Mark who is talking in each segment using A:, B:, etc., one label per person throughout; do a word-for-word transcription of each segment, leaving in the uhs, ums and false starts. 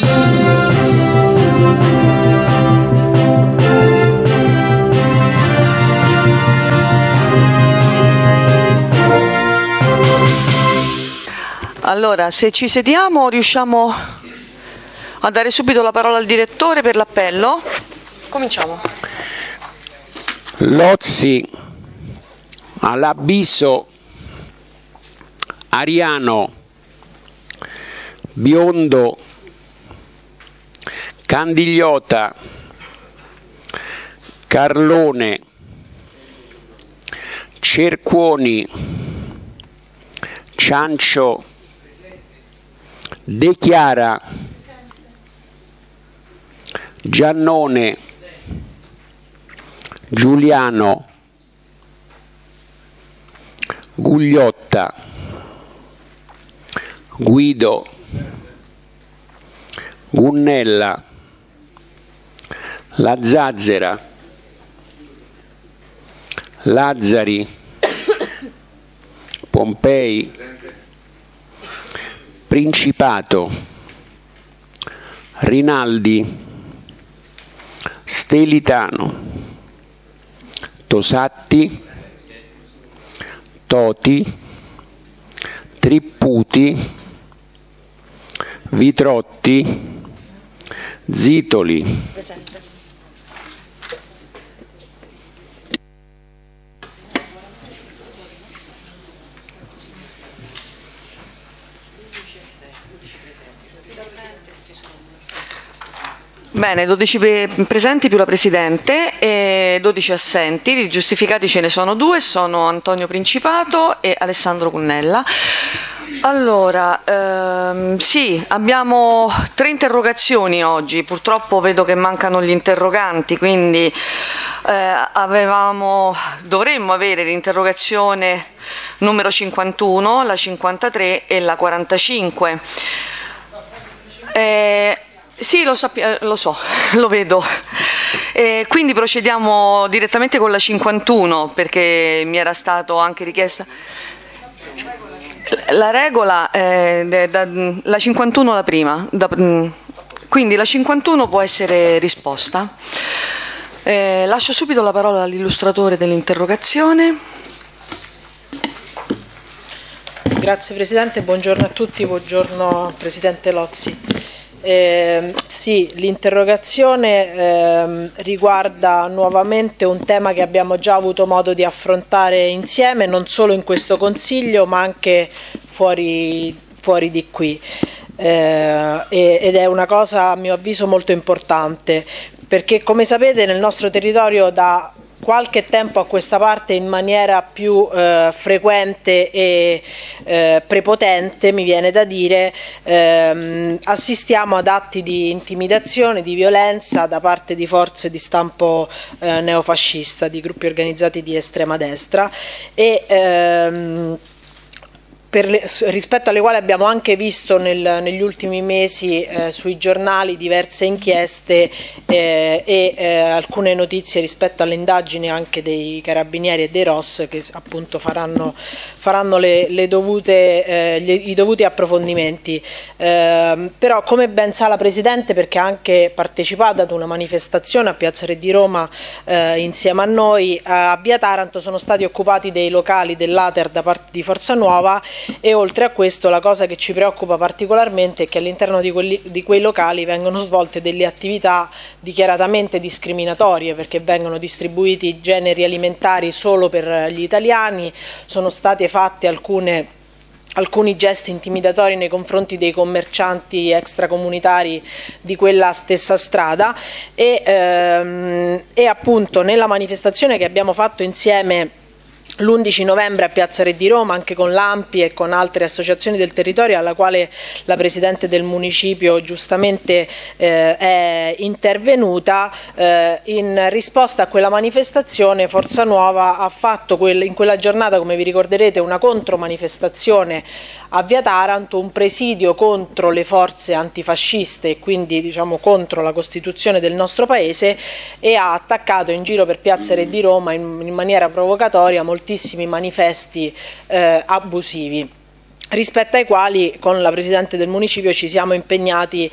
A: Allora, se ci sediamo riusciamo a dare subito la parola al direttore per l'appello. Cominciamo.
B: Lozzi, all'Abiso, Ariano, Biondo, Candigliota, Carlone, Cercuoni, Ciancio, De Chiara, Giannone, Giuliano, Gugliotta, Guido, Gunnella, La Zazzera, Lazzari, Pompei, Principato, Rinaldi, Stelitano, Tosatti, Toti, Tripputi, Vitrotti, Zitoli.
A: Presente. Bene, dodici presenti più la Presidente e dodici assenti. I giustificati ce ne sono due, sono Antonio Principato e Alessandro Cunnella. Allora, ehm, sì, abbiamo tre interrogazioni oggi, purtroppo vedo che mancano gli interroganti, quindi eh, avevamo, dovremmo avere l'interrogazione numero cinquantuno, la cinquantatré e la quarantacinque. Eh, Sì, lo, lo so, lo vedo. E quindi procediamo direttamente con la cinquantuno, perché mi era stato anche richiesta. La regola è da, la cinquantuno la prima, da, quindi la cinquantuno può essere risposta. Eh, lascio subito la parola all'illustratore dell'interrogazione.
C: Grazie Presidente, buongiorno a tutti, buongiorno Presidente Lozzi. Eh, sì, l'interrogazione eh, riguarda nuovamente un tema che abbiamo già avuto modo di affrontare insieme, non solo in questo Consiglio ma anche fuori, fuori di qui, eh, ed è una cosa a mio avviso molto importante, perché come sapete nel nostro territorio da qualche tempo a questa parte in maniera più eh, frequente e eh, prepotente, mi viene da dire, ehm, assistiamo ad atti di intimidazione, di violenza da parte di forze di stampo eh, neofascista, di gruppi organizzati di estrema destra e ehm, Per le, rispetto alle quali abbiamo anche visto nel, negli ultimi mesi eh, sui giornali diverse inchieste eh, e eh, alcune notizie rispetto alle indagini anche dei carabinieri e dei R O S che appunto faranno, faranno le, le dovute, eh, gli, i dovuti approfondimenti. Eh, però come ben sa la Presidente, perché ha anche partecipato ad una manifestazione a Piazza Re di Roma eh, insieme a noi, a Via Taranto sono stati occupati dei locali dell'A T E R da parte di Forza Nuova. E oltre a questo la cosa che ci preoccupa particolarmente è che all'interno di, quelli, di quei locali vengono svolte delle attività dichiaratamente discriminatorie, perché vengono distribuiti generi alimentari solo per gli italiani, sono state fatte alcune alcuni gesti intimidatori nei confronti dei commercianti extracomunitari di quella stessa strada e, ehm, e appunto nella manifestazione che abbiamo fatto insieme l'undici novembre a Piazza Re di Roma, anche con l'A M P I e con altre associazioni del territorio, alla quale la Presidente del Municipio giustamente eh, è intervenuta, eh, in risposta a quella manifestazione Forza Nuova ha fatto quel, in quella giornata, come vi ricorderete, una contromanifestazione a Via Taranto, un presidio contro le forze antifasciste e quindi diciamo contro la Costituzione del nostro Paese, e ha attaccato in giro per Piazza Re di Roma in, in maniera provocatoria moltissimi manifesti eh, abusivi. rispetto ai quali con la Presidente del Municipio ci siamo impegnati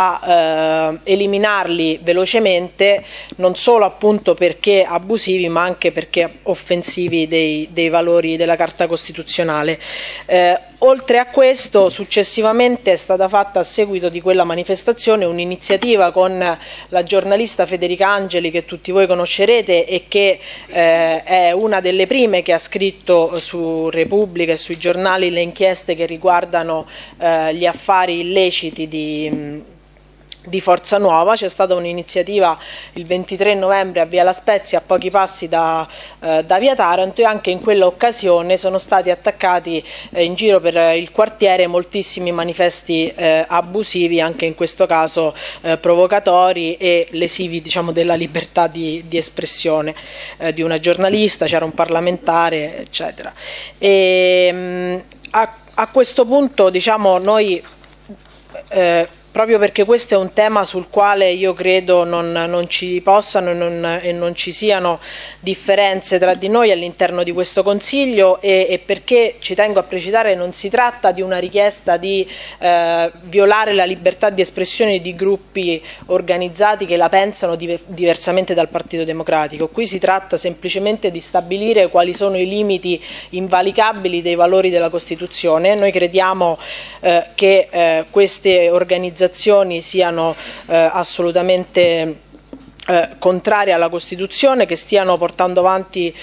C: a eh, eliminarli velocemente, non solo appunto perché abusivi ma anche perché offensivi dei, dei valori della Carta Costituzionale. Eh, oltre a questo, successivamente è stata fatta a seguito di quella manifestazione un'iniziativa con la giornalista Federica Angeli, che tutti voi conoscerete e che eh, è una delle prime che ha scritto su Repubblica e sui giornali le inchieste che riguardano eh, gli affari illeciti di, di Forza Nuova. C'è stata un'iniziativa il ventitré novembre a Via La Spezia, a pochi passi da, eh, da Via Taranto, e anche in quella occasione sono stati attaccati eh, in giro per il quartiere moltissimi manifesti eh, abusivi, anche in questo caso eh, provocatori e lesivi, diciamo, della libertà di, di espressione eh, di una giornalista, c'era un parlamentare, eccetera. E, mh, a, a questo punto, diciamo, noi eh, proprio perché questo è un tema sul quale io credo non, non ci possano e non, e non ci siano differenze tra di noi all'interno di questo Consiglio, e, e perché ci tengo a precisare non si tratta di una richiesta di eh, violare la libertà di espressione di gruppi organizzati che la pensano div diversamente dal Partito Democratico. Qui si tratta semplicemente di stabilire quali sono i limiti invalicabili dei valori della Costituzione. Noi crediamo eh, che eh, queste organizzazioni siano eh, assolutamente eh, contrarie alla Costituzione, che stiano portando avanti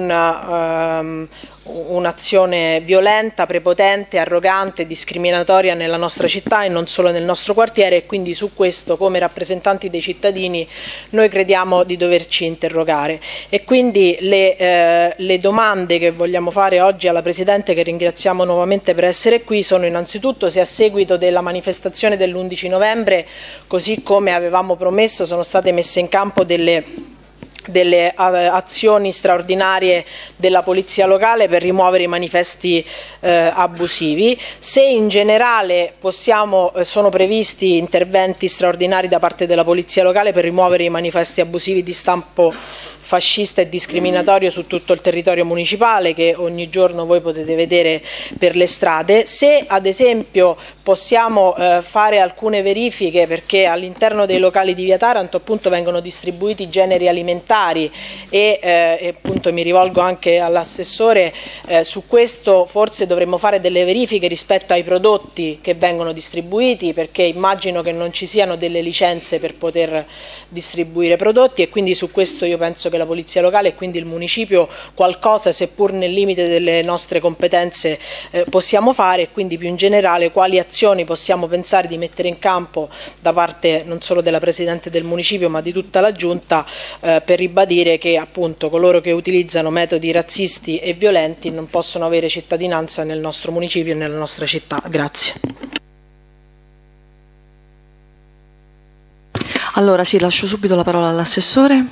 C: una, um, un'azione violenta, prepotente, arrogante, discriminatoria nella nostra città e non solo nel nostro quartiere, e quindi su questo, come rappresentanti dei cittadini, noi crediamo di doverci interrogare. E quindi le, eh, le domande che vogliamo fare oggi alla Presidente, che ringraziamo nuovamente per essere qui, sono innanzitutto se a seguito della manifestazione dell'undici novembre, così come avevamo promesso, sono state messe in campo delle delle azioni straordinarie della polizia locale per rimuovere i manifesti eh, abusivi, se in generale possiamo, eh, sono previsti interventi straordinari da parte della polizia locale per rimuovere i manifesti abusivi di stampo fascista e discriminatorio su tutto il territorio municipale, che ogni giorno voi potete vedere per le strade, se ad esempio possiamo eh, fare alcune verifiche, perché all'interno dei locali di Via Taranto appunto vengono distribuiti generi alimentari e, eh, e appunto mi rivolgo anche all'assessore, eh, su questo forse dovremmo fare delle verifiche rispetto ai prodotti che vengono distribuiti, perché immagino che non ci siano delle licenze per poter distribuire prodotti, e quindi su questo io penso che la polizia locale e quindi il municipio qualcosa, seppur nel limite delle nostre competenze, eh, possiamo fare, e quindi più in generale quali azioni possiamo pensare di mettere in campo da parte non solo della Presidente del municipio ma di tutta la Giunta, eh, per ribadire che appunto coloro che utilizzano metodi razzisti e violenti non possono avere cittadinanza nel nostro municipio e nella nostra città. Grazie.
A: Allora sì, lascio subito la parola all'assessore.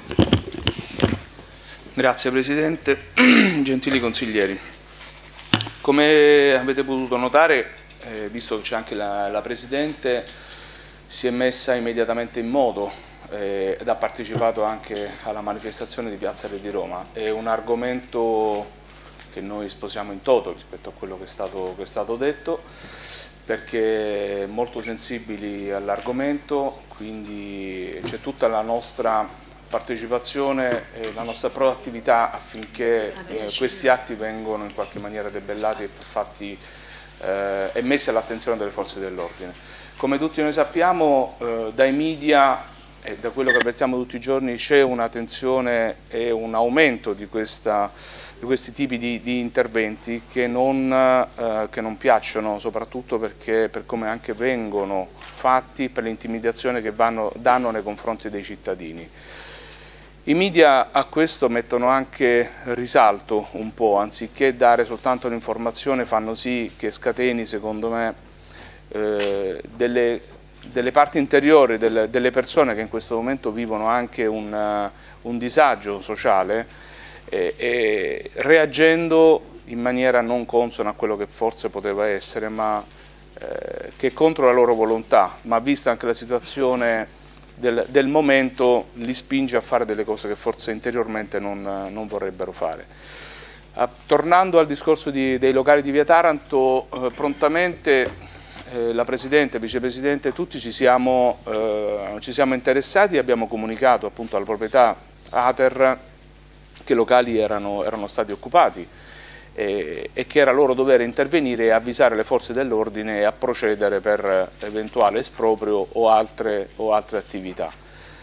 D: Grazie Presidente, gentili consiglieri. Come avete potuto notare, eh, visto che c'è anche la, la Presidente, si è messa immediatamente in moto eh, ed ha partecipato anche alla manifestazione di Piazza Re di Roma. È un argomento che noi sposiamo in toto rispetto a quello che è stato, che è stato detto, perché molto sensibili all'argomento, quindi c'è tutta la nostra partecipazione e la nostra proattività affinché eh, questi atti vengano in qualche maniera debellati e, fatti, eh, e messi all'attenzione delle forze dell'ordine. Come tutti noi sappiamo, eh, dai media e da quello che avvertiamo tutti i giorni c'è una tensione e un aumento di questa di questi tipi di, di interventi che non, eh, che non piacciono, soprattutto perché per come anche vengono fatti, per l'intimidazione che vanno, danno nei confronti dei cittadini. I media a questo mettono anche risalto un po', anziché dare soltanto l'informazione fanno sì che scateni, secondo me, eh, delle, delle parti interiori delle, delle persone che in questo momento vivono anche un, uh, un disagio sociale, E, e reagendo in maniera non consona a quello che forse poteva essere, ma eh, che è contro la loro volontà, ma vista anche la situazione del, del momento li spinge a fare delle cose che forse interiormente non, non vorrebbero fare. Ah, tornando al discorso di, dei locali di Via Taranto, eh, prontamente eh, la Presidente, Vicepresidente, tutti ci siamo, eh, ci siamo interessati e abbiamo comunicato appunto alla proprietà Ater che i locali erano, erano stati occupati e, e che era loro dovere intervenire e avvisare le forze dell'ordine e a procedere per eventuale esproprio o altre, o altre attività.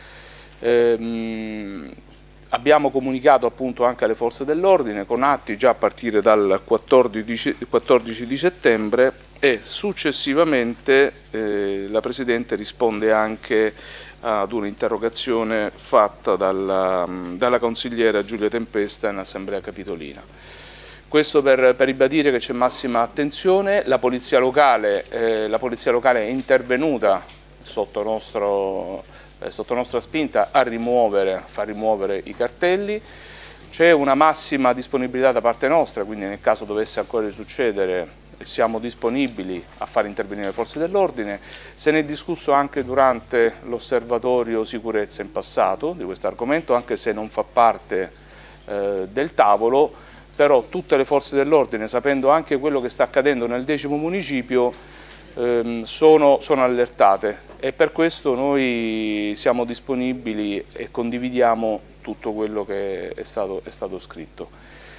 D: Ehm, Abbiamo comunicato appunto anche alle forze dell'ordine con atti già a partire dal quattordici di settembre e successivamente eh, la Presidente risponde anche ad un'interrogazione fatta dalla, dalla consigliera Giulia Tempesta in Assemblea Capitolina. Questo per, per ribadire che c'è massima attenzione, la polizia locale, eh, la polizia locale è intervenuta sotto nostro sotto nostra spinta a rimuovere, a far rimuovere i cartelli. C'è una massima disponibilità da parte nostra, quindi nel caso dovesse ancora succedere siamo disponibili a far intervenire le forze dell'ordine. Se ne è discusso anche durante l'osservatorio sicurezza in passato di questo argomento, anche se non fa parte eh, del tavolo, però tutte le forze dell'ordine, sapendo anche quello che sta accadendo nel decimo municipio, ehm, sono, sono allertate. E per questo noi siamo disponibili e condividiamo tutto quello che è stato, è stato scritto.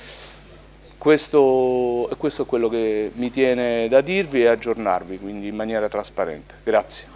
D: Questo, questo è quello che mi tiene da dirvi e aggiornarvi, quindi in maniera trasparente. Grazie.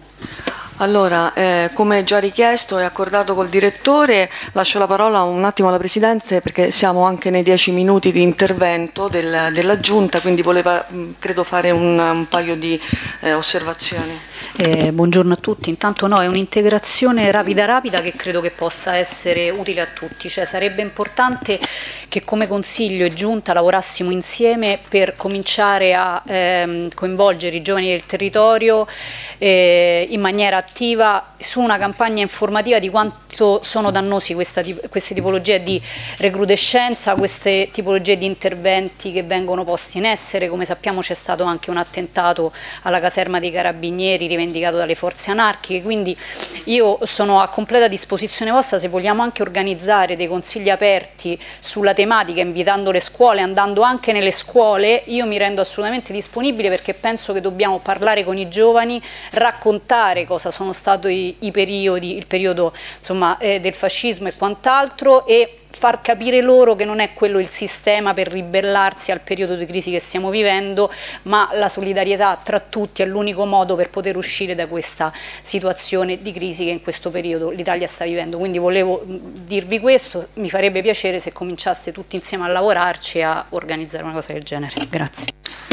A: Allora, eh, come già richiesto e accordato col direttore, lascio la parola un attimo alla Presidente perché siamo anche nei dieci minuti di intervento del, della Giunta, quindi voleva, mh, credo, fare un, un paio di eh, osservazioni.
E: Eh, buongiorno a tutti. Intanto no, è un'integrazione rapida rapida che credo che possa essere utile a tutti, cioè sarebbe importante che come Consiglio e Giunta lavorassimo insieme per cominciare a ehm, coinvolgere i giovani del territorio eh, in maniera attiva su una campagna informativa di quanto sono dannosi questa, queste tipologie di recrudescenza, queste tipologie di interventi che vengono posti in essere. Come sappiamo c'è stato anche un attentato alla caserma dei Carabinieri rivendicato dalle forze anarchiche, quindi io sono a completa disposizione vostra se vogliamo anche organizzare dei consigli aperti sulla tematica, invitando le scuole, andando anche nelle scuole. Io mi rendo assolutamente disponibile perché penso che dobbiamo parlare con i giovani, raccontare cosa sono stati i, i periodi, il periodo insomma, eh, del fascismo e quant'altro, e far capire loro che non è quello il sistema per ribellarsi al periodo di crisi che stiamo vivendo, ma la solidarietà tra tutti è l'unico modo per poter uscire da questa situazione di crisi che in questo periodo l'Italia sta vivendo. Quindi volevo dirvi questo, mi farebbe piacere se cominciaste tutti insieme a lavorarci e a organizzare una cosa del genere. Grazie.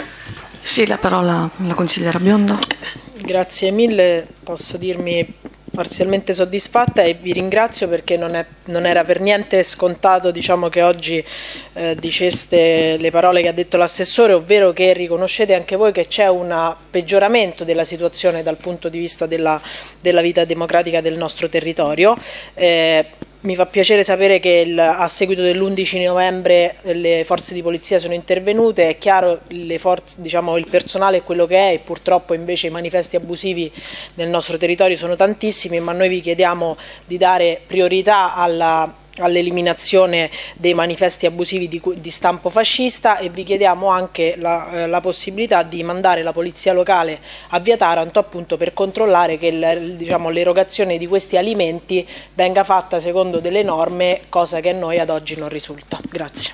A: Sì, la parola alla consigliera Biondo.
C: Grazie mille, posso dirmi parzialmente soddisfatta e vi ringrazio perché non, è, non era per niente scontato, diciamo, che oggi eh, diceste le parole che ha detto l'assessore, ovvero che riconoscete anche voi che c'è un peggioramento della situazione dal punto di vista della, della vita democratica del nostro territorio. Eh, Mi fa piacere sapere che il, a seguito dell'undici novembre le forze di polizia sono intervenute. È chiaro, le forze, diciamo, il personale è quello che è e purtroppo invece i manifesti abusivi nel nostro territorio sono tantissimi, ma noi vi chiediamo di dare priorità alla all'eliminazione dei manifesti abusivi di, di stampo fascista e vi chiediamo anche la, eh, la possibilità di mandare la polizia locale a Via Taranto appunto per controllare che il, diciamo, l'erogazione di questi alimenti venga fatta secondo delle norme, cosa che a noi ad oggi non risulta. Grazie.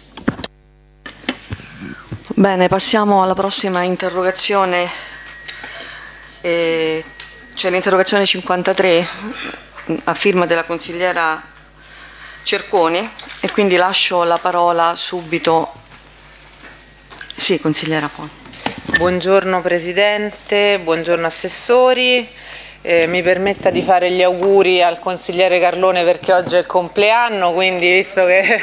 A: Bene, passiamo alla prossima interrogazione. Eh, c'è l'interrogazione cinquantatré a firma della consigliera Cerconi e quindi lascio la parola subito. Sì, consigliera Poi.
F: Buongiorno Presidente, buongiorno assessori. Eh, mi permetta di fare gli auguri al consigliere Carlone perché oggi è il compleanno, quindi visto che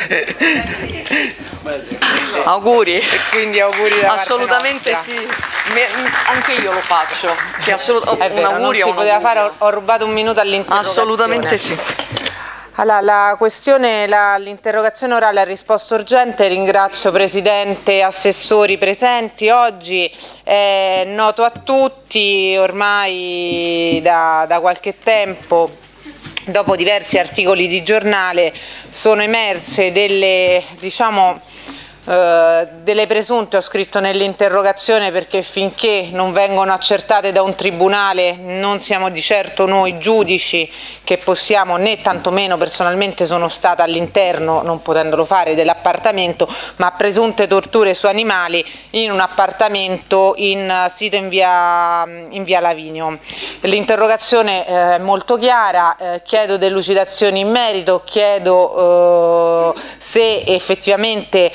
A: auguri.
F: E quindi auguri da
A: assolutamente
F: parte
A: sì. Anche io lo faccio. Che assolut-
F: è vero,
A: un augurio,
F: non si poteva fare, ho, ho rubato un minuto all'interrogazione.
A: Assolutamente sì.
F: Allora, la questione, la, l'interrogazione orale a risposta urgente, ringrazio Presidente e assessori presenti oggi, è noto a tutti ormai da, da qualche tempo, dopo diversi articoli di giornale, sono emerse delle, diciamo, eh, delle presunte ho scritto nell'interrogazione perché finché non vengono accertate da un tribunale non siamo di certo noi giudici che possiamo, né tantomeno personalmente sono stata all'interno, non potendolo fare, dell'appartamento, ma presunte torture su animali in un appartamento in sito in via, in via Lavinio. L'interrogazione eh, è molto chiara, eh, chiedo delucidazioni in merito, chiedo eh, se effettivamente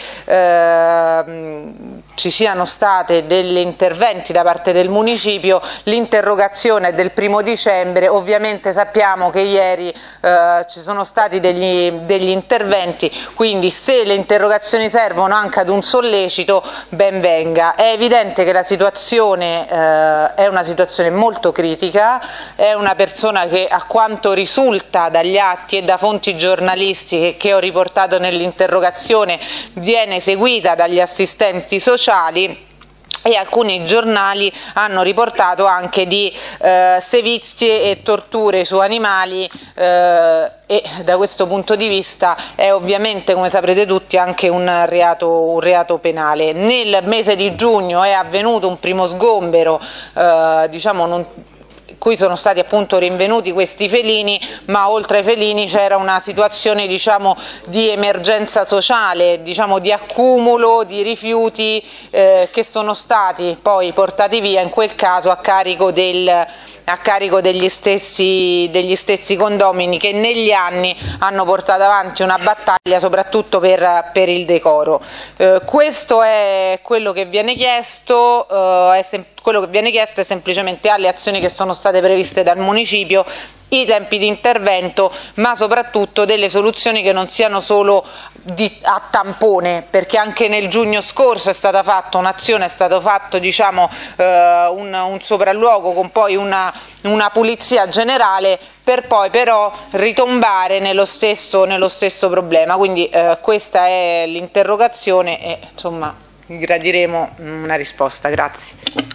F: eh, ci siano state degli interventi da parte del municipio. L'interrogazione è del primo dicembre, ovviamente sappiamo che ieri eh, ci sono stati degli, degli interventi, quindi se le interrogazioni servono anche ad un sollecito ben venga. È evidente che la situazione eh, è una situazione molto critica, è una persona che a quanto risulta dagli atti e da fonti giornalistiche che ho riportato nell'interrogazione viene seguita dagli assistenti sociali e alcuni giornali hanno riportato anche di eh, sevizie e torture su animali eh, e da questo punto di vista è ovviamente, come saprete tutti, anche un reato, un reato penale. Nel mese di giugno è avvenuto un primo sgombero, eh, diciamo non cui sono stati appunto rinvenuti questi felini, ma oltre ai felini c'era una situazione diciamo di emergenza sociale, diciamo di accumulo di rifiuti eh, che sono stati poi portati via in quel caso a carico del a carico degli stessi, degli stessi condomini che negli anni hanno portato avanti una battaglia soprattutto per, per il decoro. Eh, questo è quello che viene chiesto, eh, è quello che viene chiesto è semplicemente alle azioni che sono state previste dal municipio, i tempi di intervento, ma soprattutto delle soluzioni che non siano solo di, a tampone, perché anche nel giugno scorso è stata fatta un'azione, è stato fatto diciamo, eh, un, un sopralluogo con poi una, una pulizia generale per poi però ritombare nello stesso, nello stesso problema. Quindi eh, questa è l'interrogazione e insomma gradiremo una risposta. Grazie.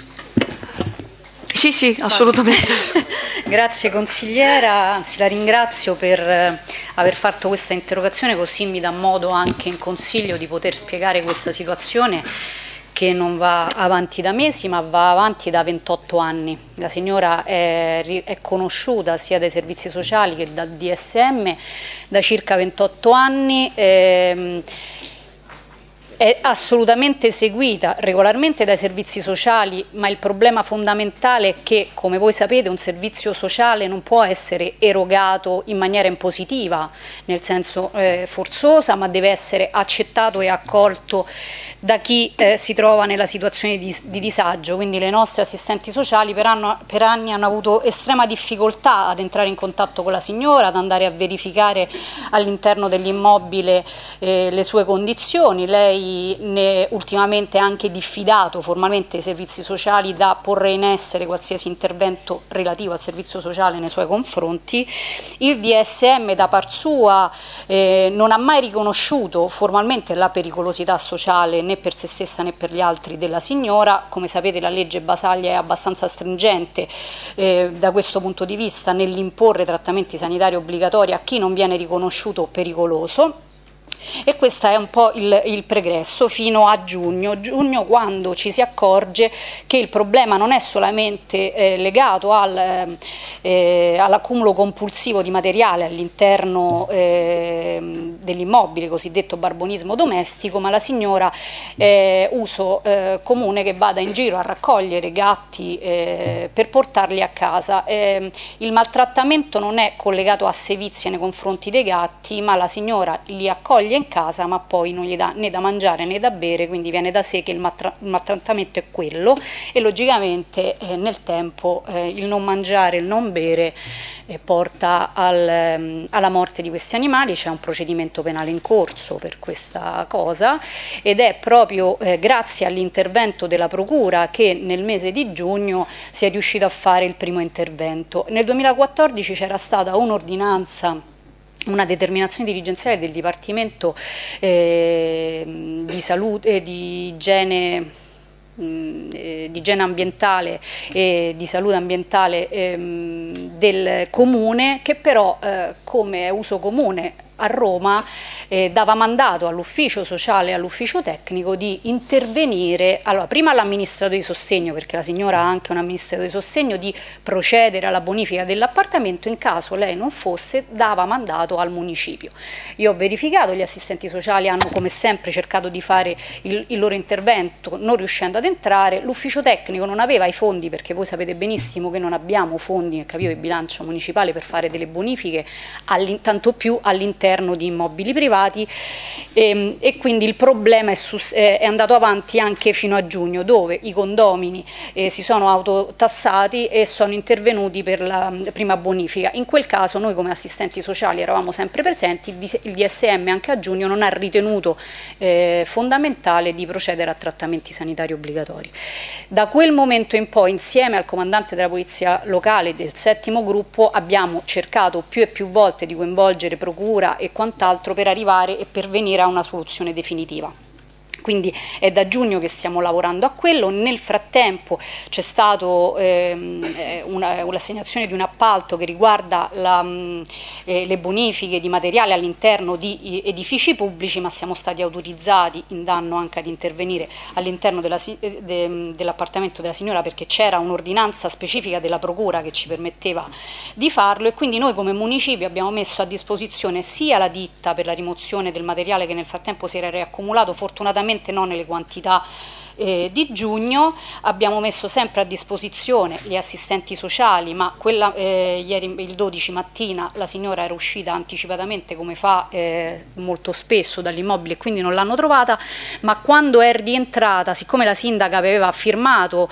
A: Sì, sì, assolutamente.
E: Grazie consigliera, anzi la ringrazio per eh, aver fatto questa interrogazione, così mi dà modo anche in consiglio di poter spiegare questa situazione che non va avanti da mesi ma va avanti da ventotto anni. La signora è, è conosciuta sia dai servizi sociali che dal D S M da circa ventotto anni. Ehm, È assolutamente seguita regolarmente dai servizi sociali, ma il problema fondamentale è che, come voi sapete, un servizio sociale non può essere erogato in maniera impositiva, nel senso eh, forzosa, ma deve essere accettato e accolto da chi eh, si trova nella situazione di, di disagio. Quindi le nostre assistenti sociali per, anno, per anni hanno avuto estrema difficoltà ad entrare in contatto con la signora, ad andare a verificare all'interno dell'immobile eh, le sue condizioni. Lei ne ultimamente ha anche diffidato formalmente i servizi sociali da porre in essere qualsiasi intervento relativo al servizio sociale nei suoi confronti. Il D S M da par sua eh, non ha mai riconosciuto formalmente la pericolosità sociale né per se stessa né per gli altri della signora. Come sapete la legge Basaglia è abbastanza stringente eh, da questo punto di vista nell'imporre trattamenti sanitari obbligatori a chi non viene riconosciuto pericoloso. E questo è un po' il, il pregresso fino a giugno, giugno quando ci si accorge che il problema non è solamente eh, legato al, eh, all'accumulo compulsivo di materiale all'interno eh, dell'immobile, cosiddetto barbonismo domestico, ma la signora è uso eh, comune che vada in giro a raccogliere gatti eh, per portarli a casa. Eh, il maltrattamento non è collegato a sevizie nei confronti dei gatti, ma la signora li accoglie in casa ma poi non gli dà né da mangiare né da bere, quindi viene da sé che il, maltra il maltrattamento è quello e logicamente eh, nel tempo eh, il non mangiare, il non bere eh, porta al, um, alla morte di questi animali. C'è un procedimento penale in corso per questa cosa ed è proprio eh, grazie all'intervento della Procura che nel mese di giugno si è riuscito a fare il primo intervento. Nel duemilaquattordici c'era stata un'ordinanza, una determinazione dirigenziale del Dipartimento eh, di salute, eh, di igiene, mh, eh, di igiene ambientale e di salute ambientale ehm, del comune, che però eh, come è uso comune a Roma eh, dava mandato all'ufficio sociale e all'ufficio tecnico di intervenire, allora, prima all'amministratore di sostegno, perché la signora ha anche un amministratore di sostegno, di procedere alla bonifica dell'appartamento, in caso lei non fosse dava mandato al municipio. Io ho verificato, gli assistenti sociali hanno come sempre cercato di fare il, il loro intervento non riuscendo ad entrare, l'ufficio tecnico non aveva i fondi, perché voi sapete benissimo che non abbiamo fondi nel capitolo di bilancio municipale per fare delle bonifiche, tanto più all'interno di immobili privati, e, e quindi il problema è, su, è andato avanti anche fino a giugno, dove i condomini eh, si sono autotassati e sono intervenuti per la prima bonifica. In quel caso noi come assistenti sociali eravamo sempre presenti, il D S M anche a giugno non ha ritenuto eh, fondamentale di procedere a trattamenti sanitari obbligatori. Da quel momento in poi, insieme al comandante della polizia locale del settimo gruppo, abbiamo cercato più e più volte di coinvolgere procura e quant'altro per arrivare e pervenire a una soluzione definitiva. Quindi è da giugno che stiamo lavorando a quello. Nel frattempo c'è stata ehm, l'assegnazione di un appalto che riguarda la, mh, eh, le bonifiche di materiale all'interno di edifici pubblici, ma siamo stati autorizzati in danno anche ad intervenire all'interno della, de, dell'appartamento della signora, perché c'era un'ordinanza specifica della procura che ci permetteva di farlo, e quindi noi come municipio abbiamo messo a disposizione sia la ditta per la rimozione del materiale che nel frattempo si era riaccumulato, fortunatamente non nelle quantità eh, di giugno, abbiamo messo sempre a disposizione gli assistenti sociali, ma quella, eh, ieri il dodici mattina la signora era uscita anticipatamente, come fa eh, molto spesso, dall'immobile, e quindi non l'hanno trovata, ma quando è rientrata, siccome la sindaca aveva firmato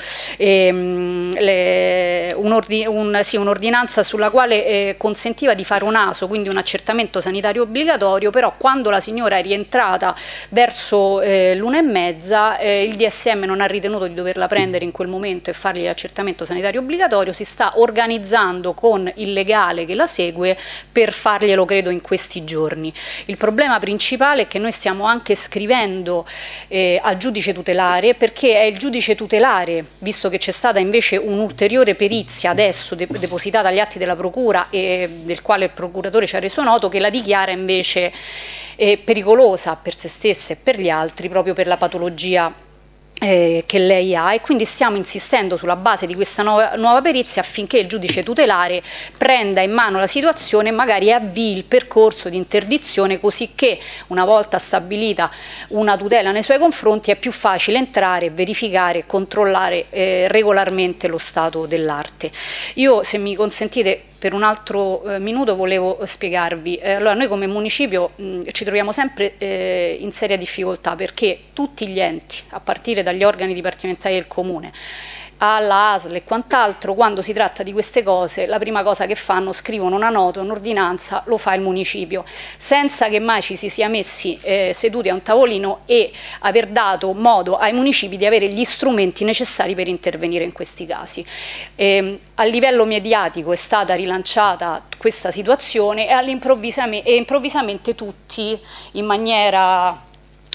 E: ehm, un'ordinanza un, sì, un sulla quale eh, consentiva di fare un A S O, quindi un accertamento sanitario obbligatorio, però quando la signora è rientrata verso eh, l'una e mezza, eh, il D S M non ha ritenuto di doverla prendere in quel momento e fargli l'accertamento sanitario obbligatorio. Si sta organizzando con il legale che la segue per farglielo, credo, in questi giorni. Il problema principale è che noi stiamo anche scrivendo eh, al giudice tutelare, perché è il giudice tutelare, visto che c'è stata invece un'ulteriore perizia adesso de depositata agli atti della procura e del quale il procuratore ci ha reso noto, che la dichiara invece eh, pericolosa per se stessa e per gli altri, proprio per la patologia Eh, che lei ha, e quindi stiamo insistendo sulla base di questa nuova, nuova perizia affinché il giudice tutelare prenda in mano la situazione e magari avvii il percorso di interdizione, così che una volta stabilita una tutela nei suoi confronti è più facile entrare, verificare e controllare eh, regolarmente lo stato dell'arte. Io, se mi consentite, per un altro eh, minuto volevo spiegarvi. Eh, allora, noi come municipio mh, ci troviamo sempre eh, in seria difficoltà, perché tutti gli enti, a partire dagli organi dipartimentali del comune, alla A S L e quant'altro, quando si tratta di queste cose, la prima cosa che fanno, scrivono una nota, un'ordinanza, lo fa il municipio, senza che mai ci si sia messi eh, seduti a un tavolino e aver dato modo ai municipi di avere gli strumenti necessari per intervenire in questi casi. Eh, a livello mediatico è stata rilanciata questa situazione e, all'improvvisamente, e improvvisamente tutti, in maniera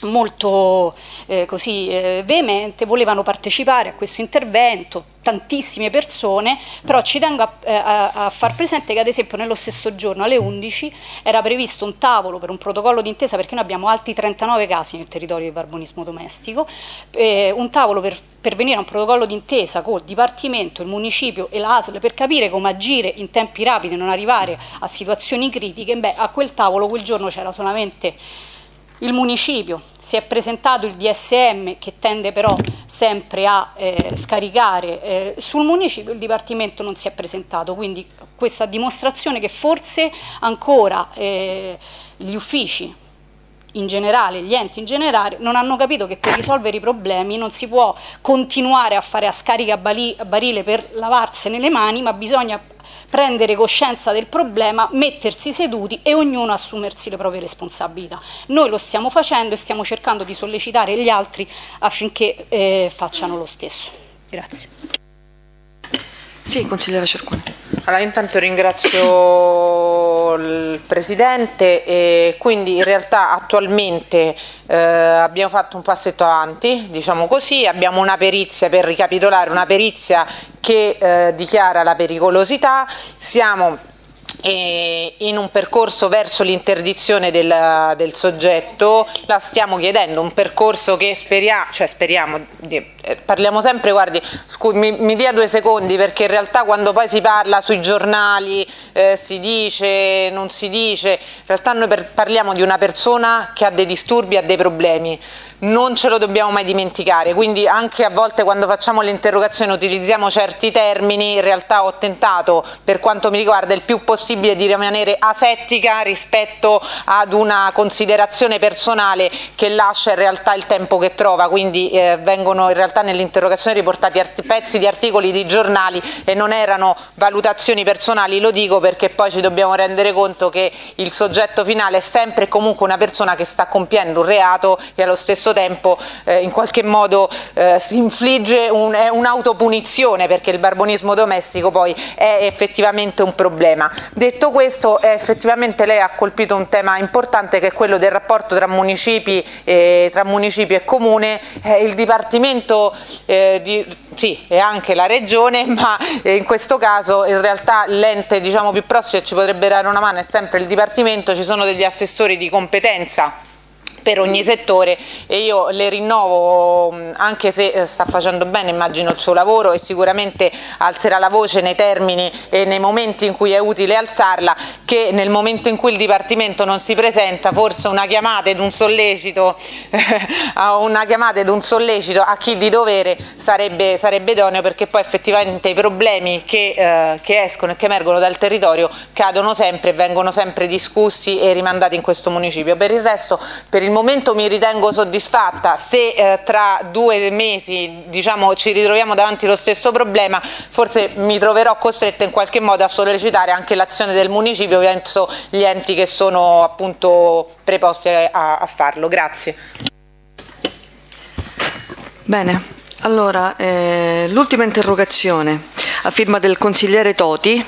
E: molto eh, così eh, veemente, volevano partecipare a questo intervento, tantissime persone, però ci tengo a, a, a far presente che ad esempio nello stesso giorno alle undici era previsto un tavolo per un protocollo d'intesa, perché noi abbiamo altri trentanove casi nel territorio di barbonismo domestico, eh, un tavolo per, per venire a un protocollo d'intesa col Dipartimento, il Municipio e l'A S L per capire come agire in tempi rapidi e non arrivare a situazioni critiche. Beh, a quel tavolo quel giorno c'era solamente il municipio, si è presentato il D S M, che tende però sempre a eh, scaricare eh, sul municipio, il Dipartimento non si è presentato, quindi questa dimostrazione che forse ancora eh, gli uffici in generale, gli enti in generale, non hanno capito che per risolvere i problemi non si può continuare a fare a scarica barile per lavarsene le mani, ma bisogna prendere coscienza del problema, mettersi seduti e ognuno assumersi le proprie responsabilità. Noi lo stiamo facendo e stiamo cercando di sollecitare gli altri affinché eh, facciano lo stesso. Grazie.
A: Sì, consigliera Cercuni.
F: Allora, intanto ringrazio il Presidente, e quindi in realtà attualmente eh, abbiamo fatto un passetto avanti, diciamo così, abbiamo una perizia, per ricapitolare, una perizia che eh, dichiara la pericolosità, siamo E in un percorso verso l'interdizione del, del soggetto la stiamo chiedendo, un percorso che speriamo, cioè speriamo, di, eh, parliamo sempre, guardi, scu, mi, mi dia due secondi, perché in realtà quando poi si parla sui giornali, eh, si dice, non si dice, in realtà noi per, parliamo di una persona che ha dei disturbi, ha dei problemi, non ce lo dobbiamo mai dimenticare, quindi anche a volte quando facciamo le interrogazioni utilizziamo certi termini, in realtà ho tentato, per quanto mi riguarda, il più possibile di rimanere asettica rispetto ad una considerazione personale che lascia in realtà il tempo che trova, quindi eh, vengono in realtà nell'interrogazione riportati pezzi di articoli di giornali e non erano valutazioni personali, lo dico perché poi ci dobbiamo rendere conto che il soggetto finale è sempre e comunque una persona che sta compiendo un reato e allo stesso tempo eh, in qualche modo eh, si infligge un, è un'autopunizione, perché il barbonismo domestico poi è effettivamente un problema. Detto questo, eh, effettivamente lei ha colpito un tema importante, che è quello del rapporto tra municipi, eh, tra municipi e comune. Eh, il Dipartimento eh, di, sì, e anche la Regione, ma eh, in questo caso in realtà l'ente, diciamo, più prossimo che ci potrebbe dare una mano è sempre il Dipartimento. Ci sono degli assessori di competenza per ogni settore e io le rinnovo, anche se sta facendo bene immagino il suo lavoro e sicuramente alzerà la voce nei termini e nei momenti in cui è utile alzarla, che nel momento in cui il Dipartimento non si presenta forse una chiamata ed un sollecito una chiamata ed un sollecito a chi di dovere sarebbe, sarebbe idoneo, perché poi effettivamente i problemi che, eh, che escono e che emergono dal territorio cadono sempre e vengono sempre discussi e rimandati in questo municipio. Per il resto, per il momento mi ritengo soddisfatta. Se eh, tra due mesi, diciamo, ci ritroviamo davanti allo stesso problema, forse mi troverò costretta in qualche modo a sollecitare anche l'azione del municipio, penso gli enti che sono appunto preposti a, a farlo. Grazie.
A: Bene, allora eh, l'ultima interrogazione a firma del consigliere Toti.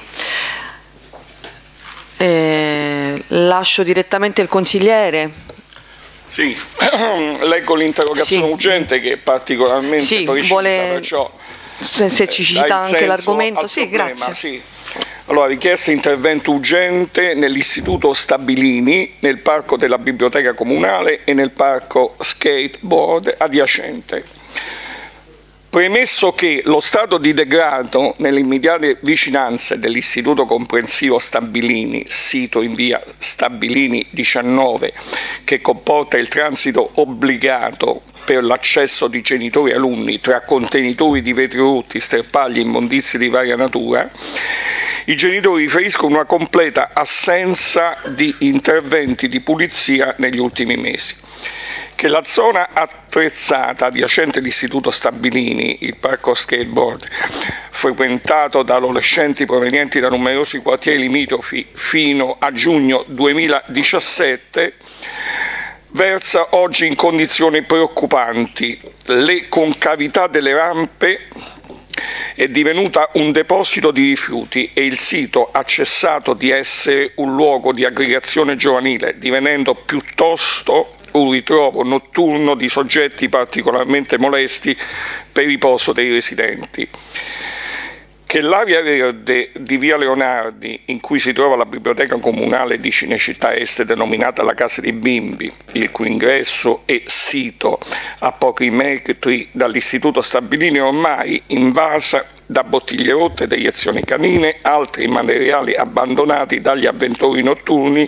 A: Eh, lascio direttamente il consigliere.
G: Sì, leggo l'interrogazione sì. urgente, che è particolarmente
A: sì,
G: precisa,
A: vuole...
G: perciò
A: se, se ci cita anche l'argomento. Sì,
G: problema,
A: grazie.
G: Sì. Allora, richiesta intervento urgente nell'istituto Stabilini, nel parco della biblioteca comunale e nel parco skateboard adiacente. Premesso che lo stato di degrado nelle immediate vicinanze dell'istituto comprensivo Stabilini, sito in via Stabilini diciannove, che comporta il transito obbligato per l'accesso di genitori e alunni tra contenitori di vetri rotti, sterpagli e immondizie di varia natura, i genitori riferiscono una completa assenza di interventi di pulizia negli ultimi mesi. Che la zona attrezzata adiacente all'istituto Stabilini, il parco skateboard, frequentato da adolescenti provenienti da numerosi quartieri limitrofi fino a giugno duemiladiciassette, versa oggi in condizioni preoccupanti. Le concavità delle rampe è divenuta un deposito di rifiuti e il sito ha cessato di essere un luogo di aggregazione giovanile, divenendo piuttosto un ritrovo notturno di soggetti particolarmente molesti per riposo dei residenti. Che l'area verde di via Leonardi, in cui si trova la biblioteca comunale di Cinecittà Est, denominata la Casa dei Bimbi, il cui ingresso è sito a pochi metri dall'istituto Stabilini, è ormai invasa da bottiglie rotte, deiezioni canine, altri materiali abbandonati dagli avventori notturni,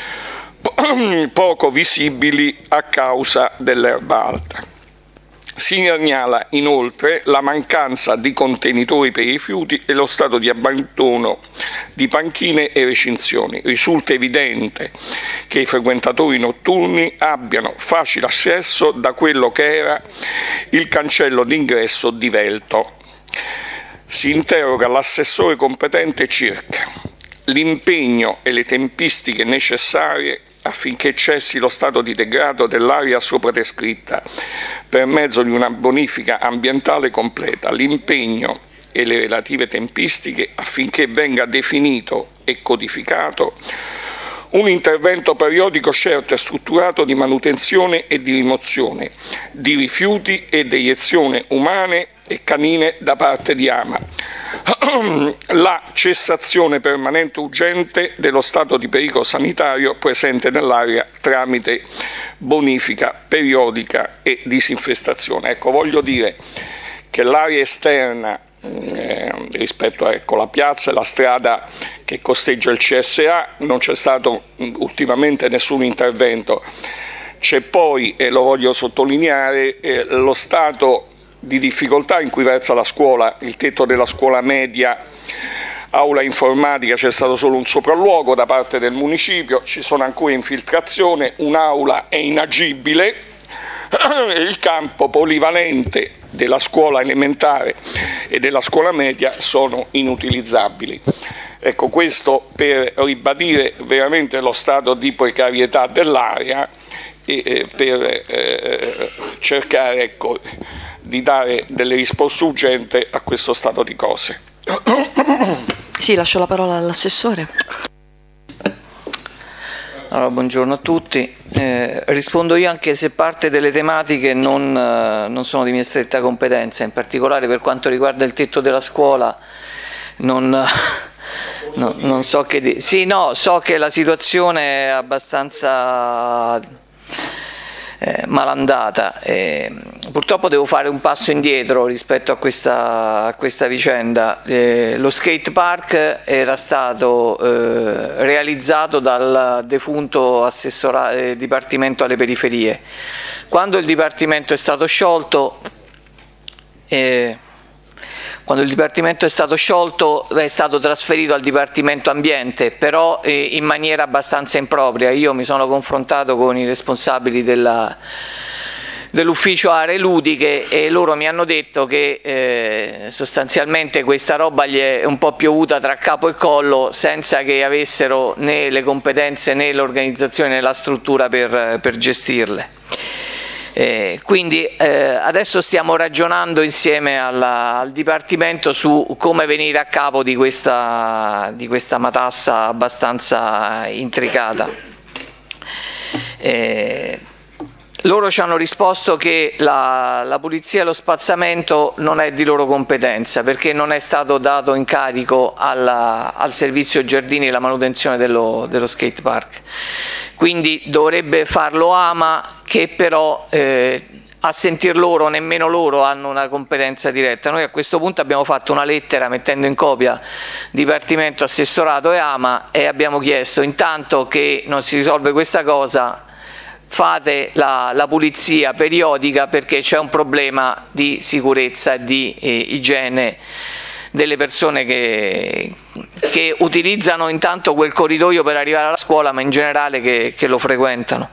G: poco visibili a causa dell'erba alta. Si segnala inoltre la mancanza di contenitori per i rifiuti e lo stato di abbandono di panchine e recinzioni. Risulta evidente che i frequentatori notturni abbiano facile accesso da quello che era il cancello d'ingresso divelto. Si interroga l'assessore competente circa l'impegno e le tempistiche necessarie affinché cessi lo stato di degrado dell'area sopra descritta per mezzo di una bonifica ambientale completa, l'impegno e le relative tempistiche affinché venga definito e codificato un intervento periodico certo e strutturato di manutenzione e di rimozione di rifiuti e deiezioni umane e canine da parte di AMA, la cessazione permanente urgente dello stato di pericolo sanitario presente nell'area tramite bonifica periodica e disinfestazione. Ecco, voglio dire che l'area esterna eh, rispetto a ecco, la piazza e la strada che costeggia il C S A non c'è stato ultimamente nessun intervento. C'è poi, e lo voglio sottolineare, eh, lo stato di difficoltà in cui versa la scuola, il tetto della scuola media, aula informatica, c'è stato solo un sopralluogo da parte del municipio, ci sono ancora infiltrazioni, un'aula è inagibile, il campo polivalente della scuola elementare e della scuola media sono inutilizzabili. Ecco, questo per ribadire veramente lo stato di precarietà dell'area e eh, per eh, cercare ecco, di dare delle risposte urgenti a questo stato di cose.
A: Sì, lascio la parola all'assessore.
H: Allora, buongiorno a tutti. Eh, rispondo io anche se parte delle tematiche non, eh, non sono di mia stretta competenza, in particolare per quanto riguarda il tetto della scuola. Non, no, non so che di... Sì, no, so che la situazione è abbastanza eh, malandata. Eh, purtroppo devo fare un passo indietro rispetto a questa, a questa vicenda. Eh, lo skate park era stato eh, realizzato dal defunto assessora, eh, Dipartimento alle Periferie. Quando il Dipartimento è stato sciolto, eh, quando il Dipartimento è stato sciolto è stato trasferito al Dipartimento Ambiente, però eh, in maniera abbastanza impropria. Io mi sono confrontato con i responsabili della dell'ufficio aree ludiche e loro mi hanno detto che eh, sostanzialmente questa roba gli è un po' piovuta tra capo e collo senza che avessero né le competenze né l'organizzazione né la struttura per, per gestirle. Eh, quindi eh, adesso stiamo ragionando insieme alla, al Dipartimento su come venire a capo di questa, di questa matassa abbastanza intricata. Eh, Loro ci hanno risposto che la, la pulizia e lo spazzamento non è di loro competenza perché non è stato dato incarico alla, al servizio giardini e la manutenzione dello, dello skate park. Quindi dovrebbe farlo AMA, che però eh, a sentir loro nemmeno loro hanno una competenza diretta. Noi a questo punto abbiamo fatto una lettera mettendo in copia Dipartimento, Assessorato e AMA e abbiamo chiesto intanto che non si risolve questa cosa, fate la, la pulizia periodica perché c'è un problema di sicurezza e di eh, igiene delle persone che, che utilizzano intanto quel corridoio per arrivare alla scuola, ma in generale che, che lo frequentano.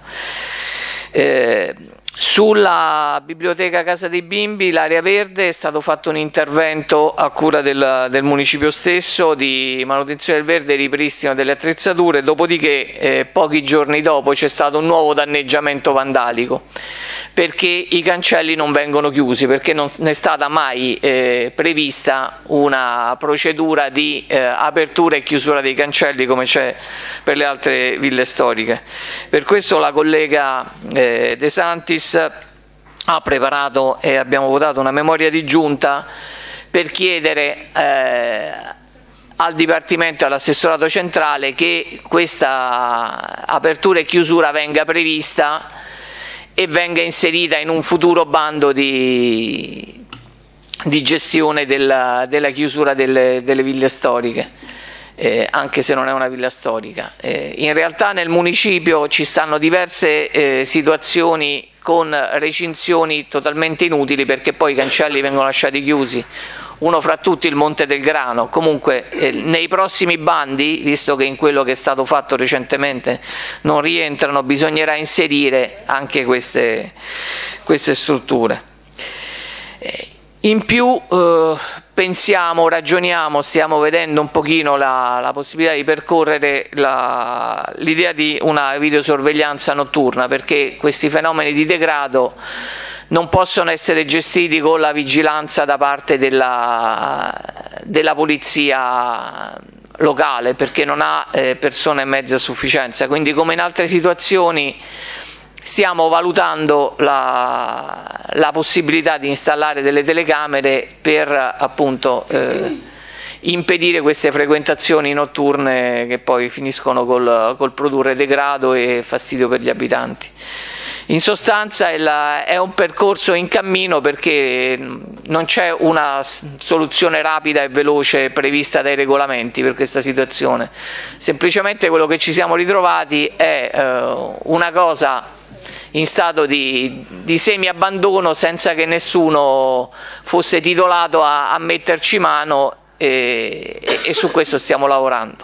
H: Eh, Sulla biblioteca Casa dei Bimbi, l'area verde, è stato fatto un intervento a cura del, del municipio stesso di manutenzione del verde e ripristino delle attrezzature, dopodiché eh, pochi giorni dopo c'è stato un nuovo danneggiamento vandalico perché i cancelli non vengono chiusi, perché non è stata mai eh, prevista una procedura di eh, apertura e chiusura dei cancelli come c'è per le altre ville storiche. Per questo la collega eh, De Santis ha preparato e abbiamo votato una memoria di giunta per chiedere eh, al Dipartimento e all'assessorato centrale che questa apertura e chiusura venga prevista e venga inserita in un futuro bando di, di gestione della, della chiusura delle, delle ville storiche. Eh, anche se non è una villa storica. Eh, in realtà nel municipio ci stanno diverse eh, situazioni con recinzioni totalmente inutili perché poi i cancelli vengono lasciati chiusi, uno fra tutti il Monte del Grano. Comunque eh, nei prossimi bandi, visto che in quello che è stato fatto recentemente non rientrano, bisognerà inserire anche queste, queste strutture. Eh, In più eh, pensiamo, ragioniamo, stiamo vedendo un pochino la, la possibilità di percorrere l'idea di una videosorveglianza notturna, perché questi fenomeni di degrado non possono essere gestiti con la vigilanza da parte della, della polizia locale, perché non ha eh, persone e mezzi a sufficienza. Quindi, come in altre situazioni, stiamo valutando la, la possibilità di installare delle telecamere per appunto eh, impedire queste frequentazioni notturne che poi finiscono col, col produrre degrado e fastidio per gli abitanti. In sostanza è, la, è un percorso in cammino, perché non c'è una soluzione rapida e veloce prevista dai regolamenti per questa situazione. Semplicemente quello che ci siamo ritrovati è eh, una cosa in stato di, di semi-abbandono, senza che nessuno fosse titolato a, a metterci mano, e, e, e su questo stiamo lavorando.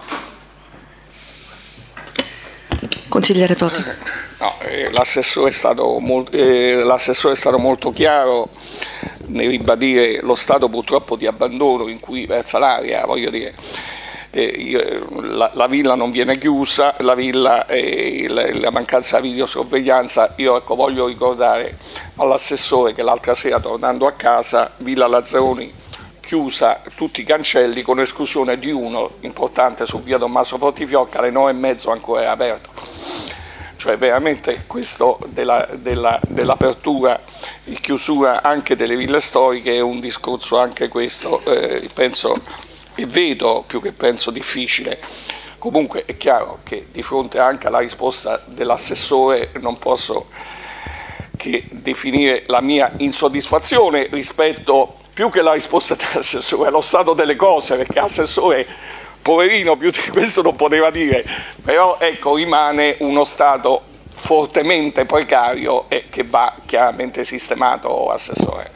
A: Consigliere Totti.
G: No, eh, l'assessore è stato molto, eh, l'assessore è stato molto chiaro nel ribadire lo stato purtroppo di abbandono in cui versa l'area. Voglio dire, eh, io, la, la villa non viene chiusa, la villa e la, la mancanza di videosorveglianza. Io ecco, voglio ricordare all'assessore che l'altra sera, tornando a casa, Villa Lazzaroni chiusa tutti i cancelli con esclusione di uno importante su via Tommaso Fortifiocca, alle nove e mezzo ancora è aperto. Cioè veramente questo della, della, dell'apertura e chiusura anche delle ville storiche è un discorso anche questo, eh, penso, e vedo più che penso difficile. Comunque è chiaro che di fronte anche alla risposta dell'assessore non posso che definire la mia insoddisfazione rispetto, più che la risposta dell'assessore, allo stato delle cose, perché l'assessore poverino più di questo non poteva dire, però ecco, rimane uno stato fortemente precario e che va chiaramente sistemato, assessore.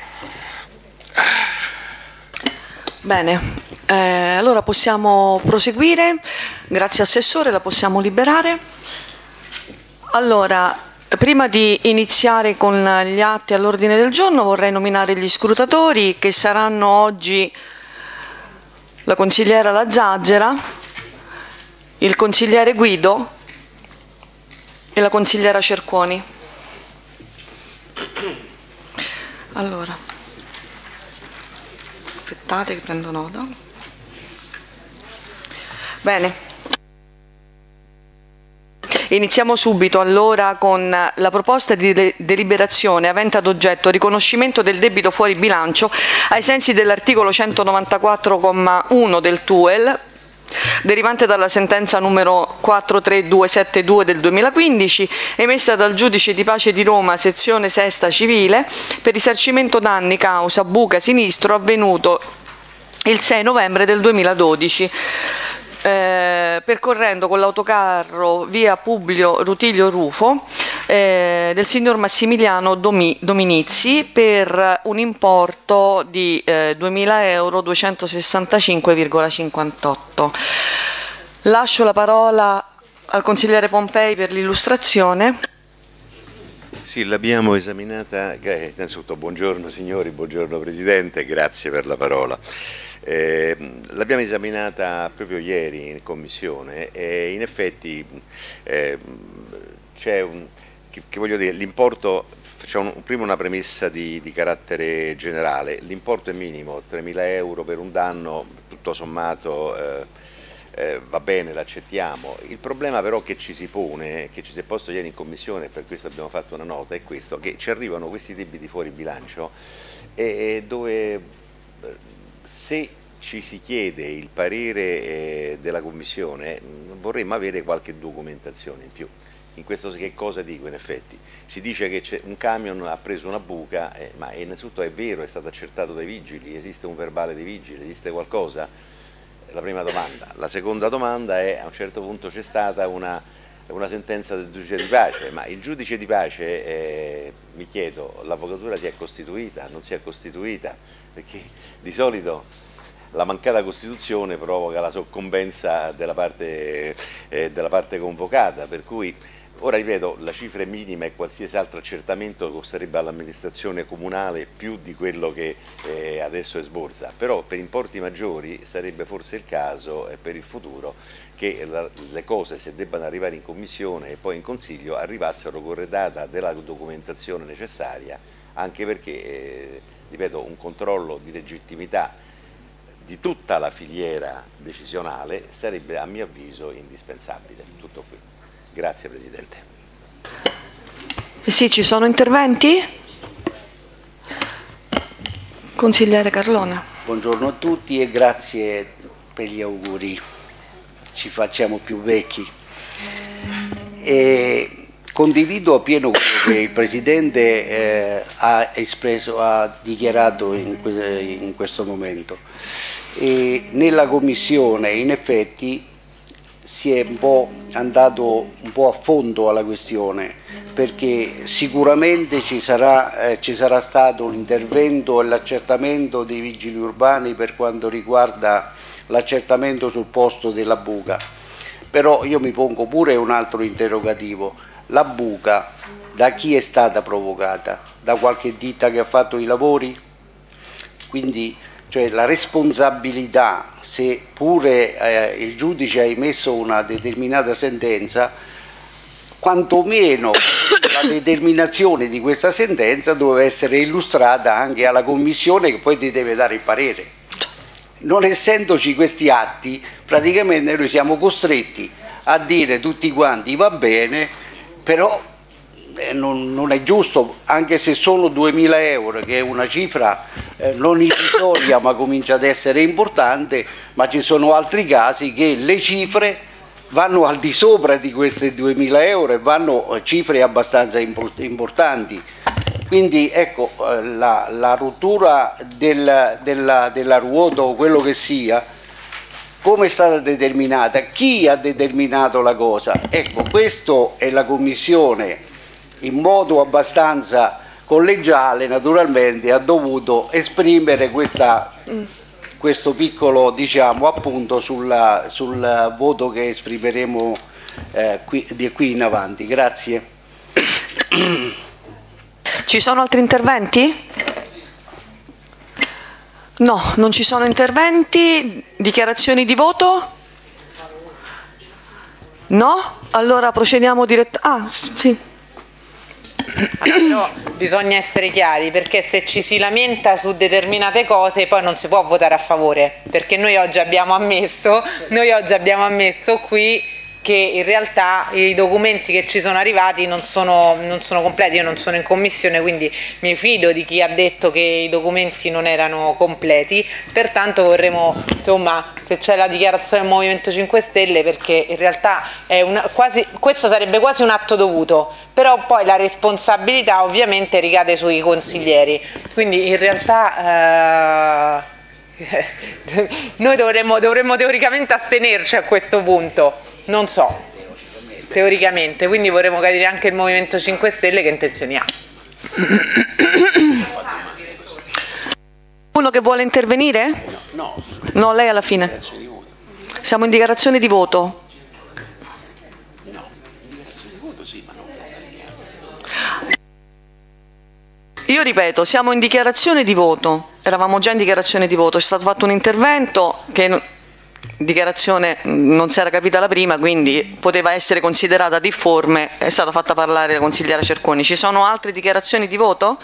A: Bene, eh, allora possiamo proseguire. Grazie assessore, la possiamo liberare. Allora, prima di iniziare con gli atti all'ordine del giorno, vorrei nominare gli scrutatori, che saranno oggi la consigliera La Zazzera, il consigliere Guido e la consigliera Cerconi. Allora, aspettate che prendo nota. Bene. Iniziamo subito allora con la proposta di deliberazione avente ad oggetto riconoscimento del debito fuori bilancio ai sensi dell'articolo centonovantaquattro comma uno del T U E L, derivante dalla sentenza numero quattro tre due sette due del duemilaquindici, emessa dal giudice di pace di Roma, sezione sesta civile, per risarcimento danni causa buca sinistro avvenuto il sei novembre del duemiladodici. Eh, percorrendo con l'autocarro via Publio Rutilio Rufo eh, del signor Massimiliano Domi, Dominizi per un importo di eh, duemila euro duecentosessantacinque virgola cinquantotto. Lascio la parola al consigliere Pompei per l'illustrazione.
I: Sì, l'abbiamo esaminata, innanzitutto buongiorno signori, buongiorno Presidente, grazie per la parola. Eh, l'abbiamo esaminata proprio ieri in Commissione e in effetti eh, c'è un, che, che voglio dire, l'importo, facciamo un, prima una premessa di, di carattere generale, l'importo è minimo, tremila euro per un danno, tutto sommato eh, eh, va bene, l'accettiamo. Il problema però che ci si pone, che ci si è posto ieri in Commissione, e per questo abbiamo fatto una nota, è questo, che ci arrivano questi debiti fuori bilancio e, e dove se ci si chiede il parere eh, della Commissione vorremmo avere qualche documentazione in più. In questo che cosa dico in effetti? Si dice che un camion ha preso una buca, eh, ma innanzitutto è vero, è stato accertato dai vigili, esiste un verbale dei vigili, esiste qualcosa? La prima domanda. La seconda domanda è, a un certo punto c'è stata una, una sentenza del giudice di pace, ma il giudice di pace, eh, mi chiedo, l'avvocatura si è costituita, non si è costituita? Perché di solito la mancata costituzione provoca la soccombenza della parte, eh, della parte convocata, per cui ora ripeto, la cifra è minima e qualsiasi altro accertamento costerebbe all'amministrazione comunale più di quello che eh, adesso è sborsa, però per importi maggiori sarebbe forse il caso eh, per il futuro che la, le cose, se debbano arrivare in Commissione e poi in Consiglio, arrivassero corredata della documentazione necessaria, anche perché, eh, ripeto, un controllo di legittimità di tutta la filiera decisionale sarebbe a mio avviso indispensabile. Tutto qui. Grazie Presidente.
A: Sì, ci sono interventi? Consigliere Carlone.
J: buongiorno a tutti e grazie per gli auguri, ci facciamo più vecchi. E condivido appieno quello che il Presidente eh, ha espresso, ha dichiarato in, in questo momento. E nella Commissione in effetti si è un po' andato un po' a fondo alla questione, perché sicuramente ci sarà, eh, ci sarà stato l'intervento e l'accertamento dei vigili urbani per quanto riguarda l'accertamento sul posto della buca, però io mi pongo pure un altro interrogativo: la buca da chi è stata provocata? Da qualche ditta che ha fatto i lavori? Quindi cioè la responsabilità, se pure eh, il giudice ha emesso una determinata sentenza, quantomeno la determinazione di questa sentenza doveva essere illustrata anche alla Commissione, che poi ti deve dare il parere. Non essendoci questi atti, praticamente noi siamo costretti a dire tutti quanti va bene, però eh, non, non è giusto, anche se sono duemila euro, che è una cifra eh, non irrisoria ma comincia ad essere importante, ma ci sono altri casi che le cifre vanno al di sopra di questi duemila euro e vanno a cifre abbastanza importanti. Quindi ecco, la, la rottura del, della, della ruota o quello che sia, come è stata determinata, chi ha determinato la cosa? Ecco, questo è la Commissione, in modo abbastanza collegiale naturalmente, ha dovuto esprimere questa, questo piccolo, diciamo, appunto sulla, sul voto che esprimeremo eh, qui, di qui in avanti. Grazie.
A: Ci sono altri interventi? No, non ci sono interventi. Dichiarazioni di voto? No? Allora procediamo direttamente. Ah, sì.
F: Però bisogna essere chiari, perché se ci si lamenta su determinate cose poi non si può votare a favore, perché noi oggi abbiamo ammesso, noi oggi abbiamo ammesso qui che in realtà i documenti che ci sono arrivati non sono, non sono completi. Io non sono in commissione, quindi mi fido di chi ha detto che i documenti non erano completi, pertanto vorremmo, insomma, se c'è la dichiarazione del Movimento cinque Stelle, perché in realtà è una, quasi, questo sarebbe quasi un atto dovuto, però poi la responsabilità ovviamente ricade sui consiglieri, quindi in realtà eh, noi dovremmo, dovremmo teoricamente astenerci a questo punto. Non so, teoricamente, quindi vorremmo capire anche il Movimento cinque Stelle che intenzioni ha.
A: Uno che vuole intervenire?
J: No.
A: No, lei alla fine. Siamo in dichiarazione di voto.
J: No, in dichiarazione di voto sì, ma non.
A: Io ripeto, siamo in dichiarazione di voto. Eravamo già in dichiarazione di voto, è stato fatto un intervento che dichiarazione non si era capita la prima, quindi poteva essere considerata difforme, è stata fatta parlare la consigliera Cerconi. Ci sono altre dichiarazioni di voto?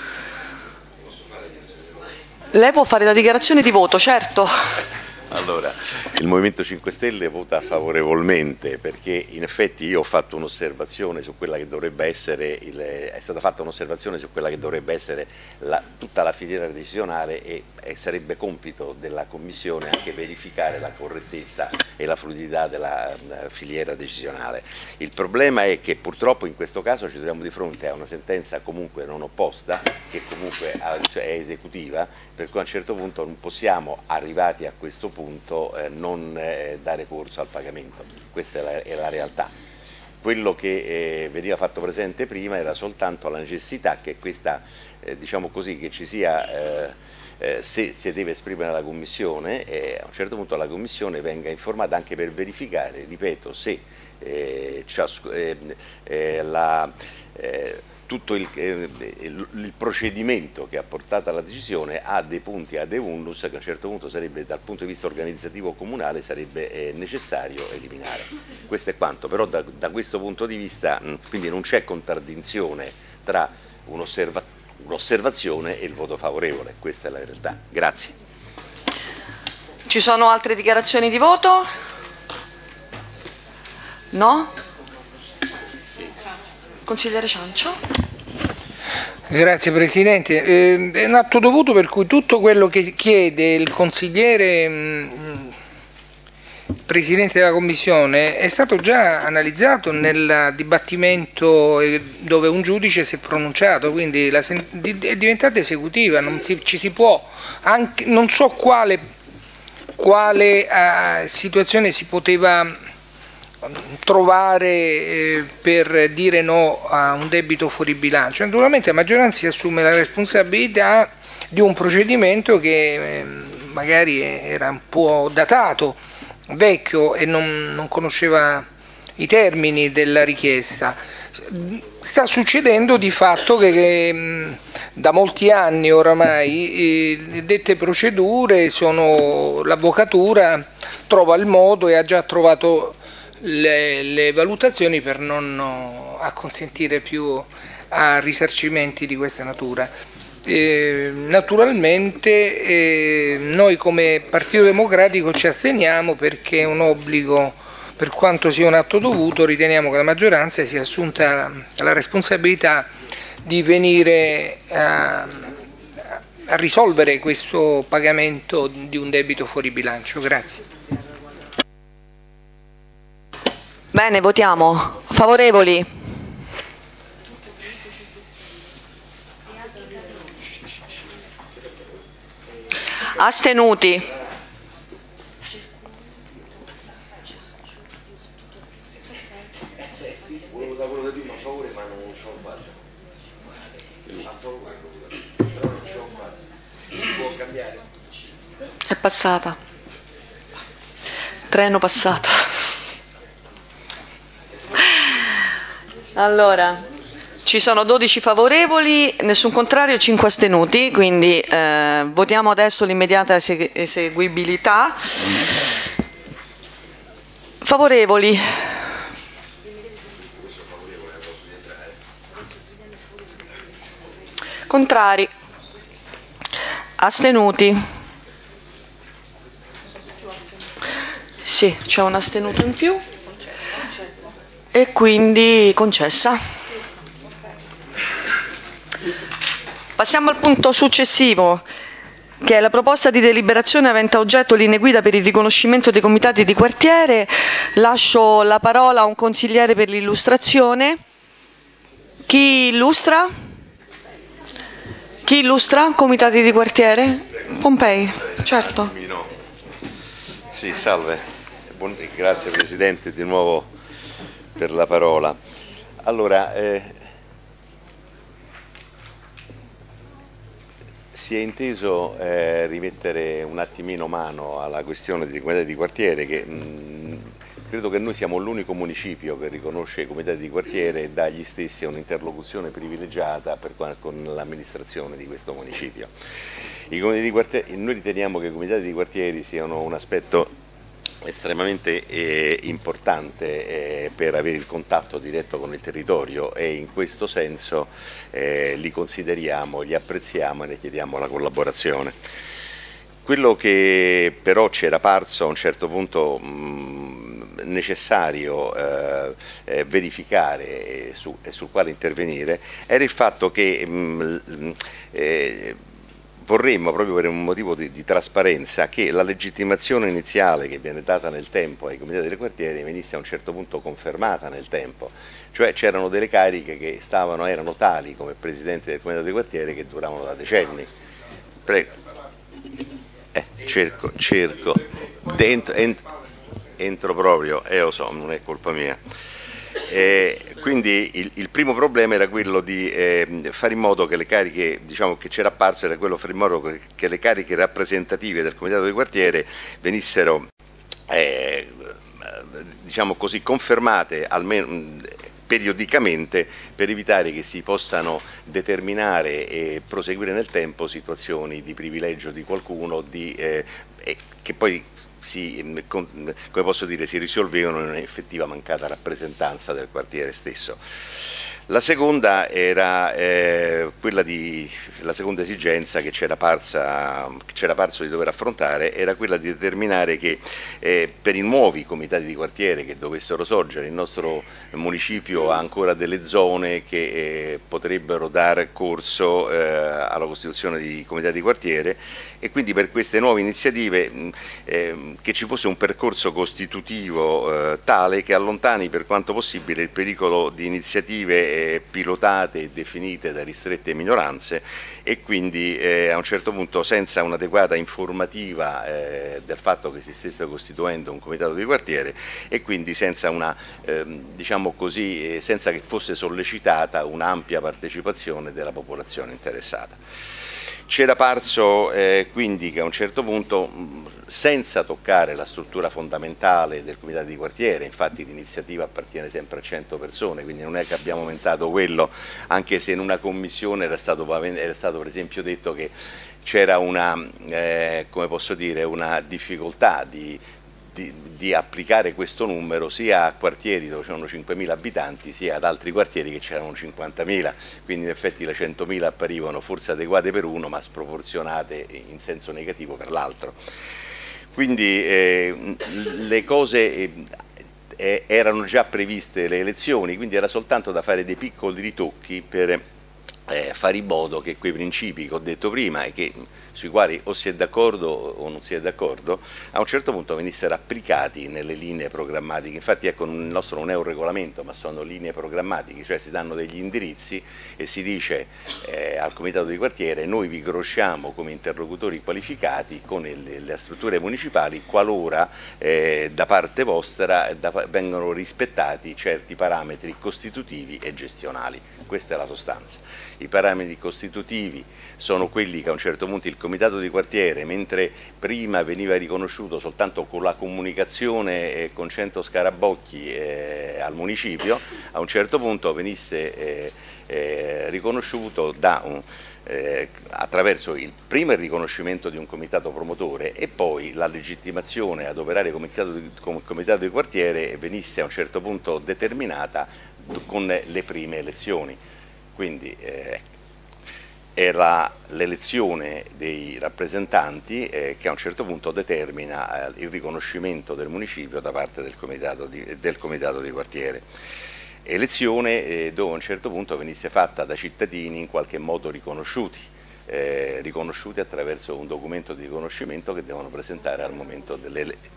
A: Lei può fare la dichiarazione di voto, certo.
I: Allora, il Movimento cinque Stelle vota favorevolmente perché in effetti io ho fatto un'osservazione su quella che dovrebbe essere, il, è stata fatta un'osservazione su quella che dovrebbe essere la, tutta la filiera decisionale e, e sarebbe compito della Commissione anche verificare la correttezza e la fluidità della uh, filiera decisionale. Il problema è che purtroppo in questo caso ci troviamo di fronte a una sentenza comunque non opposta, che comunque è esecutiva, per cui a un certo punto non possiamo, arrivati a questo punto, punto eh, non eh, dare corso al pagamento. Questa è la, è la realtà. Quello che eh, veniva fatto presente prima era soltanto la necessità che questa, eh, diciamo così, che ci sia, eh, eh, se si deve esprimere la Commissione, eh, a un certo punto la Commissione venga informata anche per verificare, ripeto, se eh, eh, eh, la eh, tutto il, eh, il, il procedimento che ha portato alla decisione ha dei punti, ha dei vulnus che a un certo punto sarebbe, dal punto di vista organizzativo comunale, sarebbe eh, necessario eliminare. Questo è quanto, però da, da questo punto di vista mh, quindi non c'è contraddizione tra un'osservazione e il voto favorevole, questa è la realtà. Grazie.
A: Ci sono altre dichiarazioni di voto? No? Consigliere Ciancio.
K: Grazie Presidente. Eh, è un atto dovuto per cui tutto quello che chiede il consigliere mh, Presidente della Commissione è stato già analizzato nel dibattimento dove un giudice si è pronunciato, quindi la, è diventata esecutiva, non si, ci si può, anche, non so quale, quale uh, situazione si poteva trovare eh, per dire no a un debito fuori bilancio. Naturalmente la maggioranza si assume la responsabilità di un procedimento che eh, magari era un po' datato, vecchio e non, non conosceva i termini della richiesta. Sta succedendo di fatto che, che da molti anni oramai eh, dette procedure sono, l'avvocatura trova il modo e ha già trovato Le, le valutazioni per non no, acconsentire più a risarcimenti di questa natura. Eh, naturalmente eh, noi come Partito Democratico ci asteniamo perché è un obbligo, per quanto sia un atto dovuto, riteniamo che la maggioranza sia assunta la responsabilità di venire a, a risolvere questo pagamento di un debito fuori bilancio. Grazie.
A: Bene, votiamo. Favorevoli? Astenuti?
L: Volevo da quello di prima a favore ma non ce l'ho fatta. A favore, però non ce l'ho fatta. Si può cambiare?
A: È passata. Treno passato. Allora, ci sono dodici favorevoli, nessun contrario e cinque astenuti, quindi eh, votiamo adesso l'immediata eseguibilità. Favorevoli? Contrari? Astenuti? Sì, c'è un astenuto in più. E quindi concessa. Passiamo al punto successivo, che è la proposta di deliberazione avente a oggetto linee guida per il riconoscimento dei comitati di quartiere. Lascio la parola a un consigliere per l'illustrazione. Chi illustra? Chi illustra? Comitati di quartiere? Pompei, certo.
I: Sì, salve. Buon... Grazie Presidente di nuovo per la parola. Allora, eh, si è inteso eh, rimettere un attimino mano alla questione dei comitati di quartiere, che mh, credo che noi siamo l'unico municipio che riconosce i comitati di quartiere e dà gli stessi un'interlocuzione privilegiata per, con l'amministrazione di questo municipio. I comitati di quartiere, noi riteniamo che i comitati di quartieri siano un aspetto estremamente eh, importante eh, per avere il contatto diretto con il territorio e in questo senso eh, li consideriamo, li apprezziamo e ne chiediamo la collaborazione. Quello che però ci era parso a un certo punto mh, necessario eh, eh, verificare e, su, e sul quale intervenire era il fatto che mh, eh, vorremmo, proprio per un motivo di, di trasparenza, che la legittimazione iniziale che viene data nel tempo ai comitati dei quartieri venisse a un certo punto confermata nel tempo, cioè c'erano delle cariche che stavano, erano tali come presidente del comitato dei quartieri che duravano da decenni. Prego. Eh, cerco, cerco, dentro, ent, entro proprio, e eh, lo so, non è colpa mia. Eh, quindi il, il primo problema era quello di eh, fare in modo che le cariche, diciamo che c'era apparso, era quello di fare in modo che, che le cariche rappresentative del comitato di quartiere venissero eh, diciamo così confermate almeno periodicamente, per evitare che si possano determinare e proseguire nel tempo situazioni di privilegio di qualcuno di, eh, e che poi si, come posso dire, si risolvevano in un'effettiva mancata rappresentanza del quartiere stesso. La seconda era eh, quella di, la seconda esigenza che c'era parso di dover affrontare era quella di determinare che eh, per i nuovi comitati di quartiere che dovessero sorgere, il nostro municipio ha ancora delle zone che eh, potrebbero dare corso eh, alla costituzione di comitati di quartiere, e quindi per queste nuove iniziative mh, eh, che ci fosse un percorso costitutivo eh, tale che allontani per quanto possibile il pericolo di iniziative pilotate e definite da ristrette minoranze, e quindi eh, a un certo punto senza un'adeguata informativa eh, del fatto che si stesse costituendo un comitato di quartiere, e quindi senza una eh, diciamo così eh, senza che fosse sollecitata un'ampia partecipazione della popolazione interessata. C'era parso eh, quindi che a un certo punto, senza toccare la struttura fondamentale del comitato di quartiere, infatti l'iniziativa appartiene sempre a cento persone, quindi non è che abbiamo aumentato quello, anche se in una commissione era stato, era stato per esempio detto che c'era una, eh, come posso dire, una difficoltà di, di, di applicare questo numero sia a quartieri dove c'erano cinquemila abitanti, sia ad altri quartieri che c'erano cinquantamila, quindi in effetti le centomila apparivano forse adeguate per uno ma sproporzionate in senso negativo per l'altro. Quindi eh, le cose eh, erano già previste le elezioni, quindi era soltanto da fare dei piccoli ritocchi per eh, fare in modo che quei principi che ho detto prima e che, sui quali o si è d'accordo o non si è d'accordo, a un certo punto venissero applicati nelle linee programmatiche. Infatti ecco, il nostro non è un regolamento ma sono linee programmatiche, cioè si danno degli indirizzi e si dice eh, al comitato di quartiere: noi vi conosciamo come interlocutori qualificati con le, le strutture municipali qualora eh, da parte vostra da, vengano rispettati certi parametri costitutivi e gestionali. Questa è la sostanza. I parametri costitutivi sono quelli che a un certo punto il comitato di quartiere, mentre prima veniva riconosciuto soltanto con la comunicazione eh, con cento scarabocchi eh, al municipio, a un certo punto venisse eh, eh, riconosciuto da un, eh, attraverso il primo il riconoscimento di un comitato promotore e poi la legittimazione ad operare come comitato di, come comitato di quartiere venisse a un certo punto determinata con le prime elezioni. Quindi eh, era l'elezione dei rappresentanti eh, che a un certo punto determina eh, il riconoscimento del municipio da parte del comitato di, del comitato di quartiere. Elezione eh, dove a un certo punto venisse fatta da cittadini in qualche modo riconosciuti, eh, riconosciuti attraverso un documento di riconoscimento che devono presentare al momento delle elezioni.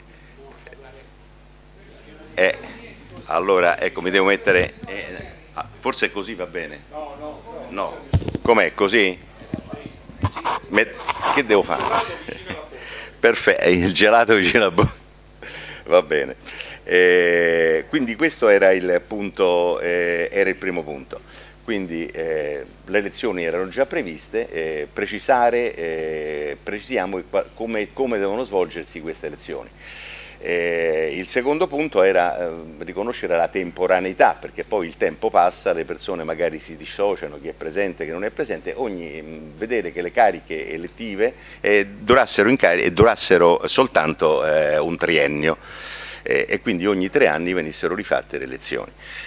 I: Eh, allora, ecco, mi devo mettere... Eh, forse così va bene? No, no. No. Com'è? Così? Met... Che devo fare? Perfetto, il gelato vicino a bocca. Va bene. Eh, quindi questo era il punto, eh, era il primo punto. Quindi eh, le elezioni erano già previste, eh, precisare, eh, precisiamo come, come devono svolgersi queste elezioni. Eh, il secondo punto era eh, riconoscere la temporaneità, perché poi il tempo passa, le persone magari si dissociano, chi è presente, chi non è presente, ogni, mh, vedere che le cariche elettive eh, durassero, in cari durassero soltanto eh, un triennio eh, e quindi ogni tre anni venissero rifatte le elezioni.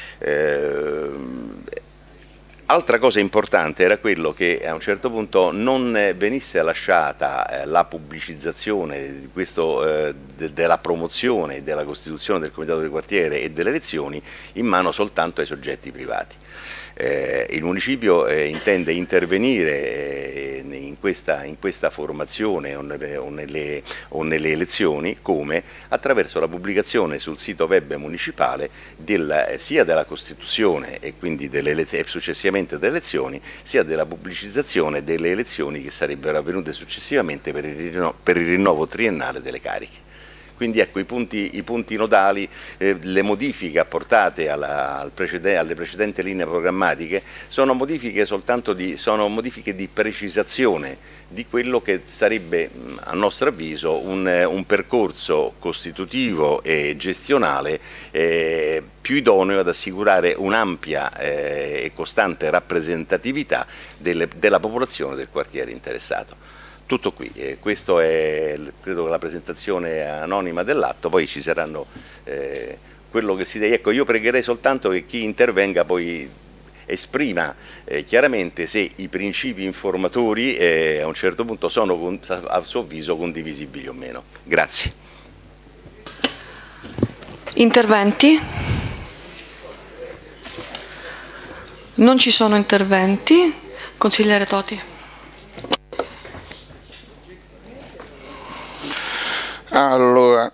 I: Eh, Altra cosa importante era quello che a un certo punto non venisse lasciata eh, la pubblicizzazione di questo, eh, de della promozione della costituzione del comitato di quartiere e delle elezioni in mano soltanto ai soggetti privati. Eh, il municipio eh, intende intervenire eh, in, questa, in questa formazione o nelle, o, nelle, o nelle elezioni come? Attraverso la pubblicazione sul sito web municipale del, sia della Costituzione e quindi delle, successivamente delle elezioni, sia della pubblicizzazione delle elezioni che sarebbero avvenute successivamente per il rinnovo, per il rinnovo triennale delle cariche. Quindi ecco i punti, i punti nodali, eh, le modifiche apportate alla, al precedente, alle precedenti linee programmatiche sono modifiche soltanto di, sono modifiche di precisazione di quello che sarebbe a nostro avviso un, un percorso costitutivo e gestionale eh, più idoneo ad assicurare un'ampia eh, e costante rappresentatività delle, della popolazione del quartiere interessato. Tutto qui, eh, questo è credo la presentazione anonima dell'atto, poi ci saranno eh, quello che si deve. Ecco, io pregherei soltanto che chi intervenga poi esprima eh, chiaramente se i principi informatori eh, a un certo punto sono con, a suo avviso condivisibili o meno. Grazie.
A: Interventi? Non ci sono interventi. Consigliere Toti.
G: Allora,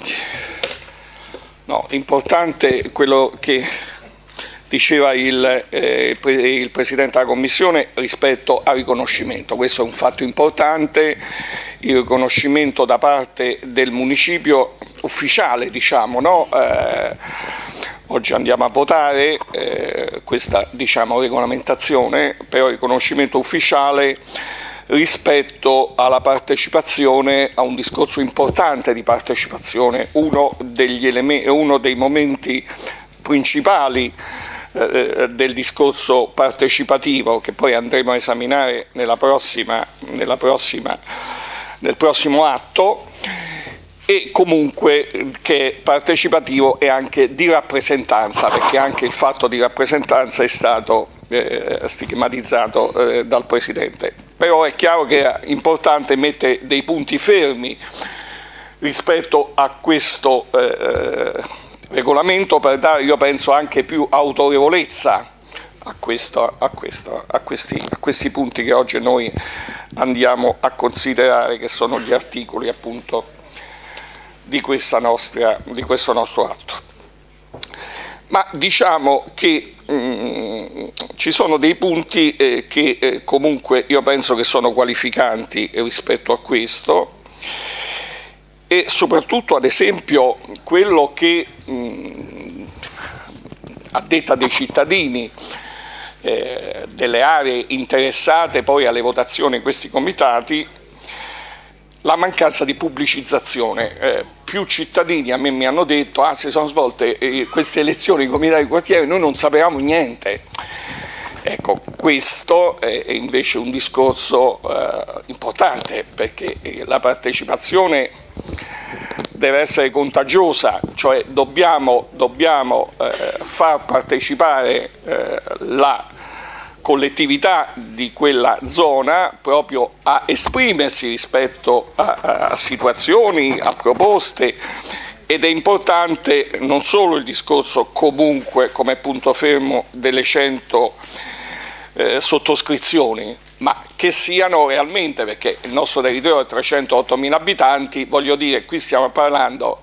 G: no, importante quello che diceva il, eh, il Presidente della Commissione rispetto al riconoscimento. Questo è un fatto importante, il riconoscimento da parte del municipio ufficiale, diciamo, no? Eh, oggi andiamo a votare eh, questa, diciamo, regolamentazione, però il riconoscimento ufficiale rispetto alla partecipazione, a un discorso importante di partecipazione, uno degli elementi, uno dei momenti principali eh, del discorso partecipativo che poi andremo a esaminare nella prossima, nella prossima, nel prossimo atto, e comunque che è partecipativo e anche di rappresentanza, perché anche il fatto di rappresentanza è stato eh, stigmatizzato eh, dal Presidente. Però è chiaro che è importante mettere dei punti fermi rispetto a questo eh, regolamento per dare, io penso, anche più autorevolezza a, questo, a, questo, a, questi, a questi punti che oggi noi andiamo a considerare, che sono gli articoli appunto di, questa nostra, di questo nostro atto. Ma diciamo che mh, ci sono dei punti eh, che eh, comunque io penso che sono qualificanti rispetto a questo, e soprattutto ad esempio quello che mh, a detta dei cittadini eh, delle aree interessate poi alle votazioni in questi comitati, la mancanza di pubblicizzazione. Eh, più cittadini a me mi hanno detto: ah, si sono svolte eh, queste elezioni in comitati di quartiere, noi non sapevamo niente. Ecco, questo è invece un discorso eh, importante, perché la partecipazione deve essere contagiosa, cioè dobbiamo, dobbiamo eh, far partecipare eh, la collettività di quella zona proprio a esprimersi rispetto a, a situazioni, a proposte, ed è importante non solo il discorso comunque come punto fermo delle cento eh, sottoscrizioni, ma che siano realmente, perché il nostro territorio è trecentoottomila abitanti, voglio dire, qui stiamo parlando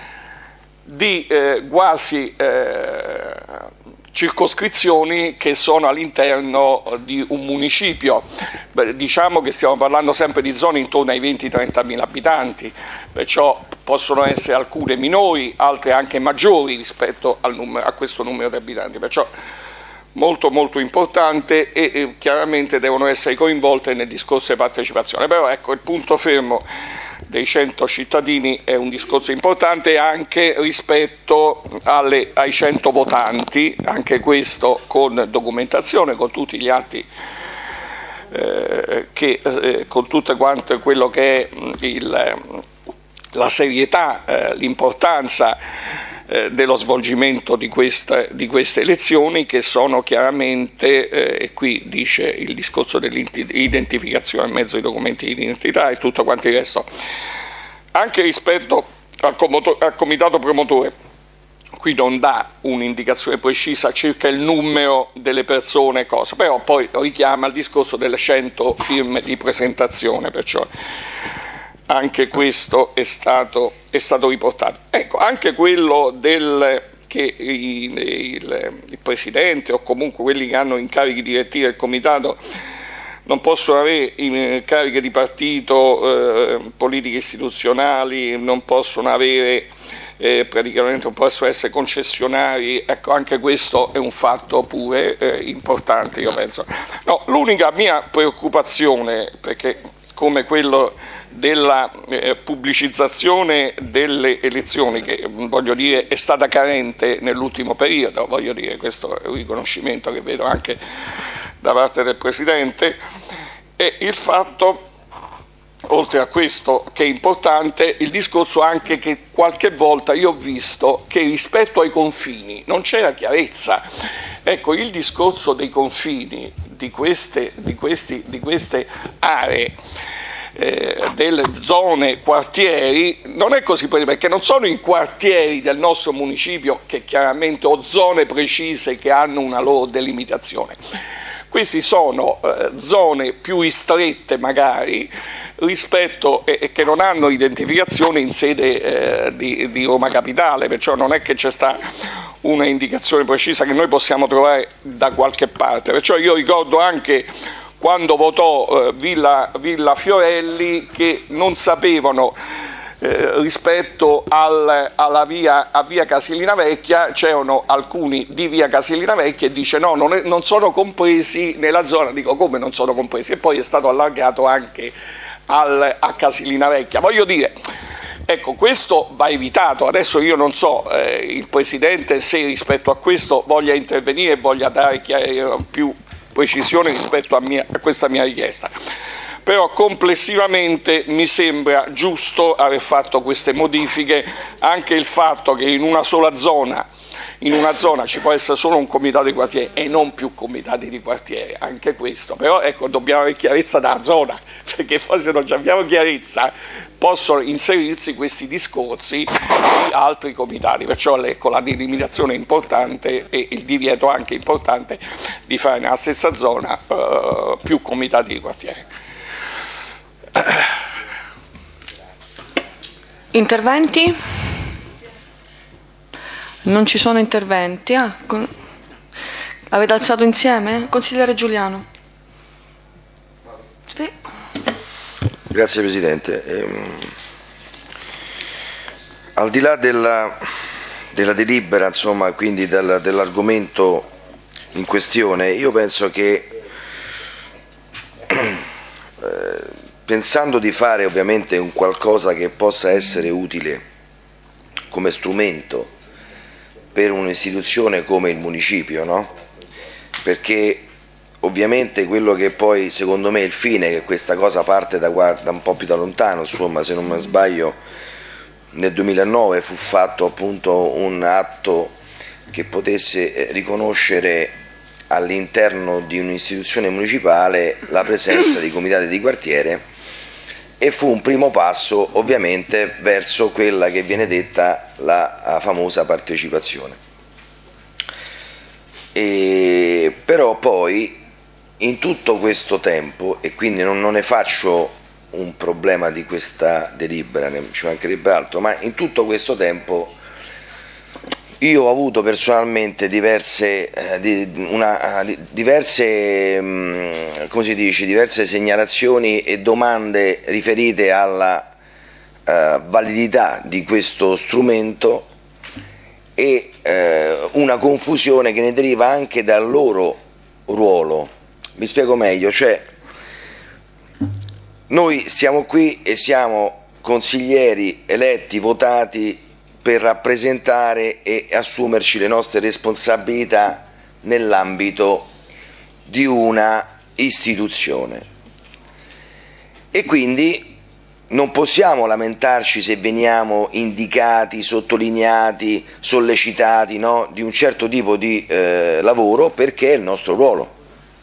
G: di eh, quasi eh, circoscrizioni che sono all'interno di un municipio. Beh, diciamo che stiamo parlando sempre di zone intorno ai venti trentamila abitanti, perciò possono essere alcune minori, altre anche maggiori rispetto al numero, a questo numero di abitanti, perciò molto molto importante, e, e chiaramente devono essere coinvolte nel discorso di partecipazione. Però ecco, il punto fermo dei cento cittadini è un discorso importante anche rispetto alle, ai cento votanti, anche questo con documentazione, con tutti gli atti, eh, che, eh, con tutto quanto quello che è il, la serietà, eh, l'importanza eh, dello svolgimento di, questa, di queste elezioni, che sono chiaramente, eh, e qui dice il discorso dell'identificazione in mezzo ai documenti di identità e tutto quanto il resto, anche rispetto al, al comitato promotore. Qui non dà un'indicazione precisa circa il numero delle persone, cosa, però poi richiama il discorso delle cento firme di presentazione, perciò anche questo è stato, è stato riportato. Ecco, anche quello del, che il, il, il Presidente o comunque quelli che hanno incarichi direttivi del Comitato non possono avere cariche di partito, eh, politiche istituzionali, non possono avere, eh, praticamente non possono essere concessionari. Ecco, anche questo è un fatto pure eh, importante, io penso. No, l'unica mia preoccupazione, perché come quello della eh, pubblicizzazione delle elezioni, che voglio dire è stata carente nell'ultimo periodo, voglio dire, questo è un riconoscimento che vedo anche da parte del Presidente, è il fatto, oltre a questo che è importante, il discorso anche che qualche volta io ho visto che rispetto ai confini non c'era chiarezza. Ecco, il discorso dei confini di queste, di questi, di queste aree, eh, delle zone, quartieri, non è così, perché non sono i quartieri del nostro municipio che chiaramente ho zone precise che hanno una loro delimitazione. Questi sono eh, zone più ristrette magari rispetto e eh, che non hanno identificazione in sede eh, di, di Roma Capitale, perciò non è che c'è sta una indicazione precisa che noi possiamo trovare da qualche parte. Perciò io ricordo anche quando votò eh, Villa, Villa Fiorelli che non sapevano eh, rispetto al, alla via, a via Casilina Vecchia, c'erano alcuni di via Casilina Vecchia e dice no, non, è, non sono compresi nella zona. Dico come non sono compresi? E poi è stato allargato anche al, a Casilina Vecchia. Voglio dire, ecco, questo va evitato. Adesso io non so eh, il Presidente se rispetto a questo voglia intervenire e voglia dare più precisione rispetto a, mia, a questa mia richiesta. Però complessivamente mi sembra giusto aver fatto queste modifiche, anche il fatto che in una sola zona, in una zona ci può essere solo un comitato di quartiere e non più comitati di quartiere, anche questo. Però ecco, dobbiamo avere chiarezza dalla zona, perché poi se non abbiamo chiarezza possono inserirsi questi discorsi di altri comitati, perciò ecco, la delimitazione è importante e il divieto anche importante di fare nella stessa zona uh, più comitati di quartiere.
A: Interventi? Non ci sono interventi. Ah, con... Avete alzato insieme? Consigliere Giuliano. Sì.
L: Grazie Presidente. Ehm, al di là della, della delibera, insomma, quindi del, dell'argomento in questione, io penso che eh, pensando di fare ovviamente un qualcosa che possa essere utile come strumento per un'istituzione come il municipio, no? Perché ovviamente quello che poi secondo me è il fine, che questa cosa parte da, da un po' più da lontano, insomma, se non mi sbaglio nel duemilanove fu fatto appunto un atto che potesse riconoscere all'interno di un'istituzione municipale la presenza di comitati di quartiere, e fu un primo passo ovviamente verso quella che viene detta la famosa partecipazione. E però poi in tutto questo tempo, e quindi non, non ne faccio un problema di questa delibera, ne ci mancherebbe altro, ma in tutto questo tempo io ho avuto personalmente diverse, eh, di, una, di, diverse, mh, come si dice, diverse segnalazioni e domande riferite alla eh, validità di questo strumento e eh, una confusione che ne deriva anche dal loro ruolo. Mi spiego meglio, cioè noi stiamo qui e siamo consiglieri eletti, votati per rappresentare e assumerci le nostre responsabilità nell'ambito di una istituzione. E quindi non possiamo lamentarci se veniamo indicati, sottolineati, sollecitati, no, di un certo tipo di eh, lavoro, perché è il nostro ruolo.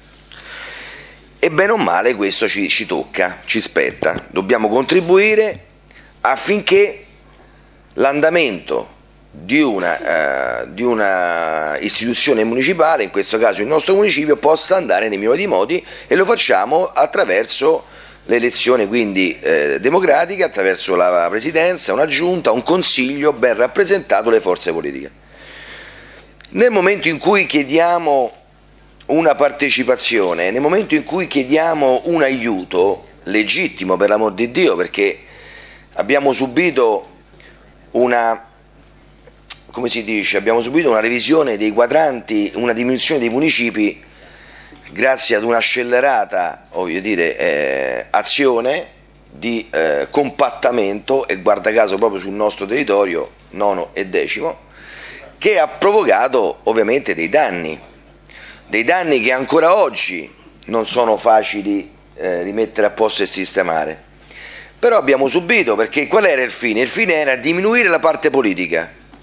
L: E bene o male questo ci, ci tocca, ci spetta. Dobbiamo contribuire affinché l'andamento di una, uh, di una istituzione municipale, in questo caso il nostro municipio, possa andare nei migliori modi, e lo facciamo attraverso l'elezione quindi eh, democratica, attraverso la presidenza, una giunta, un consiglio ben rappresentato le forze politiche. Nel momento in cui chiediamo una partecipazione, nel momento in cui chiediamo un aiuto legittimo, per l'amor di Dio, perché abbiamo subito una, come si dice, abbiamo subito una revisione dei quadranti, una diminuzione dei municipi grazie ad una scellerata, voglio dire, eh, azione di eh, compattamento, e guarda caso proprio sul nostro territorio, nono e decimo, che ha provocato ovviamente dei danni, dei danni che ancora oggi non sono facili eh, rimettere a posto e sistemare. Però abbiamo subito, perché qual era il fine? Il fine era diminuire la parte politica,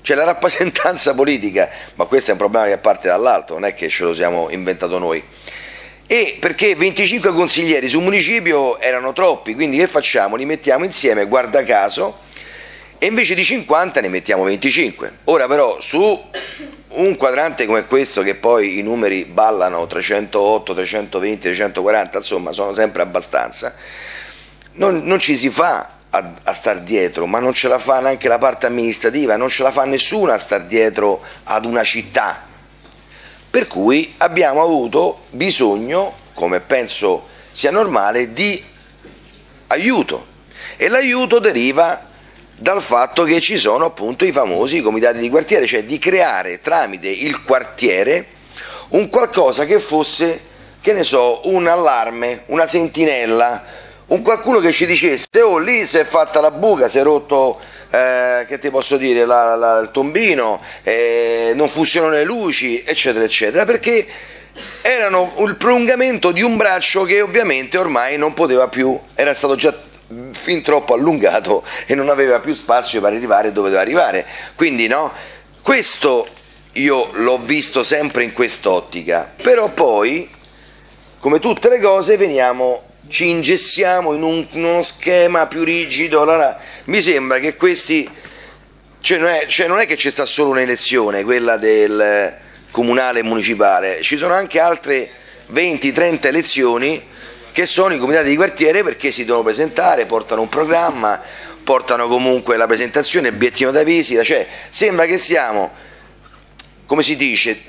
L: Cioè la rappresentanza politica, ma questo è un problema che parte dall'alto, non è che ce lo siamo inventato noi. E perché venticinque consiglieri su municipio erano troppi, quindi che facciamo? Li mettiamo insieme, guarda caso, e invece di cinquanta ne mettiamo venticinque. Ora però su un quadrante come questo, che poi i numeri ballano trecentootto, trecentoventi, trecentoquaranta, insomma sono sempre abbastanza, non, non ci si fa a, a star dietro, ma non ce la fa neanche la parte amministrativa, non ce la fa nessuno a star dietro ad una città. Per cui abbiamo avuto bisogno, come penso sia normale, di aiuto, e l'aiuto deriva dal fatto che ci sono appunto i famosi comitati di quartiere, cioè di creare tramite il quartiere un qualcosa che fosse, che ne so, un allarme, una sentinella, un qualcuno che ci dicesse: oh, lì si è fatta la buca, si è rotto, eh, che ti posso dire, la, la, il tombino, eh, non funzionano le luci, eccetera eccetera, perché erano il prolungamento di un braccio che ovviamente ormai non poteva più, era stato già fin troppo allungato e non aveva più spazio per arrivare dove doveva arrivare. Quindi no, questo io l'ho visto sempre in quest'ottica, però poi, come tutte le cose, veniamo, ci ingessiamo in, un, in uno schema più rigido. Allora mi sembra che questi, cioè non è, cioè non è che c'è sta solo un'elezione, quella del comunale e municipale, ci sono anche altre venti trenta elezioni che sono i comitati di quartiere, perché si devono presentare, portano un programma, portano comunque la presentazione, il bigliettino da visita, cioè sembra che stiamo, come si dice,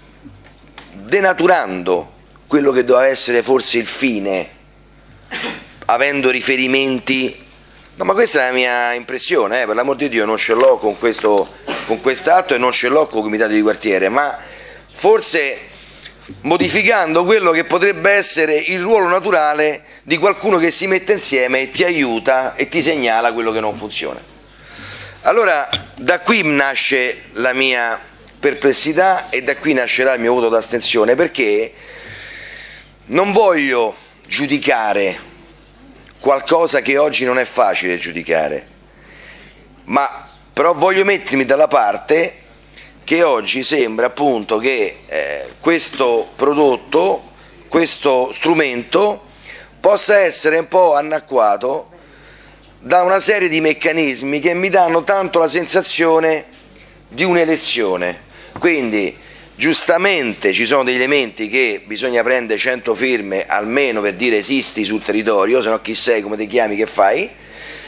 L: denaturando quello che doveva essere forse il fine, avendo riferimenti. No, ma questa è la mia impressione, eh, per l'amor di Dio, non ce l'ho con questo, con quest'atto e non ce l'ho con i comitati di quartiere, ma forse modificando quello che potrebbe essere il ruolo naturale di qualcuno che si mette insieme e ti aiuta e ti segnala quello che non funziona. Allora da qui nasce la mia perplessità e da qui nascerà il mio voto d'astensione, perché non voglio giudicare qualcosa che oggi non è facile giudicare, ma però voglio mettermi dalla parte che oggi sembra appunto che eh, questo prodotto, questo strumento possa essere un po' annacquato da una serie di meccanismi che mi danno tanto la sensazione di un'elezione. Quindi giustamente ci sono degli elementi che bisogna prendere cento firme almeno per dire esisti sul territorio, se no chi sei, come ti chiami, che fai?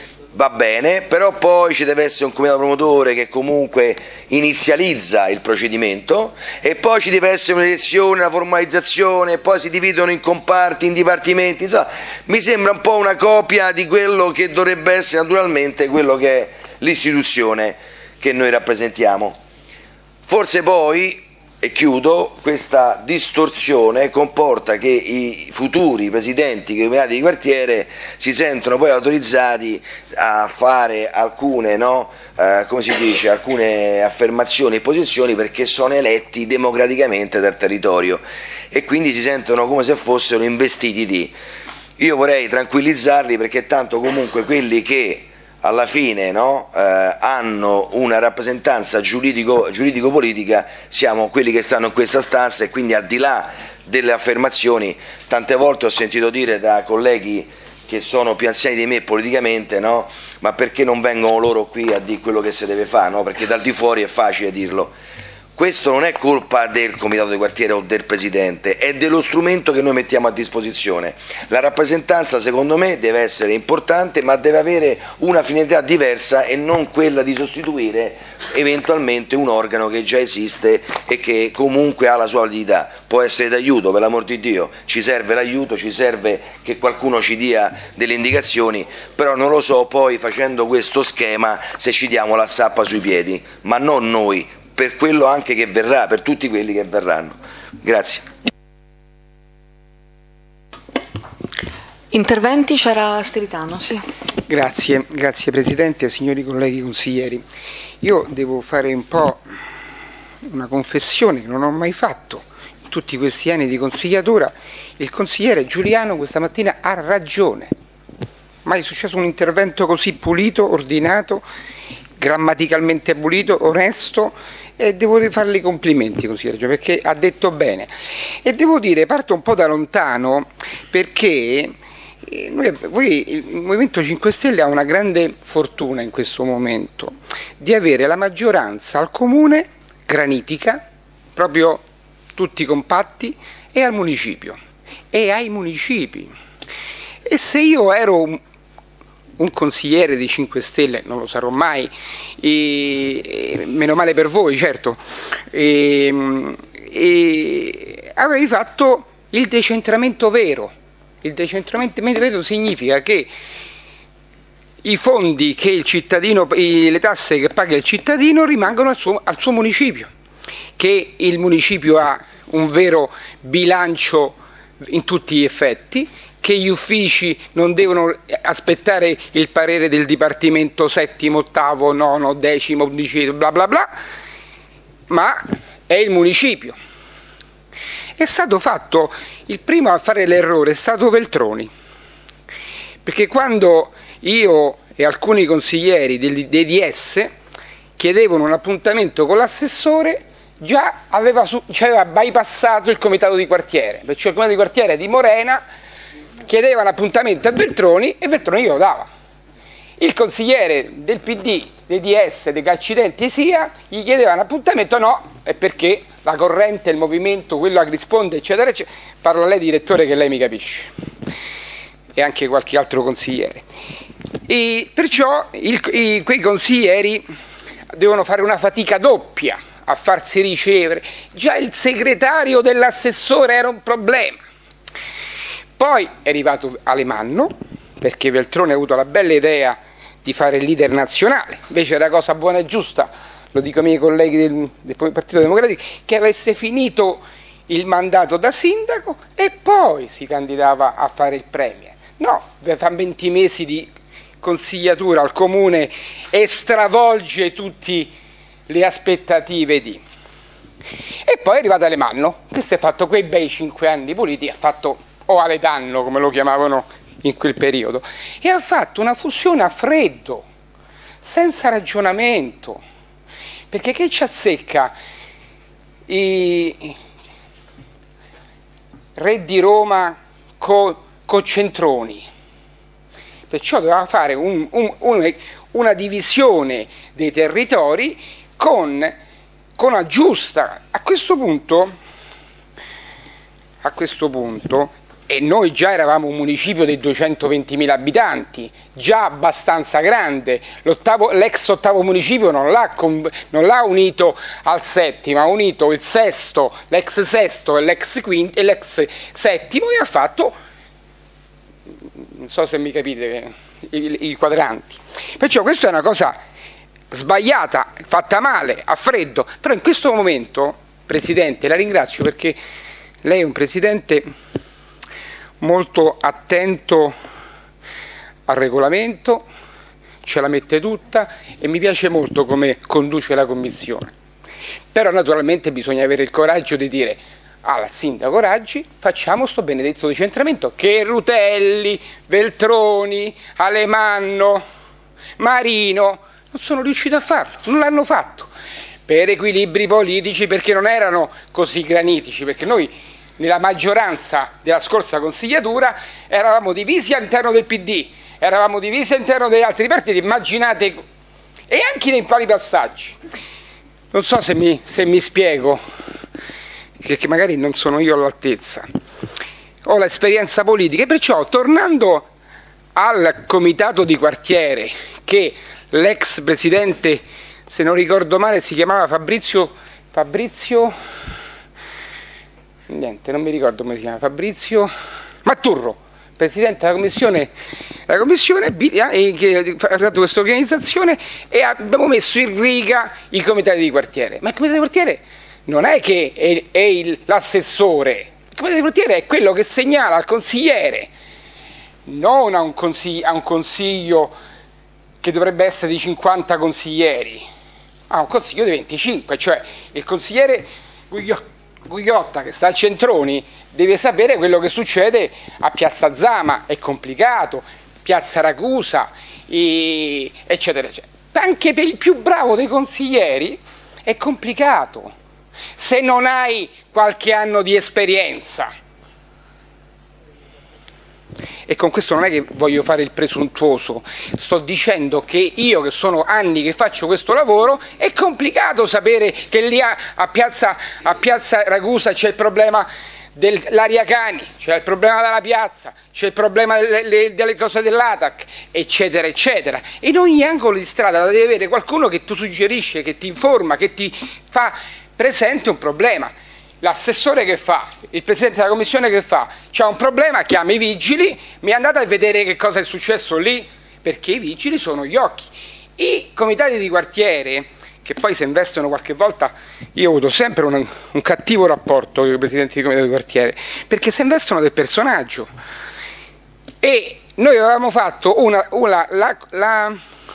L: Va bene, però poi ci deve essere un comitato promotore che comunque inizializza il procedimento, e poi ci deve essere un'elezione, una formalizzazione, e poi si dividono in comparti, in dipartimenti. Insomma, mi sembra un po' una copia di quello che dovrebbe essere naturalmente quello che è l'istituzione che noi rappresentiamo. Forse poi, e chiudo, questa distorsione comporta che i futuri presidenti dei comitati di quartiere si sentono poi autorizzati a fare alcune, no, eh, come si dice, alcune affermazioni e posizioni perché sono eletti democraticamente dal territorio, e quindi si sentono come se fossero investiti di. Io vorrei tranquillizzarli, perché tanto comunque quelli che alla fine, no, eh, hanno una rappresentanza giuridico, giuridico-politica siamo quelli che stanno in questa stanza, e quindi al di là delle affermazioni, tante volte ho sentito dire da colleghi che sono più anziani di me politicamente, no, ma perché non vengono loro qui a dire quello che si deve fare, no? Perché dal di fuori è facile dirlo. Questo non è colpa del comitato di quartiere o del presidente, è dello strumento che noi mettiamo a disposizione. La rappresentanza, secondo me, deve essere importante, ma deve avere una finalità diversa e non quella di sostituire eventualmente un organo che già esiste e che comunque ha la sua validità. Può essere d'aiuto, per l'amor di Dio, ci serve l'aiuto, ci serve che qualcuno ci dia delle indicazioni, però non lo so poi facendo questo schema se ci diamo la zappa sui piedi, ma non noi, per quello anche che verrà, per tutti quelli che verranno. Grazie.
A: Interventi, c'era Stilitano, sì.
K: Grazie, grazie Presidente, signori colleghi consiglieri. Io devo fare un po' una confessione che non ho mai fatto in tutti questi anni di consigliatura. Il consigliere Giuliano questa mattina ha ragione. Mai è successo un intervento così pulito, ordinato, grammaticalmente pulito, onesto, e devo fargli i complimenti, consigliere, perché ha detto bene. E devo dire, parto un po' da lontano, perché noi, voi, il Movimento cinque Stelle ha una grande fortuna in questo momento di avere la maggioranza al comune granitica, proprio tutti compatti, e al municipio e ai municipi. E se io ero un, un consigliere dei cinque Stelle, non lo sarò mai, e, e, meno male per voi, certo, e, e avrei fatto il decentramento vero. Il decentramento vero significa che i fondi che il cittadino, le tasse che paga il cittadino rimangono al suo, al suo municipio, che il municipio ha un vero bilancio in tutti gli effetti, che gli uffici non devono aspettare il parere del dipartimento settimo, ottavo, nono, decimo, undicesimo, bla bla bla, ma è il municipio. È stato fatto, il primo a fare l'errore è stato Veltroni, perché quando io e alcuni consiglieri dei D D S chiedevano un appuntamento con l'assessore, già aveva, ci aveva bypassato il comitato di quartiere, perciò il comitato di quartiere di Morena chiedeva un appuntamento a Veltroni e Veltroni glielo dava. Il consigliere del P D, dei D S, dei accidenti sia, gli chiedeva un appuntamento, no, è perché la corrente, il movimento, quello che risponde, eccetera, eccetera. Parlo a lei, direttore, che lei mi capisce, e anche qualche altro consigliere. E perciò il, i, quei consiglieri devono fare una fatica doppia a farsi ricevere. Già il segretario dell'assessore era un problema. Poi è arrivato Alemanno, perché Veltroni ha avuto la bella idea di fare il leader nazionale, invece era cosa buona e giusta, lo dico ai miei colleghi del, del Partito Democratico, che avesse finito il mandato da sindaco e poi si candidava a fare il premier. No, fa venti mesi di consigliatura al comune e stravolge tutte le aspettative di... E poi è arrivato Alemanno, che si è fatto quei bei cinque anni puliti, ha fatto, o Aledanno come lo chiamavano in quel periodo, e ha fatto una fusione a freddo, senza ragionamento, perché che ci azzecca i re di Roma con co Centroni? Perciò doveva fare un, un, un, una divisione dei territori con, con una giusta. A questo punto, a questo punto, e noi già eravamo un municipio dei duecentoventimila abitanti, già abbastanza grande, l'ex ottavo municipio non l'ha, non l'ha unito al settimo, ha unito il sesto, l'ex sesto e l'ex quinto e l'ex settimo, e ha fatto, non so se mi capite, i, i quadranti. Perciò questa è una cosa sbagliata, fatta male, a freddo, però in questo momento, Presidente, la ringrazio perché lei è un Presidente molto attento al regolamento, ce la mette tutta e mi piace molto come conduce la Commissione. Però naturalmente bisogna avere il coraggio di dire al Sindaco Raggi facciamo sto benedetto decentramento che Rutelli, Veltroni, Alemanno, Marino non sono riusciti a farlo, non l'hanno fatto per equilibri politici, perché non erano così granitici, perché noi nella maggioranza della scorsa consigliatura eravamo divisi all'interno del P D, eravamo divisi all'interno degli altri partiti, immaginate, e anche nei vari passaggi. Non so se mi, se mi spiego, perché magari non sono io all'altezza, ho l'esperienza politica, e perciò tornando al comitato di quartiere, che l'ex presidente, se non ricordo male, si chiamava Fabrizio, Fabrizio... niente, non mi ricordo come si chiama, Fabrizio Matturro, Presidente della Commissione, della commissione eh, che ha fatto questa organizzazione, e abbiamo messo in riga i comitati di quartiere. Ma il comitato di quartiere non è che è, è l'assessore, il comitato di quartiere è quello che segnala al consigliere, non a un consiglio, a un consiglio che dovrebbe essere di cinquanta consiglieri, a un consiglio di venticinque, cioè il consigliere Gugliotta che sta al Centroni deve sapere quello che succede a Piazza Zama, è complicato, Piazza Ragusa, e, eccetera, eccetera. anche per il più bravo dei consiglieri è complicato se non hai qualche anno di esperienza. E con questo non è che voglio fare il presuntuoso, sto dicendo che io, che sono anni che faccio questo lavoro, è complicato sapere che lì a, a, piazza, a piazza Ragusa c'è il problema dell'Aria Cani, c'è il problema della piazza, c'è il problema delle, delle cose dell'A T A C, eccetera, eccetera. E in ogni angolo di strada devi avere qualcuno che ti suggerisce, che ti informa, che ti fa presente un problema. L'assessore che fa, il presidente della commissione che fa, c'è un problema, chiama i vigili, mi andate a vedere che cosa è successo lì, perché i vigili sono gli occhi. I comitati di quartiere, che poi si investono qualche volta, io ho avuto sempre un, un cattivo rapporto con i presidenti di comitati di quartiere, perché si investono del personaggio. E noi avevamo fatto una, una, la, la,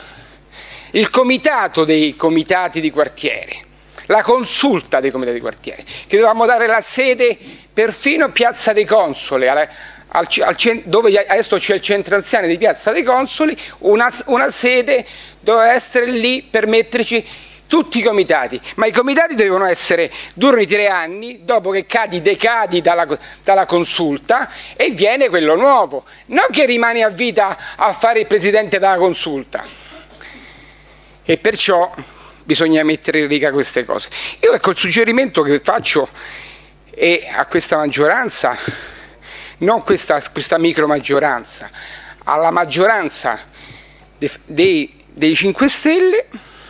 K: il comitato dei comitati di quartiere, la consulta dei comitati di quartiere, che dovevamo dare la sede perfino a Piazza dei Consoli, al, al, al, dove adesso c'è il centro anziani di Piazza dei Consoli, una, una sede doveva essere lì per metterci tutti i comitati, ma i comitati devono essere, durano i tre anni, dopo che cadi decadi dalla, dalla consulta e viene quello nuovo, non che rimani a vita a fare il presidente della consulta. E perciò bisogna mettere in riga queste cose. Io ecco il suggerimento che faccio è a questa maggioranza, non questa, questa micro maggioranza, alla maggioranza dei, dei, dei cinque Stelle,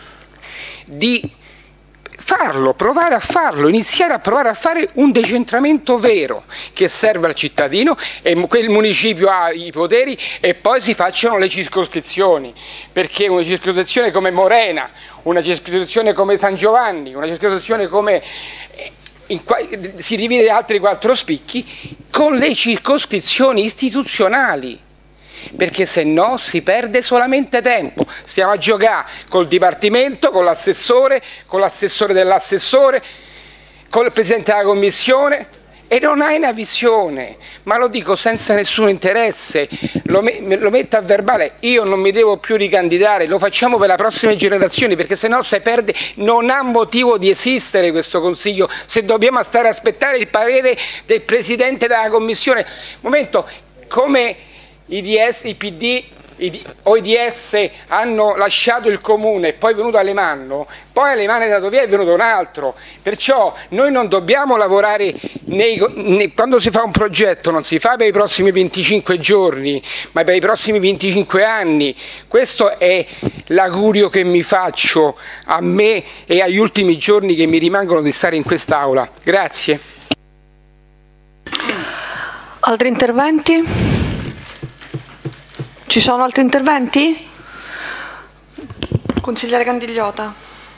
K: di farlo, provare a farlo, iniziare a provare a fare un decentramento vero che serve al cittadino, e quel municipio ha i poteri e poi si facciano le circoscrizioni, perché una circoscrizione come Morena, una circoscrizione come San Giovanni, una circoscrizione come in, si divide altri quattro spicchi con le circoscrizioni istituzionali, perché se no si perde solamente tempo, stiamo a giocare col dipartimento, con l'assessore, con l'assessore dell'assessore, con il presidente della commissione, e non hai una visione, ma lo dico senza nessun interesse, lo, me, lo metto a verbale, io non mi devo più ricandidare, lo facciamo per le prossime generazioni, perché se no si perde, non ha motivo di esistere questo Consiglio, se dobbiamo stare a aspettare il parere del presidente della commissione. Momento, come i D S, i P D o i D S hanno lasciato il comune e poi è venuto Alemanno, poi Alemanno è andato via e è venuto un altro, perciò noi non dobbiamo lavorare nei, nei, quando si fa un progetto non si fa per i prossimi venticinque giorni ma per i prossimi venticinque anni. Questo è l'augurio che mi faccio a me e agli ultimi giorni che mi rimangono di stare in quest'Aula. Grazie.
A: Altri interventi? Ci sono altri interventi? Consigliere Candigliota.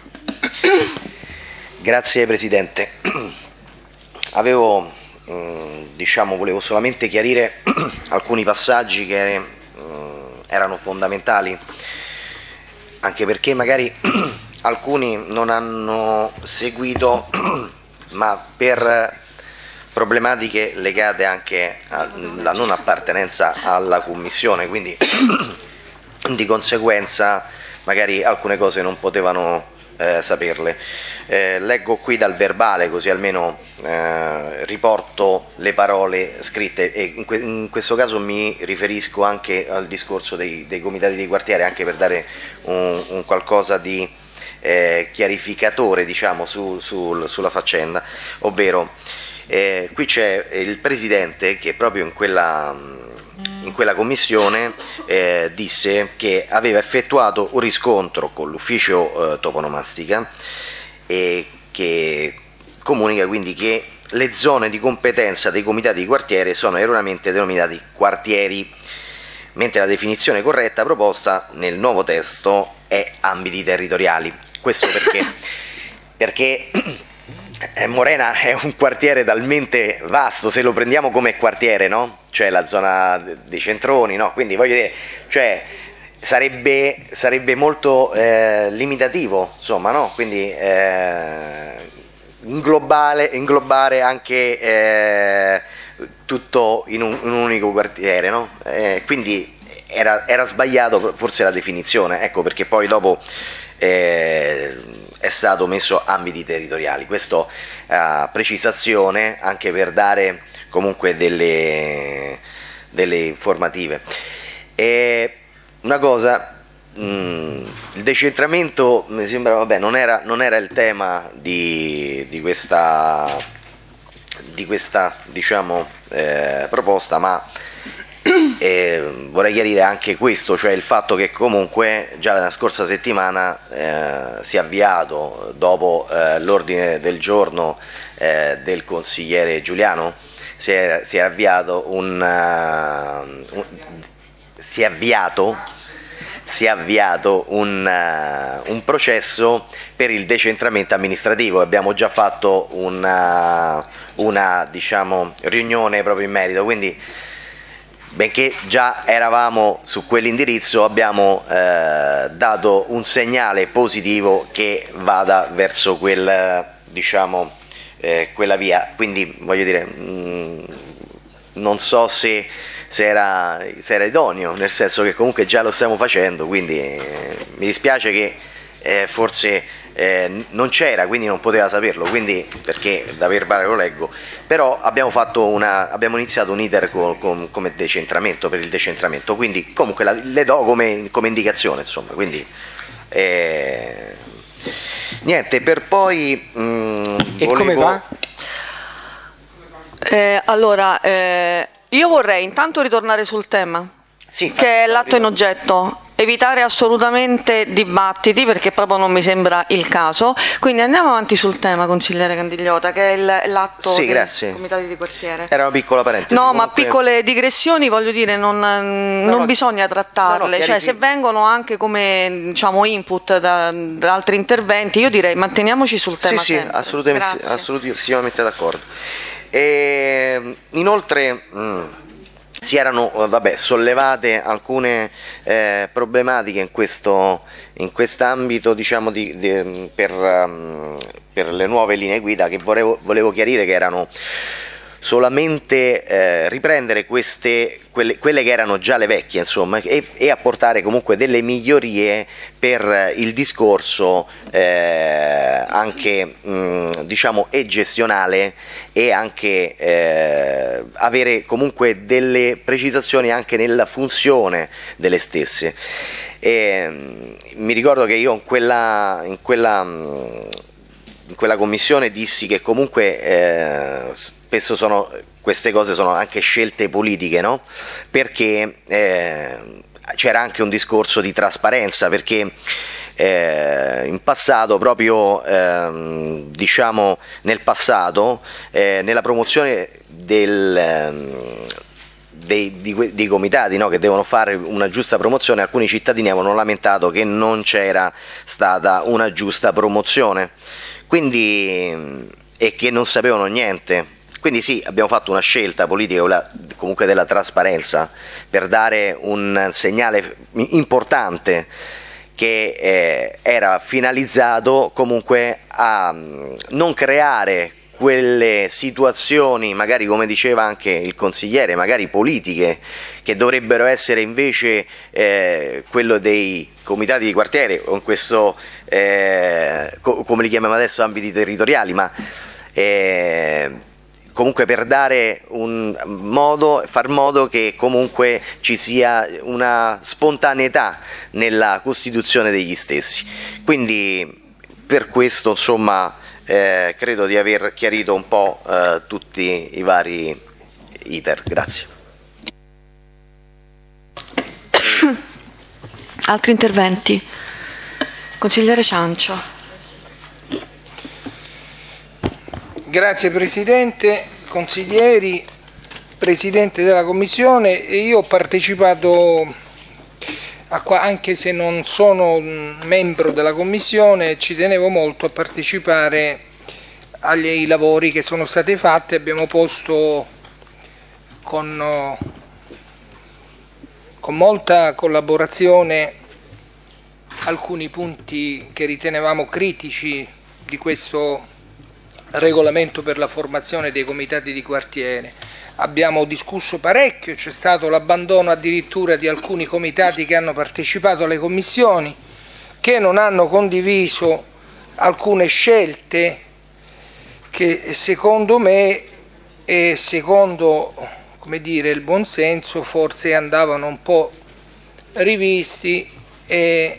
M: Grazie Presidente. Avevo, diciamo, volevo solamente chiarire alcuni passaggi che erano fondamentali, anche perché magari alcuni non hanno seguito, ma per problematiche legate anche alla non appartenenza alla Commissione, quindi di conseguenza magari alcune cose non potevano eh, saperle. Eh, leggo qui dal verbale, così almeno eh, riporto le parole scritte, e in, que in questo caso mi riferisco anche al discorso dei, dei comitati di quartiere, anche per dare un, un qualcosa di eh, chiarificatore, diciamo, su, sul, sulla faccenda, ovvero Eh, qui c'è il Presidente che proprio in quella, in quella commissione eh, disse che aveva effettuato un riscontro con l'ufficio eh, toponomastica e che comunica quindi che le zone di competenza dei comitati di quartiere sono erroneamente denominati quartieri, mentre la definizione corretta proposta nel nuovo testo è ambiti territoriali. Questo perché? Perché Morena è un quartiere talmente vasto, se lo prendiamo come quartiere, no? Cioè la zona dei centroni, no? Quindi voglio dire, cioè sarebbe, sarebbe molto eh, limitativo, insomma, no? Quindi eh, inglobare, inglobare anche eh, tutto in un, in un unico quartiere, no? Eh, quindi era, era sbagliato forse la definizione, ecco perché poi dopo eh, è stato messo ambiti territoriali. Questo a precisazione anche per dare comunque delle, delle informative. E una cosa, mh, il decentramento mi sembra, vabbè, non era, non era il tema di, di questa, di questa diciamo, eh, proposta, ma eh, vorrei chiarire anche questo, cioè il fatto che comunque già la scorsa settimana eh, si è avviato, dopo eh, l'ordine del giorno eh, del consigliere Giuliano, si è, si è avviato un, uh, un si è avviato si è avviato un, uh, un processo per il decentramento amministrativo. Abbiamo già fatto una, una diciamo, riunione proprio in merito, quindi benché già eravamo su quell'indirizzo, abbiamo eh, dato un segnale positivo che vada verso quel, diciamo, eh, quella via. Quindi voglio dire, mh, non so se, se, era, se era idoneo, nel senso che comunque già lo stiamo facendo, quindi eh, mi dispiace che eh, forse eh, non c'era, quindi non poteva saperlo, quindi, perché da verbale lo leggo, però abbiamo, fatto una, abbiamo iniziato un iter con, con, come decentramento, per il decentramento, quindi comunque la, le do come, come indicazione, insomma, quindi eh, niente, per poi mh,
K: e
M: volevo...
K: come va?
A: Eh, allora, eh, io vorrei intanto ritornare sul tema,
M: sì,
A: che è l'atto in oggetto. Evitare assolutamente dibattiti perché proprio non mi sembra il caso, quindi andiamo avanti sul tema, consigliere Candigliota, che è l'atto
M: sì,
A: dei
M: grazie.
A: comitati di quartiere.
M: Era una piccola parentesi.
A: No,
M: comunque...
A: ma piccole digressioni, voglio dire, non, non
M: no, no,
A: bisogna trattarle,
M: no, no,
A: cioè se vengono anche come, diciamo, input da, da altri interventi, io direi manteniamoci sul tema.
M: Sì,
A: sempre.
M: sì, assolutamente, assolutissimamente d'accordo. E, inoltre mh, si erano vabbè, sollevate alcune eh, problematiche in questo in quest'ambito, diciamo, di, di, per, um, per le nuove linee guida, che volevo, volevo chiarire che erano solamente eh, riprendere queste, quelle, quelle che erano già le vecchie, insomma, e, e apportare comunque delle migliorie per il discorso eh, anche mh, diciamo e gestionale, e anche eh, avere comunque delle precisazioni anche nella funzione delle stesse. E, mh, mi ricordo che io in quella, in quella mh, in quella commissione dissi che comunque eh, spesso sono, queste cose sono anche scelte politiche, no? Perché eh, c'era anche un discorso di trasparenza, perché eh, in passato, proprio eh, diciamo nel passato, eh, nella promozione del... Eh, Dei, di, dei comitati, no, che devono fare una giusta promozione, alcuni cittadini avevano lamentato che non c'era stata una giusta promozione, quindi, e che non sapevano niente. Quindi sì, abbiamo fatto una scelta politica, quella comunque della trasparenza, per dare un segnale importante che eh, era finalizzato comunque a non creare quelle situazioni, magari come diceva anche il consigliere, magari politiche, che dovrebbero essere invece eh, quello dei comitati di quartiere, o in questo, eh, co come li chiamiamo adesso, ambiti territoriali, ma eh, comunque per dare un modo, far modo che comunque ci sia una spontaneità nella costituzione degli stessi. Quindi per questo, insomma, Eh, credo di aver chiarito un po' eh, tutti i vari iter. Grazie.
A: Altri interventi? Consigliere Ciancio.
K: Grazie Presidente, consiglieri, Presidente della Commissione. Io ho partecipato, a qua, anche se non sono membro della Commissione, ci tenevo molto a partecipare agli lavori che sono stati fatti. Abbiamo posto con, con molta collaborazione alcuni punti che ritenevamo critici di questo regolamento per la formazione dei comitati di quartiere. abbiamo discusso parecchio, c'è stato l'abbandono addirittura di alcuni comitati che hanno partecipato alle commissioni, che non hanno condiviso alcune scelte che secondo me e secondo, come dire, il buonsenso forse andavano un po' rivisti e,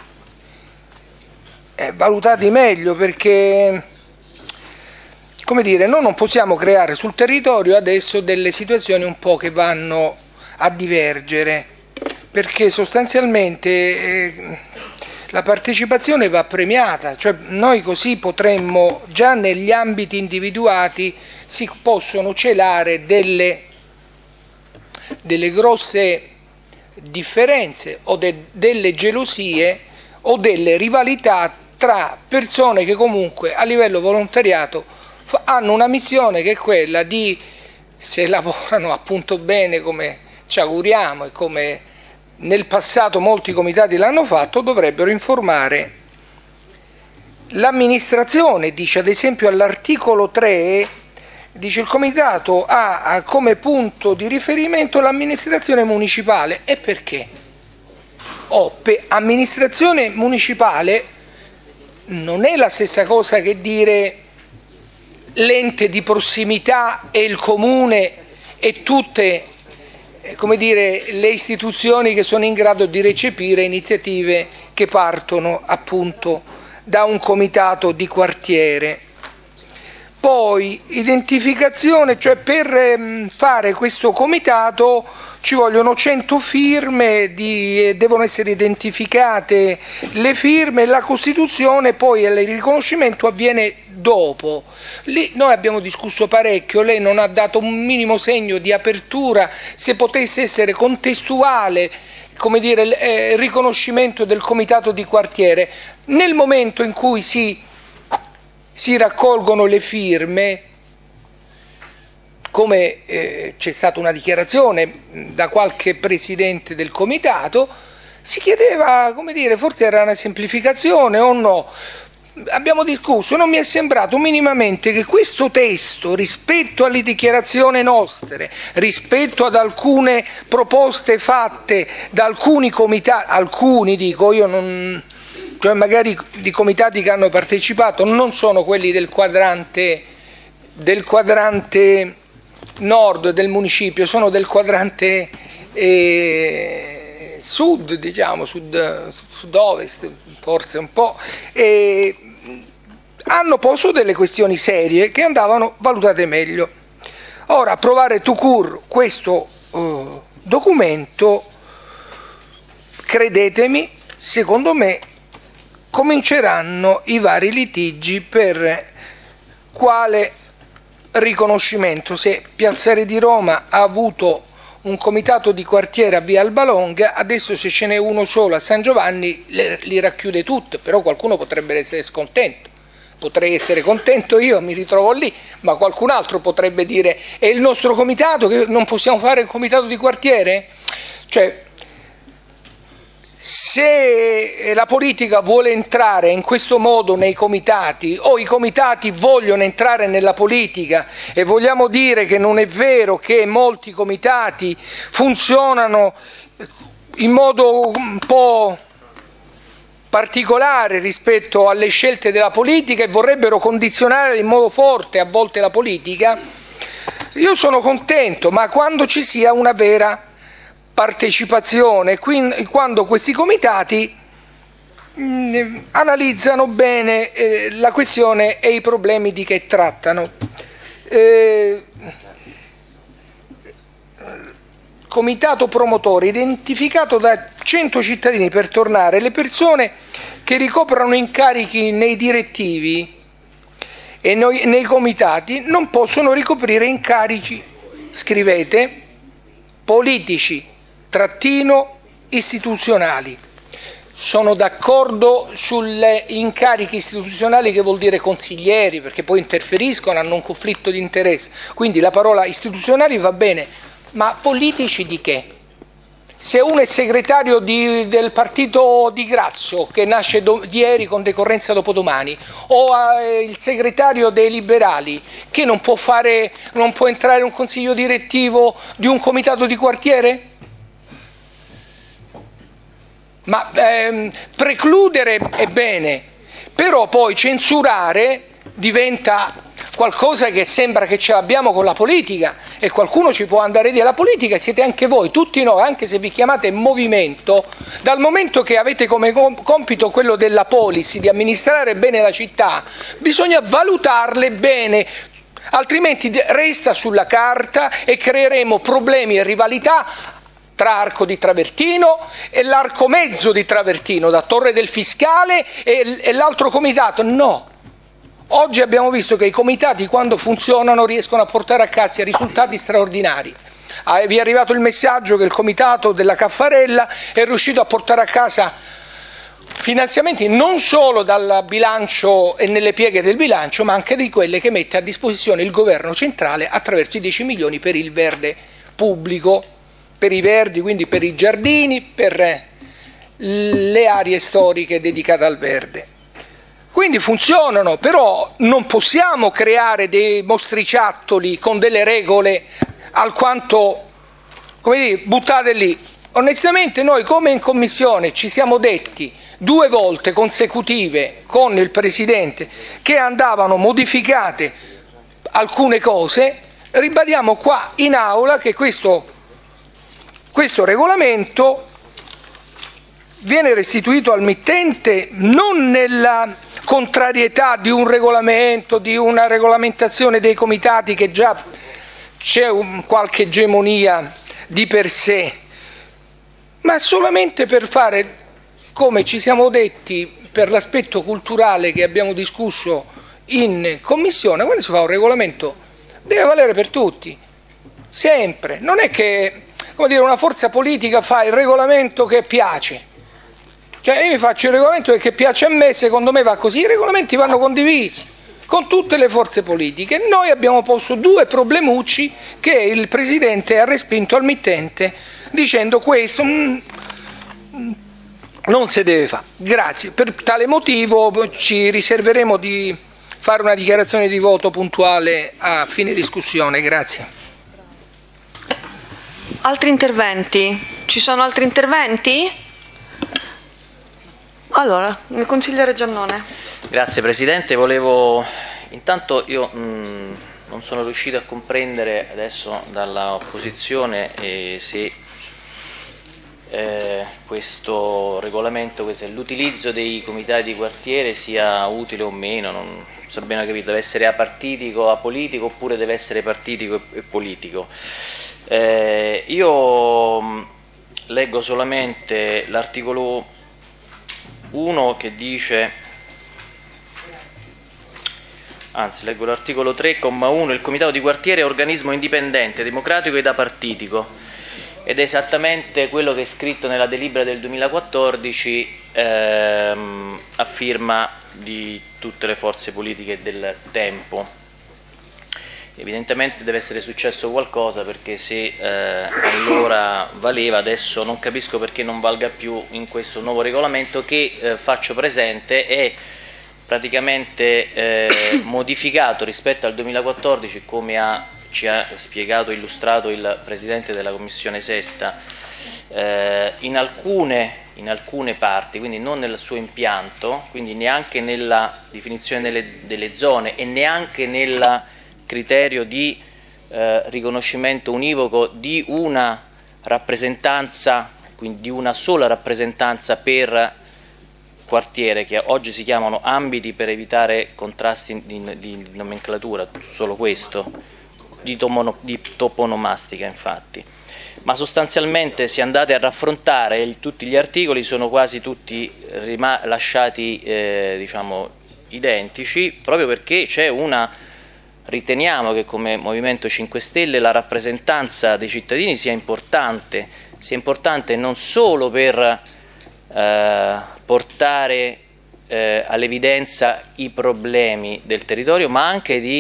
K: e valutati meglio, perché, come dire, noi non possiamo creare sul territorio adesso delle situazioni un po' che vanno a divergere, perché sostanzialmente eh, la partecipazione va premiata, cioè noi così potremmo, già negli ambiti individuati si possono celare delle, delle grosse differenze o de, delle gelosie o delle rivalità tra persone che comunque a livello volontariato hanno una missione che è quella di, se lavorano appunto bene come ci auguriamo e come nel passato molti comitati l'hanno fatto, dovrebbero informare l'amministrazione. Dice ad esempio all'articolo tre, dice il comitato ha come punto di riferimento l'amministrazione municipale. E perché? Oh, per amministrazione municipale non è la stessa cosa che dire l'ente di prossimità e il comune e tutte, come dire, le istituzioni che sono in grado di recepire iniziative che partono appunto da un comitato di quartiere. Poi identificazione, cioè per fare questo comitato ci vogliono cento firme, di, devono essere identificate le firme, la costituzione, poi il riconoscimento avviene dopo. Lì noi abbiamo discusso parecchio, lei non ha dato un minimo segno di apertura, se potesse essere contestuale, come dire, il eh, riconoscimento del comitato di quartiere. Nel momento in cui si, si raccolgono le firme, come eh, c'è stata una dichiarazione da qualche presidente del comitato, si chiedeva, come dire, forse era una semplificazione o no. Abbiamo discusso, non mi è sembrato minimamente che questo testo, rispetto alle dichiarazioni nostre, rispetto ad alcune proposte fatte da alcuni comitati, alcuni dico, io non, cioè magari di comitati che hanno partecipato, non sono quelli del quadrante, del quadrante nord del municipio, sono del quadrante eh, sud, diciamo, sud, sud-ovest, forse un po', e hanno posto delle questioni serie che andavano valutate meglio. Ora, approvare tout court questo uh, documento, credetemi, secondo me cominceranno i vari litigi per quale riconoscimento, se Piazzale di Roma ha avuto un comitato di quartiere a Via Albalonga, adesso se ce n'è uno solo a San Giovanni le, li racchiude tutte, però qualcuno potrebbe essere scontento, potrei essere contento io, mi ritrovo lì, ma qualcun altro potrebbe dire è il nostro comitato, che non possiamo fare il comitato di quartiere? Cioè, se la politica vuole entrare in questo modo nei comitati, o i comitati vogliono entrare nella politica, e vogliamo dire che non è vero che molti comitati funzionano in modo un po' particolare rispetto alle scelte della politica e vorrebbero condizionare in modo forte a volte la politica, io sono contento, ma quando ci sia una vera partecipazione, quindi quando questi comitati mh, analizzano bene eh, la questione e i problemi di che trattano. Eh, comitato promotore identificato da cento cittadini per tornare, le persone che ricoprono incarichi nei direttivi e noi, nei comitati non possono ricoprire incarichi, scrivete, politici, trattino istituzionali. Sono d'accordo sulle incarichi istituzionali, che vuol dire consiglieri, perché poi interferiscono, hanno un conflitto di interesse, quindi la parola istituzionali va bene, ma politici di che? se uno è segretario di, del partito di Grasso, che nasce do, ieri con decorrenza dopodomani, o eh, il segretario dei liberali, che non può, fare, non può entrare in un consiglio direttivo di un comitato di quartiere? Ma ehm, precludere è bene, però poi censurare diventa qualcosa che sembra che ce l'abbiamo con la politica, e qualcuno ci può andare via. La politica siete anche voi, tutti noi, anche se vi chiamate movimento, dal momento che avete come compito quello della policy, di amministrare bene la città, bisogna valutarle bene, altrimenti resta sulla carta e creeremo problemi e rivalità tra Arco di Travertino e l'Arco Mezzo di Travertino, da Torre del Fiscale e, e l'altro comitato. No. Oggi abbiamo visto che i comitati, quando funzionano, riescono a portare a casa risultati straordinari. Ah, vi è arrivato il messaggio che il comitato della Caffarella è riuscito a portare a casa finanziamenti non solo dal bilancio e nelle pieghe del bilancio, ma anche di quelle che mette a disposizione il governo centrale attraverso i dieci milioni per il verde pubblico, per i verdi, quindi per i giardini, per le aree storiche dedicate al verde. Quindi funzionano, però non possiamo creare dei mostriciattoli con delle regole alquanto, come dire, buttate lì. Onestamente noi, come in Commissione, ci siamo detti due volte consecutive con il Presidente che andavano modificate alcune cose, ribadiamo qua in aula che questo, questo regolamento viene restituito al mittente non nella contrarietà di un regolamento, di una regolamentazione dei comitati, che già c'è un, qualche egemonia di per sé, ma solamente per fare, come ci siamo detti, per l'aspetto culturale che abbiamo discusso in Commissione, quando si fa un regolamento deve valere per tutti, sempre. Non è che, come dire, una forza politica fa il regolamento che piace. Cioè io mi faccio il regolamento perché piace a me, secondo me va così. I regolamenti vanno condivisi con tutte le forze politiche. Noi abbiamo posto due problemucci che il Presidente ha respinto al mittente dicendo questo mm, non si deve fare. Grazie. Per tale motivo ci riserveremo di fare una dichiarazione di voto puntuale a fine discussione. Grazie.
A: Altri interventi? Ci sono altri interventi? Allora, il consigliere Giannone.
N: Grazie Presidente, volevo, intanto io mh, non sono riuscito a comprendere adesso dall'opposizione eh, se eh, questo regolamento, l'utilizzo dei comitati di quartiere sia utile o meno, non so bene capito, deve essere apartitico, apolitico oppure deve essere partitico e, e politico. Eh, io mh, leggo solamente l'articolo uno che dice, anzi leggo l'articolo tre, comma uno, il comitato di quartiere è organismo indipendente, democratico ed apartitico, ed è esattamente quello che è scritto nella delibera del duemilaquattordici ehm, a firma di tutte le forze politiche del tempo. Evidentemente deve essere successo qualcosa, perché se eh, allora valeva, adesso non capisco perché non valga più in questo nuovo regolamento che eh, faccio presente è praticamente eh, modificato rispetto al duemilaquattordici, come ha, ci ha spiegato e illustrato il Presidente della Commissione Sesta, eh, in, alcune, in alcune parti, quindi non nel suo impianto, quindi neanche nella definizione delle, delle zone e neanche nel criterio di eh, riconoscimento univoco di una rappresentanza, quindi di una sola rappresentanza per quartiere, che oggi si chiamano ambiti per evitare contrasti di, di nomenclatura, solo questo, di, tomono, di toponomastica infatti. Ma sostanzialmente, se andate a raffrontare il, tutti gli articoli, sono quasi tutti lasciati eh, diciamo, identici, proprio perché c'è una... Riteniamo che come Movimento cinque Stelle la rappresentanza dei cittadini sia importante, sia importante non solo per eh, portare eh, all'evidenza i problemi del territorio, ma anche di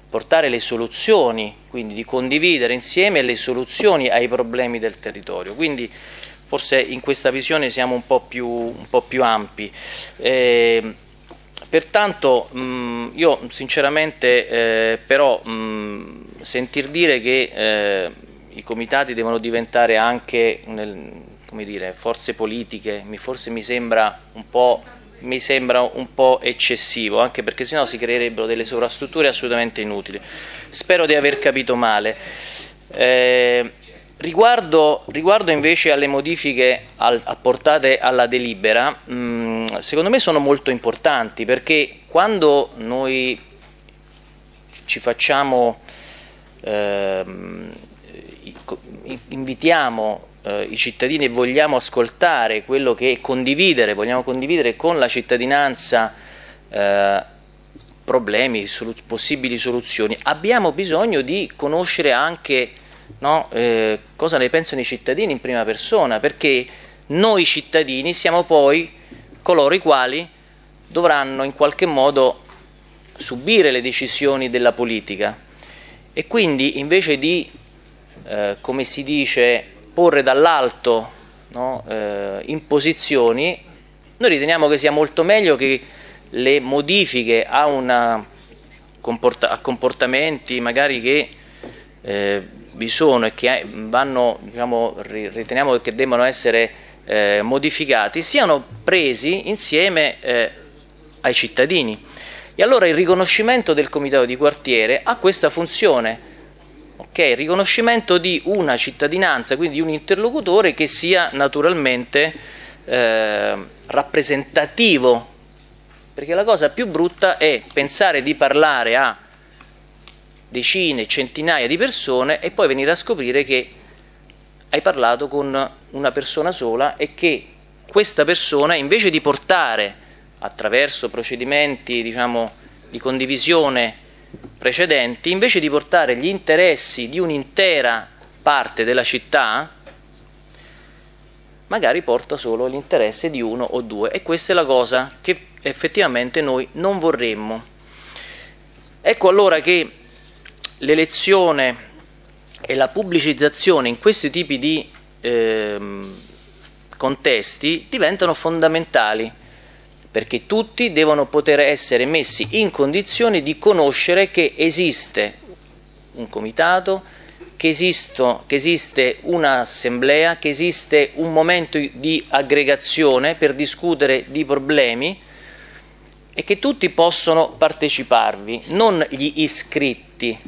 N: portare le soluzioni, quindi di condividere insieme le soluzioni ai problemi del territorio. Quindi forse in questa visione siamo un po' più, un po' più ampi. Eh, pertanto mh, io sinceramente eh, però mh, sentir dire che eh, i comitati devono diventare anche nel, come dire, forze politiche, mi, forse mi sembra un po'... mi sembra un po' eccessivo, anche perché sennò si creerebbero delle sovrastrutture assolutamente inutili. Spero di aver capito male. Eh, riguardo, riguardo invece alle modifiche al, apportate alla delibera, mh, secondo me sono molto importanti, perché quando noi ci facciamo, eh, invitiamo i cittadini e vogliamo ascoltare quello che condividere, vogliamo condividere con la cittadinanza eh, problemi, solu possibili soluzioni, abbiamo bisogno di conoscere anche, no, eh, cosa ne pensano i cittadini in prima persona, perché noi cittadini siamo poi coloro i quali dovranno in qualche modo subire le decisioni della politica, e quindi invece di, eh, come si dice, porre dall'alto, no, eh, imposizioni, noi riteniamo che sia molto meglio che le modifiche a, una comporta a comportamenti magari che eh, vi sono e che vanno, diciamo, riteniamo che debbano essere eh, modificati, siano presi insieme eh, ai cittadini. E allora il riconoscimento del comitato di quartiere ha questa funzione. Okay, il riconoscimento di una cittadinanza, quindi di un interlocutore che sia naturalmente eh, rappresentativo, perché la cosa più brutta è pensare di parlare a decine, centinaia di persone e poi venire a scoprire che hai parlato con una persona sola e che questa persona, invece di portare attraverso procedimenti, diciamo, di condivisione precedenti, invece di portare gli interessi di un'intera parte della città, magari porta solo l'interesse di uno o due, e questa è la cosa che effettivamente noi non vorremmo. Ecco allora che l'elezione e la pubblicizzazione in questi tipi di eh, contesti diventano fondamentali, perché tutti devono poter essere messi in condizione di conoscere che esiste un comitato, che, esisto, che esiste un'assemblea, che esiste un momento di aggregazione per discutere di problemi e che tutti possono parteciparvi, non gli iscritti,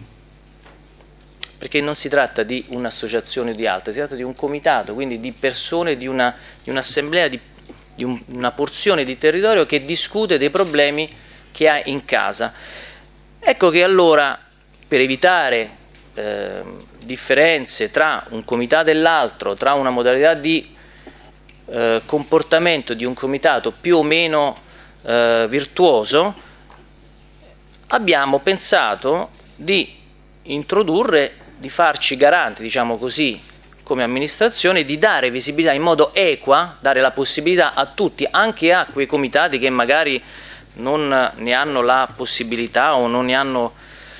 N: perché non si tratta di un'associazione o di altre, si tratta di un comitato, quindi di persone, di una, di un'assemblea, di di un, una porzione di territorio che discute dei problemi che ha in casa. Ecco che allora, per evitare eh, differenze tra un comitato e l'altro, tra una modalità di eh, comportamento di un comitato più o meno eh, virtuoso, abbiamo pensato di introdurre, di farci garanti, diciamo così, come amministrazione, di dare visibilità in modo equa, dare la possibilità a tutti, anche a quei comitati che magari non ne hanno la possibilità o non ne hanno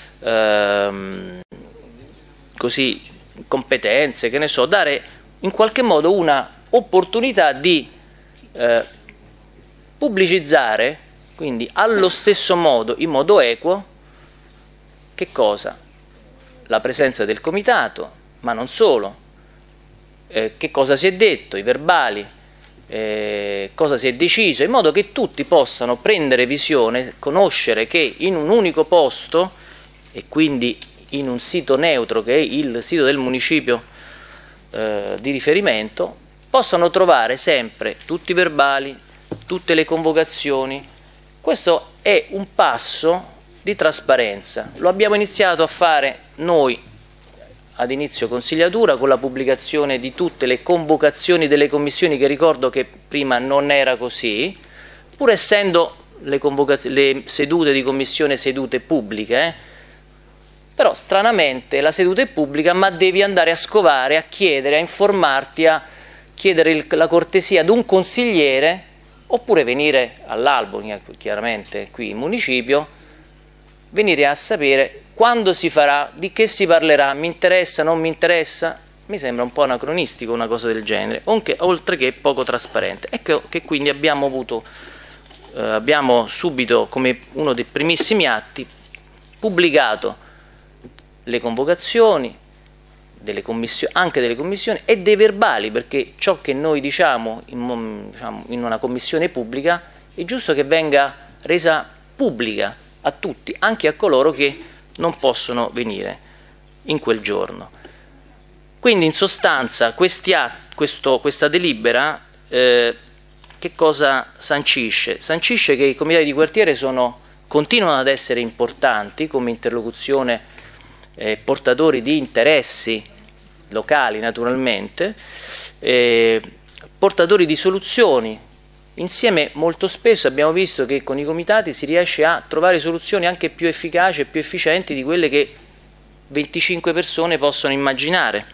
N: ehm, così competenze, che ne so, dare in qualche modo una opportunità di eh, pubblicizzare, quindi allo stesso modo, in modo equo, che cosa? La presenza del comitato, ma non solo. Eh, che cosa si è detto, i verbali, eh, cosa si è deciso, in modo che tutti possano prendere visione, conoscere che in un unico posto, e quindi in un sito neutro che è il sito del municipio eh, di riferimento, possano trovare sempre tutti i verbali, tutte le convocazioni. Questo è un passo di trasparenza, lo abbiamo iniziato a fare noi ad inizio consigliatura con la pubblicazione di tutte le convocazioni delle commissioni, che ricordo che prima non era così, pur essendo le, le sedute di commissione sedute pubbliche, eh? Però stranamente la seduta è pubblica, ma devi andare a scovare, a chiedere, a informarti, a chiedere il, la cortesia ad un consigliere, oppure venire all'albo, chiaramente qui in municipio, venire a sapere quando si farà, di che si parlerà, mi interessa, non mi interessa? Mi sembra un po' anacronistico una cosa del genere, oltre che poco trasparente. Ecco che quindi abbiamo avuto, eh, abbiamo subito come uno dei primissimi atti pubblicato le convocazioni, delle anche delle commissioni e dei verbali, perché ciò che noi diciamo in, diciamo in una commissione pubblica è giusto che venga resa pubblica a tutti, anche a coloro che non possono venire in quel giorno. Quindi in sostanza questi atti, questo, questa delibera eh, che cosa sancisce? Sancisce che i comitati di quartiere sono, continuano ad essere importanti come interlocuzione, eh, portatori di interessi locali naturalmente, eh, portatori di soluzioni. Insieme molto spesso abbiamo visto che con i comitati si riesce a trovare soluzioni anche più efficaci e più efficienti di quelle che venticinque persone possono immaginare.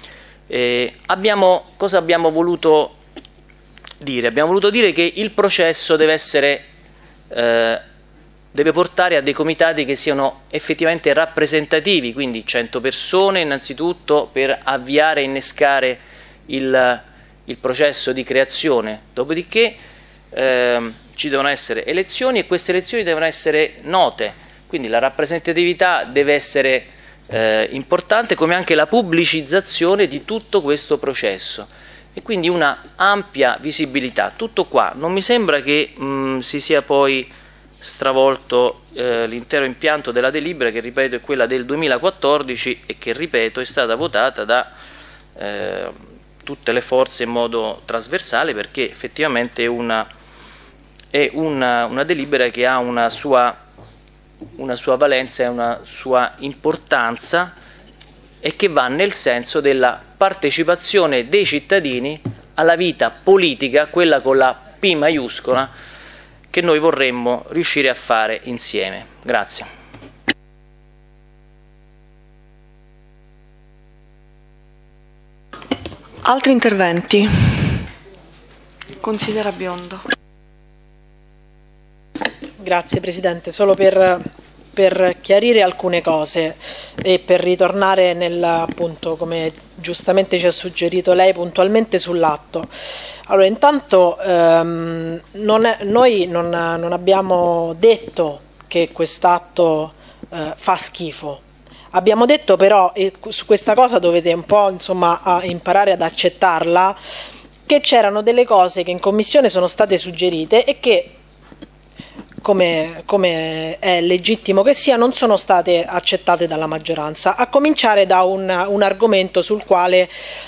N: Eh, abbiamo, cosa abbiamo voluto dire? Abbiamo voluto dire che il processo deve essere, eh, deve portare a dei comitati che siano effettivamente rappresentativi, quindi cento persone innanzitutto per avviare e innescare il, il processo di creazione, dopodiché eh, ci devono essere elezioni e queste elezioni devono essere note, quindi la rappresentatività deve essere Eh, importante, come anche la pubblicizzazione di tutto questo processo e quindi una ampia visibilità. Tutto qua. Non mi sembra che mh, si sia poi stravolto eh, l'intero impianto della delibera, che ripeto è quella del duemilaquattordici e che ripeto è stata votata da eh, tutte le forze in modo trasversale, perché effettivamente è una, è una, una delibera che ha una sua una sua valenza e una sua importanza e che va nel senso della partecipazione dei cittadini alla vita politica, quella con la P maiuscola, che noi vorremmo riuscire a fare insieme. Grazie.
A: Altri interventi? Consigliera Biondo.
C: Grazie Presidente, solo per, per chiarire alcune cose e per ritornare nel, appunto, come giustamente ci ha suggerito lei, puntualmente sull'atto. Allora, intanto ehm, non è, noi non, non abbiamo detto che quest'atto eh, fa schifo. Abbiamo detto però, e su questa cosa dovete un po' insomma a imparare ad accettarla, che c'erano delle cose che in Commissione sono state suggerite e che, Come, come è legittimo che sia, non sono state accettate dalla maggioranza, a cominciare da un, un argomento sul quale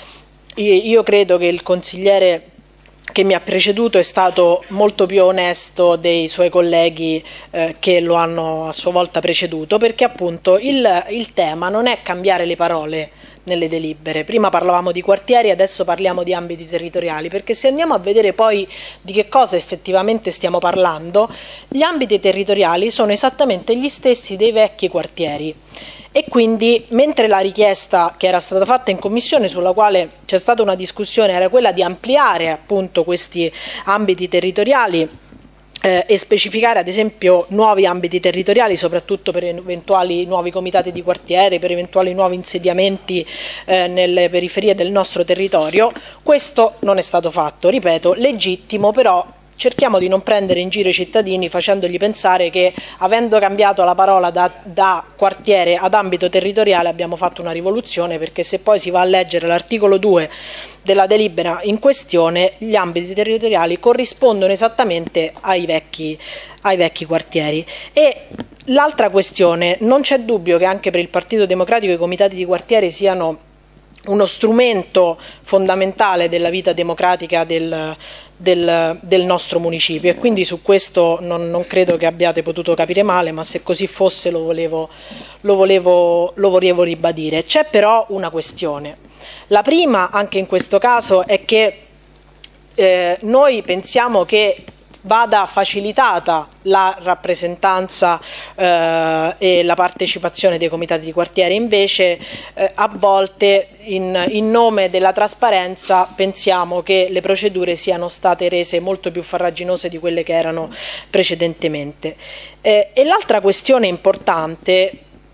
C: io credo che il consigliere che mi ha preceduto è stato molto più onesto dei suoi colleghi eh, che lo hanno a sua volta preceduto, perché appunto il, il tema non è cambiare le parole nelle delibere. Prima parlavamo di quartieri, adesso parliamo di ambiti territoriali, perché se andiamo a vedere poi di che cosa effettivamente stiamo parlando, gli ambiti territoriali sono esattamente gli stessi dei vecchi quartieri. E quindi, mentre la richiesta che era stata fatta in Commissione, sulla quale c'è stata una discussione, era quella di ampliare appunto questi ambiti territoriali Eh, e specificare ad esempio nuovi ambiti territoriali, soprattutto per eventuali nuovi comitati di quartiere, per eventuali nuovi insediamenti eh, nelle periferie del nostro territorio, questo non è stato fatto, ripeto, legittimo, però cerchiamo di non prendere in giro i cittadini facendogli pensare che, avendo cambiato la parola da, da quartiere ad ambito territoriale, abbiamo fatto una rivoluzione, perché se poi si va a leggere l'articolo due della delibera in questione, gli ambiti territoriali corrispondono esattamente ai vecchi, ai vecchi quartieri. E l'altra questione, non c'è dubbio che anche per il Partito Democratico i comitati di quartiere siano uno strumento fondamentale della vita democratica del, del, del nostro municipio, e quindi su questo non, non credo che abbiate potuto capire male, ma se così fosse lo volevo, lo volevo, lo volevo ribadire. C'è però una questione. La prima, anche in questo caso, è che eh, noi pensiamo che vada facilitata la rappresentanza eh, e la partecipazione dei comitati di quartiere, invece eh, a volte in, in nome della trasparenza pensiamo che le procedure siano state rese molto più farraginose di quelle che erano precedentemente. Eh, e l'altra questione importante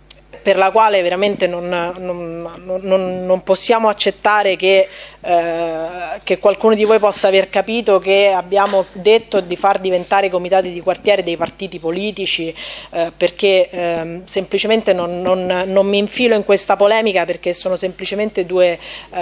C: per la quale veramente non, non, non, non possiamo accettare che, eh, che qualcuno di voi possa aver capito che abbiamo detto di far diventare i comitati di quartiere dei partiti politici, eh, perché eh, semplicemente non, non, non mi infilo in questa polemica, perché sono semplicemente due,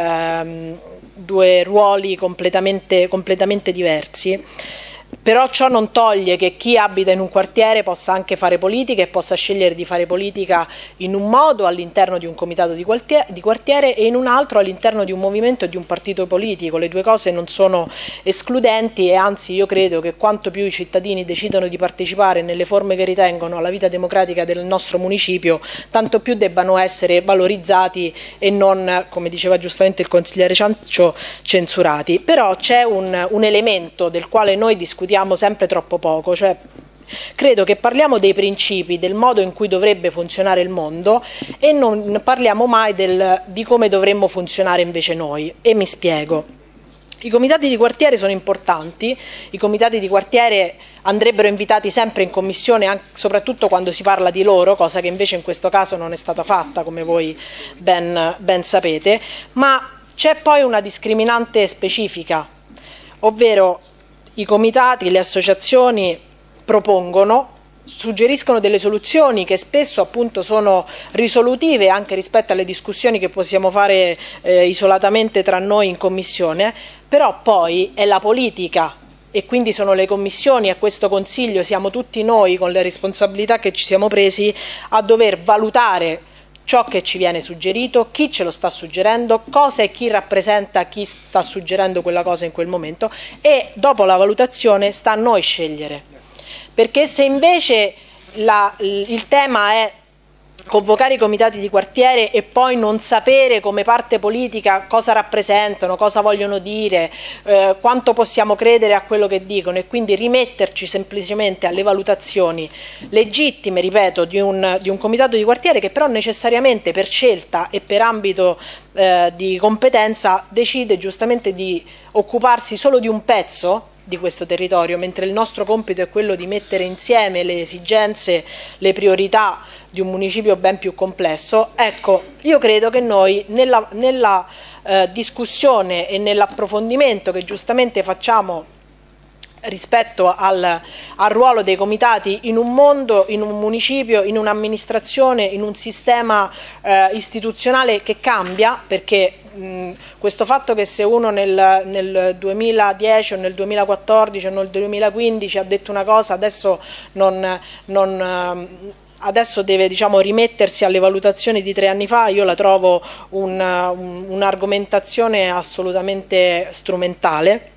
C: ehm, due ruoli completamente, completamente diversi. Però ciò non toglie che chi abita in un quartiere possa anche fare politica e possa scegliere di fare politica in un modo all'interno di un comitato di quartiere, di quartiere e in un altro all'interno di un movimento e di un partito politico. Le due cose non sono escludenti, e anzi io credo che quanto più i cittadini decidono di partecipare nelle forme che ritengono alla vita democratica del nostro municipio, tanto più debbano essere valorizzati e non, come diceva giustamente il consigliere Ciancio, censurati. Però c'è un, un elemento del quale noi discutiamo discutiamo sempre troppo poco, cioè credo che parliamo dei principi, del modo in cui dovrebbe funzionare il mondo, e non parliamo mai del, di come dovremmo funzionare invece noi, e mi spiego. I comitati di quartiere sono importanti, i comitati di quartiere andrebbero invitati sempre in commissione, anche, soprattutto quando si parla di loro, cosa che invece in questo caso non è stata fatta, come voi ben, ben sapete, ma c'è poi una discriminante specifica, ovvero i comitati, le associazioni propongono, suggeriscono delle soluzioni che spesso appunto sono risolutive anche rispetto alle discussioni che possiamo fare eh, isolatamente tra noi in commissione, però poi è la politica, e quindi sono le commissioni, a questo Consiglio siamo tutti noi con le responsabilità che ci siamo presi a dover valutare ciò che ci viene suggerito, chi ce lo sta suggerendo, cosa e chi rappresenta chi sta suggerendo quella cosa in quel momento, e dopo la valutazione sta a noi scegliere. Perché se invece la, il tema è convocare i comitati di quartiere e poi non sapere come parte politica cosa rappresentano, cosa vogliono dire, eh, quanto possiamo credere a quello che dicono, e quindi rimetterci semplicemente alle valutazioni legittime, ripeto, di un, di un comitato di quartiere che però necessariamente per scelta e per ambito eh, di competenza decide giustamente di occuparsi solo di un pezzo di questo territorio, mentre il nostro compito è quello di mettere insieme le esigenze, le priorità di un municipio ben più complesso. Ecco, io credo che noi nella, nella eh, discussione e nell'approfondimento che giustamente facciamo rispetto al, al ruolo dei comitati in un mondo, in un municipio, in un'amministrazione, in un sistema eh, istituzionale che cambia, perché mh, questo fatto che se uno nel, nel duemiladieci o nel duemilaquattordici o nel duemilaquindici ha detto una cosa, adesso non... non adesso deve, diciamo, rimettersi alle valutazioni di tre anni fa, io la trovo un, un, un'argomentazione assolutamente strumentale.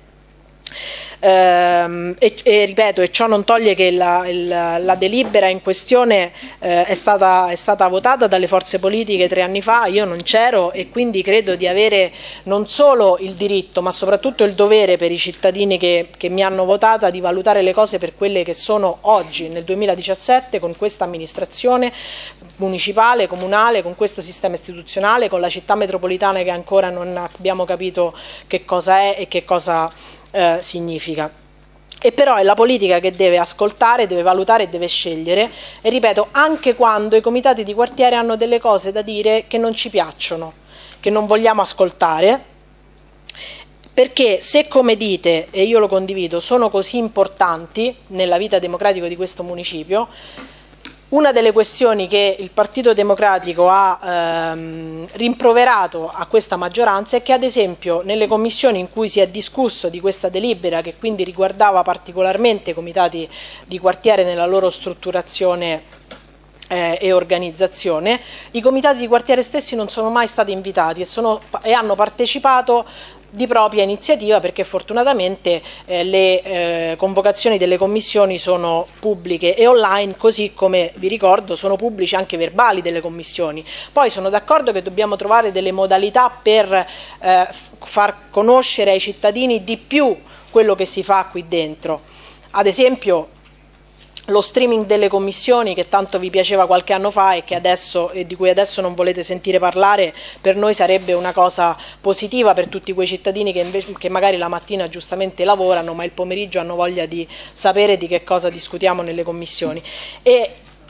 C: Ehm, e, e ripeto, e ciò non toglie che la, il, la delibera in questione eh, è, stata, è stata votata dalle forze politiche tre anni fa, io non c'ero, e quindi credo di avere non solo il diritto ma soprattutto il dovere per i cittadini che, che mi hanno votata di valutare le cose per quelle che sono oggi, nel duemiladiciassette, con questa amministrazione municipale, comunale, con questo sistema istituzionale, con la città metropolitana che ancora non abbiamo capito che cosa è e che cosa Eh, significa. E però è la politica che deve ascoltare, deve valutare e deve scegliere, e ripeto, anche quando i comitati di quartiere hanno delle cose da dire che non ci piacciono, che non vogliamo ascoltare, perché se, come dite, e io lo condivido, sono così importanti nella vita democratica di questo municipio, una delle questioni che il Partito Democratico ha ehm, rimproverato a questa maggioranza è che, ad esempio, nelle commissioni in cui si è discusso di questa delibera, che quindi riguardava particolarmente i comitati di quartiere nella loro strutturazione eh, e organizzazione, i comitati di quartiere stessi non sono mai stati invitati e, sono, e hanno partecipato di propria iniziativa, perché fortunatamente eh, le eh, convocazioni delle commissioni sono pubbliche e online, così come vi ricordo sono pubblici anche i verbali delle commissioni. Poi sono d'accordo che dobbiamo trovare delle modalità per eh, far conoscere ai cittadini di più quello che si fa qui dentro, ad esempio lo streaming delle commissioni, che tanto vi piaceva qualche anno fa e, che adesso, e di cui adesso non volete sentire parlare, per noi sarebbe una cosa positiva per tutti quei cittadini che, invece, che magari la mattina giustamente lavorano ma il pomeriggio hanno voglia di sapere di che cosa discutiamo nelle commissioni. E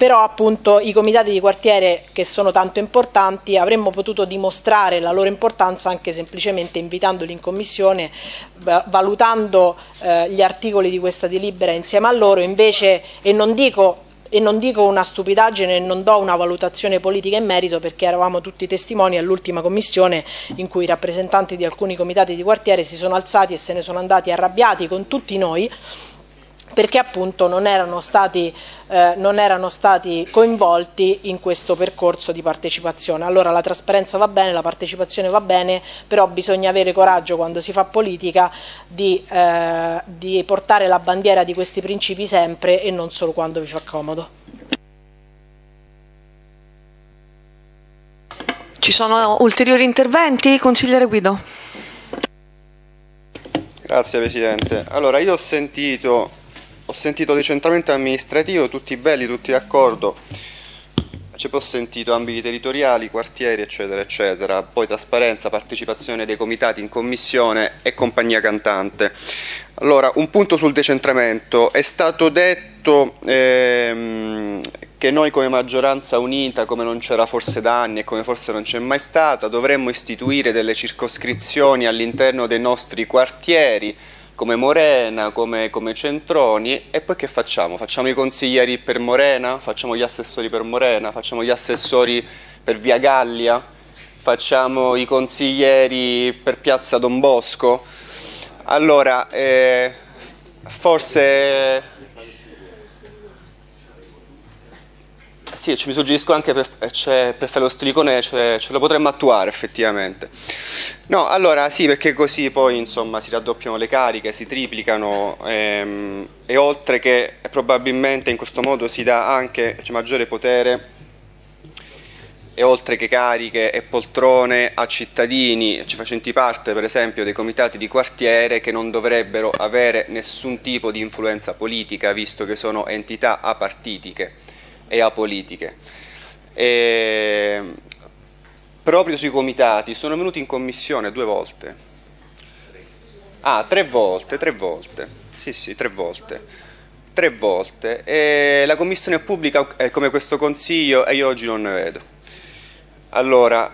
C: però appunto i comitati di quartiere, che sono tanto importanti, avremmo potuto dimostrare la loro importanza anche semplicemente invitandoli in commissione, valutando eh, gli articoli di questa delibera insieme a loro, invece, e non dico E non dico una stupidaggine, non do una valutazione politica in merito, perché eravamo tutti testimoni all'ultima commissione in cui i rappresentanti di alcuni comitati di quartiere si sono alzati e se ne sono andati arrabbiati con tutti noi, perché appunto non erano stati, eh, non erano stati coinvolti in questo percorso di partecipazione. Allora la trasparenza va bene, la partecipazione va bene, però bisogna avere coraggio quando si fa politica di, eh, di portare la bandiera di questi principi sempre e non solo quando vi fa comodo.
A: Ci sono ulteriori interventi? Consigliere Guido.
O: Grazie Presidente. Allora io ho sentito... Ho sentito decentramento amministrativo, tutti belli, tutti d'accordo, ci ho sentito ambiti territoriali, quartieri, eccetera, eccetera, poi trasparenza, partecipazione dei comitati in commissione e compagnia cantante. Allora, un punto sul decentramento. È stato detto ehm, che noi come maggioranza unita, come non c'era forse da anni e come forse non c'è mai stata, dovremmo istituire delle circoscrizioni all'interno dei nostri quartieri, come Morena, come, come Centroni, e poi che facciamo? Facciamo i consiglieri per Morena, facciamo gli assessori per Morena, facciamo gli assessori per Via Gallia, facciamo i consiglieri per Piazza Don Bosco. Allora, eh, forse... Sì, ci mi suggerisco anche per, per fare lo stilicone, ce, ce lo potremmo attuare effettivamente. No, allora sì, perché così poi insomma si raddoppiano le cariche, si triplicano ehm, e oltre che probabilmente in questo modo si dà anche cioè, maggiore potere e oltre che cariche e poltrone a cittadini cioè, facenti parte per esempio dei comitati di quartiere che non dovrebbero avere nessun tipo di influenza politica visto che sono entità apartitiche e apolitiche. E proprio sui comitati sono venuti in commissione due volte. Ah, tre volte, tre volte. Sì, sì, tre volte. Tre volte. E la commissione pubblica è come questo consiglio e io oggi non ne vedo. Allora,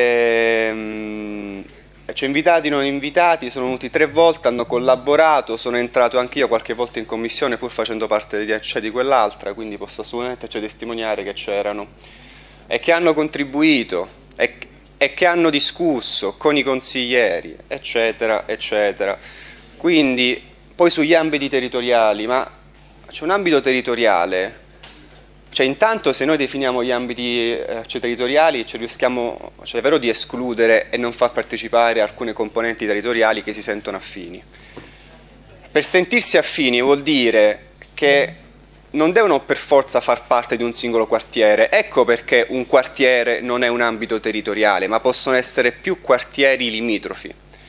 O: ehm, cioè invitati non invitati, sono venuti tre volte, hanno collaborato, sono entrato anch'io qualche volta in commissione pur facendo parte di, cioè, di quell'altra, quindi posso assolutamente cioè, testimoniare che c'erano e che hanno contribuito e, e che hanno discusso con i consiglieri, eccetera, eccetera. Quindi, poi sugli ambiti territoriali, ma c'è un ambito territoriale. Cioè, intanto se noi definiamo gli ambiti eh, cioè, territoriali ci rischiamo cioè, davvero di escludere e non far partecipare alcune componenti territoriali che si sentono affini. Per sentirsi affini vuol dire che non devono per forza far parte di un singolo quartiere, ecco perché un quartiere non è un ambito territoriale, ma possono essere più quartieri limitrofi.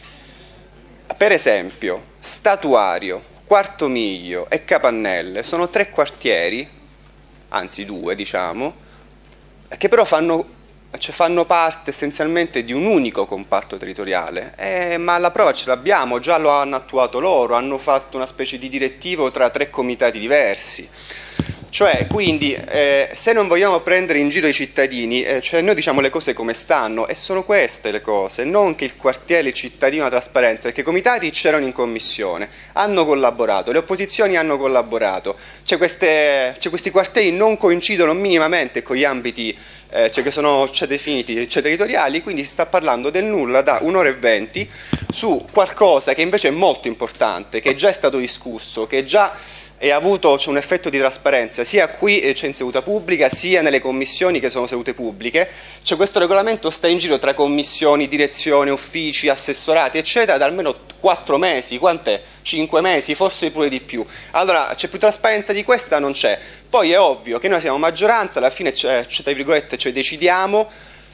O: Per esempio, Statuario, Quarto Miglio e Capannelle sono tre quartieri, anzi due diciamo, che però fanno, cioè fanno parte essenzialmente di un unico comparto territoriale, eh, ma la prova ce l'abbiamo, già lo hanno attuato loro, hanno fatto una specie di direttivo tra tre comitati diversi. Cioè, quindi, eh, se non vogliamo prendere in giro i cittadini, eh, cioè noi diciamo le cose come stanno, e sono queste le cose, non che il quartiere, il cittadino, la trasparenza, perché i comitati c'erano in commissione, hanno collaborato, le opposizioni hanno collaborato, cioè, queste, cioè questi quartieri non coincidono minimamente con gli ambiti eh, cioè che sono cioè, definiti cioè, territoriali, quindi si sta parlando del nulla da un'ora e venti su qualcosa che invece è molto importante, che già è stato discusso, che già e ha avuto cioè, un effetto di trasparenza sia qui eh, cioè in seduta pubblica sia nelle commissioni che sono sedute pubbliche. Cioè, questo regolamento sta in giro tra commissioni, direzioni, uffici, assessorati eccetera da almeno quattro mesi, quant'è? cinque mesi, forse pure di più. Allora c'è più trasparenza di questa? Non c'è. Poi è ovvio che noi siamo maggioranza, alla fine cioè, tra virgolette cioè, decidiamo,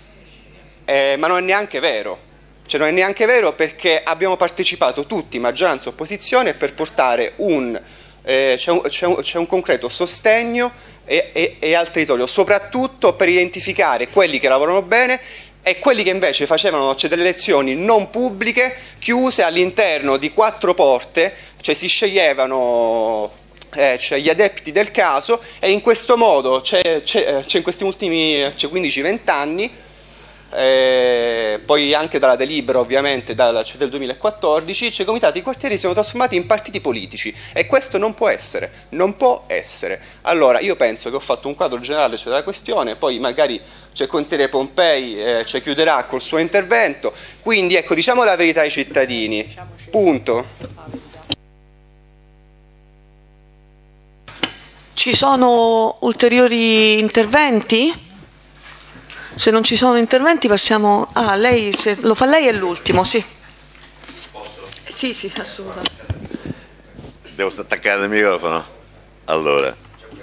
O: eh, ma non è neanche vero. Cioè non è neanche vero perché abbiamo partecipato tutti, maggioranza e opposizione, per portare un Eh, c'è un, c'è un, c'è un concreto sostegno e, e, e al territorio, soprattutto per identificare quelli che lavorano bene e quelli che invece facevano cioè, delle lezioni non pubbliche, chiuse all'interno di quattro porte, cioè si sceglievano eh, c'è gli adepti del caso, e in questo modo c'è, c'è, c'è in questi ultimi quindici venti anni, eh, poi anche dalla delibera ovviamente dalla, cioè del duemilaquattordici, cioè, i comitati di quartiere si sono trasformati in partiti politici, e questo non può essere, non può essere. Allora io penso che ho fatto un quadro generale, cioè, della questione, poi magari c'è il consigliere Pompei, eh, cioè, chiuderà col suo intervento, quindi ecco, diciamo la verità ai cittadini, punto.
A: Ci sono ulteriori interventi? Se non ci sono interventi passiamo... Ah, lei, se lo fa lei è l'ultimo, sì.
I: Posso?
A: Sì, sì, assolutamente.
I: Devo staccare il microfono? Allora.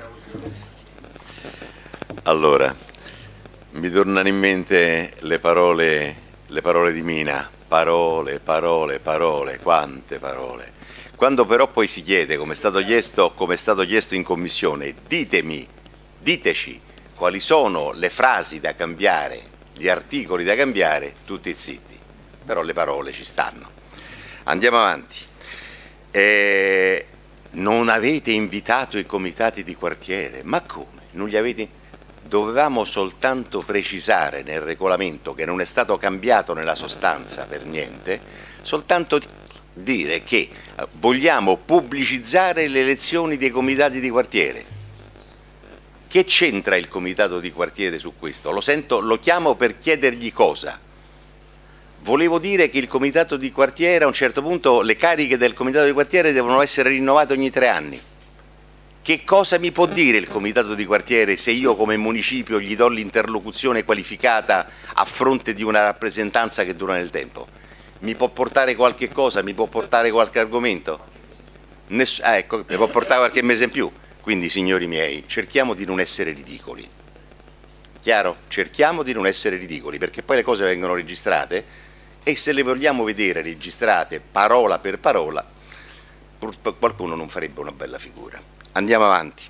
I: Allora, mi tornano in mente le parole, le parole di Mina. Parole, parole, parole, quante parole. Quando però poi si chiede, come è stato chiesto, come è stato chiesto in commissione, ditemi, diteci quali sono le frasi da cambiare, gli articoli da cambiare, tutti zitti, però le parole ci stanno. Andiamo avanti. Eh, non avete invitato i comitati di quartiere, ma come? Non li avete? Dovevamo soltanto precisare nel regolamento, che non è stato cambiato nella sostanza per niente, soltanto dire che vogliamo pubblicizzare le elezioni dei comitati di quartiere. Che c'entra il comitato di quartiere su questo? Lo sento, lo chiamo per chiedergli cosa. Volevo dire che il comitato di quartiere, a un certo punto, le cariche del comitato di quartiere devono essere rinnovate ogni tre anni. Che cosa mi può dire il comitato di quartiere se io come municipio gli do l'interlocuzione qualificata a fronte di una rappresentanza che dura nel tempo? Mi può portare qualche cosa? Mi può portare qualche argomento? Ness- ah, ecco, mi può portare qualche mese in più? Quindi, signori miei, cerchiamo di non essere ridicoli. Chiaro? Cerchiamo di non essere ridicoli, perché poi le cose vengono registrate, e se le vogliamo vedere registrate parola per parola, qualcuno non farebbe una bella figura. Andiamo avanti.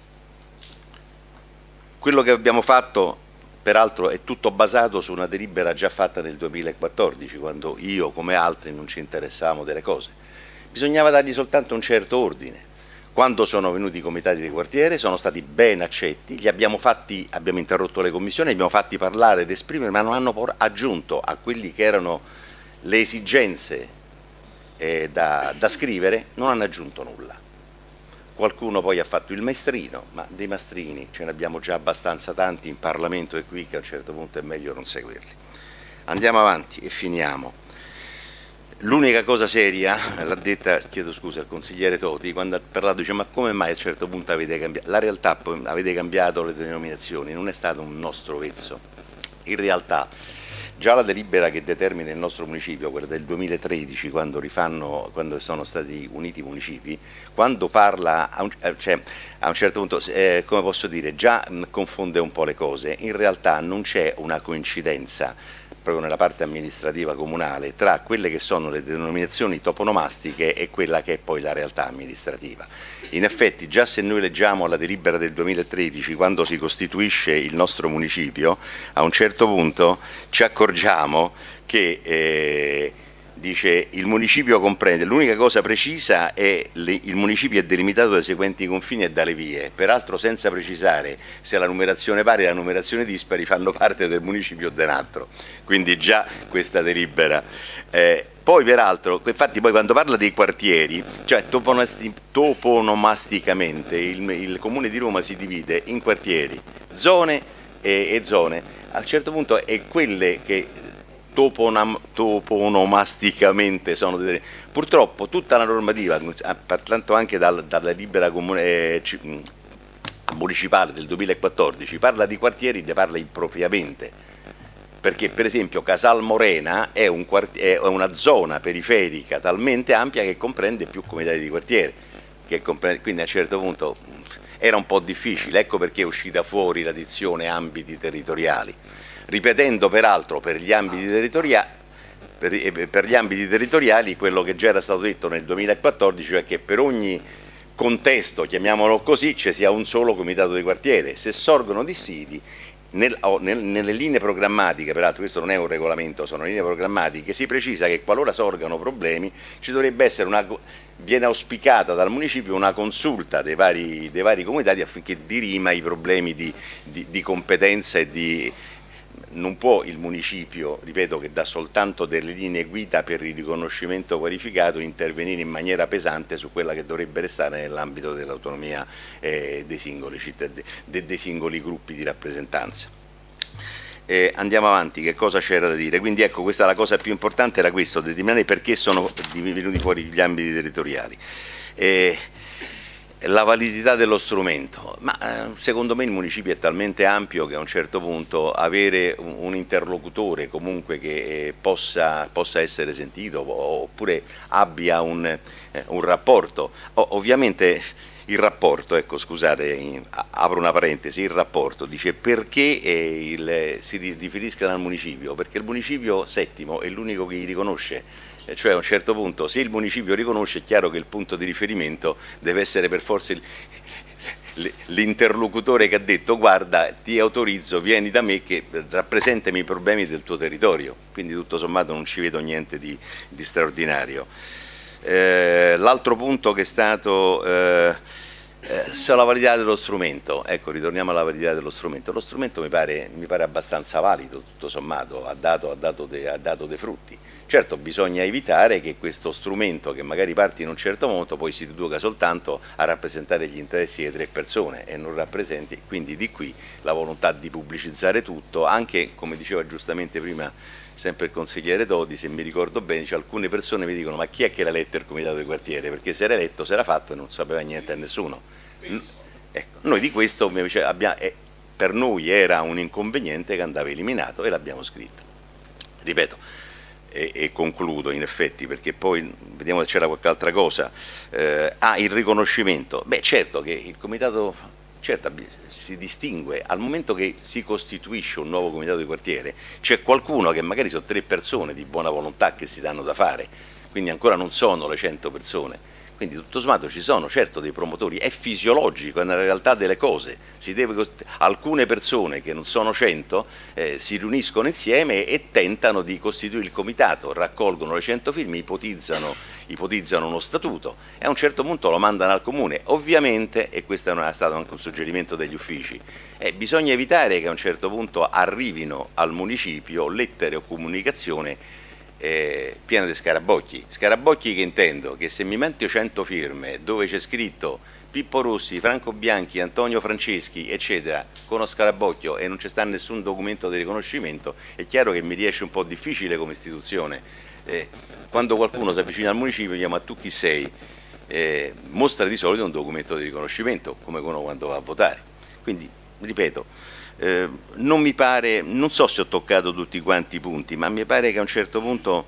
I: Quello che abbiamo fatto, peraltro, è tutto basato su una delibera già fatta nel duemilaquattordici, quando io, come altri, non ci interessavamo delle cose. Bisognava dargli soltanto un certo ordine. Quando sono venuti i comitati di quartiere sono stati ben accetti, li abbiamo fatti, abbiamo interrotto le commissioni, li abbiamo fatti parlare ed esprimere, ma non hanno aggiunto a quelli che erano le esigenze eh, da, da scrivere, non hanno aggiunto nulla. Qualcuno poi ha fatto il maestrino, ma dei mastrini ce ne abbiamo già abbastanza tanti in Parlamento e qui, che a un certo punto è meglio non seguirli. Andiamo avanti e finiamo. L'unica cosa seria, l'ha detta, chiedo scusa, il consigliere Toti, quando ha parlato, dice: ma come mai a un certo punto avete cambiato? La realtà, poi, avete cambiato le denominazioni, non è stato un nostro vezzo. In realtà già la delibera che determina il nostro municipio, quella del duemilatredici, quando, rifanno, quando sono stati uniti i municipi, quando parla, a un, cioè, a un certo punto, eh, come posso dire, già mh, confonde un po' le cose. In realtà non c'è una coincidenza proprio nella parte amministrativa comunale tra quelle che sono le denominazioni toponomastiche e quella che è poi la realtà amministrativa. In effetti, già se noi leggiamo la delibera del duemilatredici, quando si costituisce il nostro municipio, a un certo punto ci accorgiamo che eh, dice il municipio comprende, l'unica cosa precisa è le, il municipio è delimitato dai seguenti confini e dalle vie, peraltro senza precisare se la numerazione pari e la numerazione dispari fanno parte del municipio o dell'altro, quindi già questa delibera. Eh, poi peraltro, infatti poi quando parla dei quartieri, cioè toponomasticamente il, il Comune di Roma si divide in quartieri, zone e, e zone, a un certo punto è quelle che toponomasticamente sono delle... Purtroppo tutta la normativa, parlando anche dal, dalla libera comune, eh, municipale del duemilaquattordici, parla di quartieri, ne parla impropriamente, perché per esempio Casal Morena è, un è una zona periferica talmente ampia che comprende più comitati di quartiere, che comprende, quindi a un certo punto era un po' difficile, ecco perché è uscita fuori la dizione ambiti territoriali, ripetendo peraltro per gli ambiti territoriali, per, per gli ambiti territoriali quello che già era stato detto nel duemilaquattordici, cioè che per ogni contesto, chiamiamolo così, ci sia un solo comitato di quartiere. Se sorgono dissidi, Nel, oh, nel, nelle linee programmatiche, peraltro questo non è un regolamento, sono linee programmatiche, si precisa che qualora sorgano problemi ci dovrebbe essere una, viene auspicata dal municipio una consulta dei vari, dei vari comitati affinché dirima i problemi di, di, di competenza e di... Non può il municipio, ripeto, che dà soltanto delle linee guida per il riconoscimento qualificato, intervenire in maniera pesante su quella che dovrebbe restare nell'ambito dell'autonomia eh, dei singoli cittadini, dei, dei singoli gruppi di rappresentanza. Eh, andiamo avanti, che cosa c'era da dire? Quindi ecco, questa la cosa più importante era questo, determinare perché sono venuti fuori gli ambiti territoriali. Eh, La validità dello strumento, ma eh, secondo me il municipio è talmente ampio che a un certo punto avere un, un interlocutore comunque che eh, possa, possa essere sentito oppure abbia un, eh, un rapporto, o, ovviamente il rapporto, ecco scusate, in, apro una parentesi, il rapporto dice perché eh, il, si riferiscono al municipio, perché il municipio settimo è l'unico che gli riconosce. Cioè a un certo punto se il municipio riconosce è chiaro che il punto di riferimento deve essere per forza l'interlocutore che ha detto guarda ti autorizzo, vieni da me che rappresentami i problemi del tuo territorio, quindi tutto sommato non ci vedo niente di, di straordinario. Eh, l'altro punto che è stato eh, eh, sulla validità dello strumento, ecco ritorniamo alla validità dello strumento, lo strumento mi pare, mi pare abbastanza valido tutto sommato, ha dato, ha dato, de, ha dato dei frutti. Certo bisogna evitare che questo strumento che magari parte in un certo modo poi si riduca soltanto a rappresentare gli interessi di tre persone e non rappresenti, quindi di qui la volontà di pubblicizzare tutto, anche come diceva giustamente prima sempre il consigliere Todi, se mi ricordo bene, cioè alcune persone mi dicono ma chi è che l'ha eletto il comitato di quartiere, perché se era eletto si era fatto e non sapeva niente a nessuno. Ecco, noi di questo abbiamo, eh, per noi era un inconveniente che andava eliminato e l'abbiamo scritto. Ripeto, E, e concludo in effetti perché poi vediamo se c'era qualche altra cosa. Eh, ah, il riconoscimento, beh certo che il comitato certo, si distingue al momento che si costituisce un nuovo comitato di quartiere, c'è qualcuno che magari sono tre persone di buona volontà che si danno da fare, quindi ancora non sono le cento persone. Quindi tutto sommato ci sono certo dei promotori, è fisiologico, è nella realtà delle cose, si deve, alcune persone che non sono cento eh, si riuniscono insieme e tentano di costituire il comitato, raccolgono le cento firme, ipotizzano, ipotizzano uno statuto e a un certo punto lo mandano al comune. Ovviamente, e questo è stato anche un suggerimento degli uffici, eh, bisogna evitare che a un certo punto arrivino al municipio lettere o comunicazione Eh, piena di scarabocchi. Scarabocchi che intendo che se mi metto cento firme dove c'è scritto Pippo Rossi, Franco Bianchi, Antonio Franceschi eccetera con uno scarabocchio e non c'è sta nessun documento di riconoscimento, è chiaro che mi riesce un po' difficile come istituzione. Eh, quando qualcuno si avvicina al municipio gli chiama tu chi sei? Eh, mostra di solito un documento di riconoscimento come uno quando va a votare. Quindi ripeto, Eh, non mi pare, non so se ho toccato tutti quanti i punti, ma mi pare che a un certo punto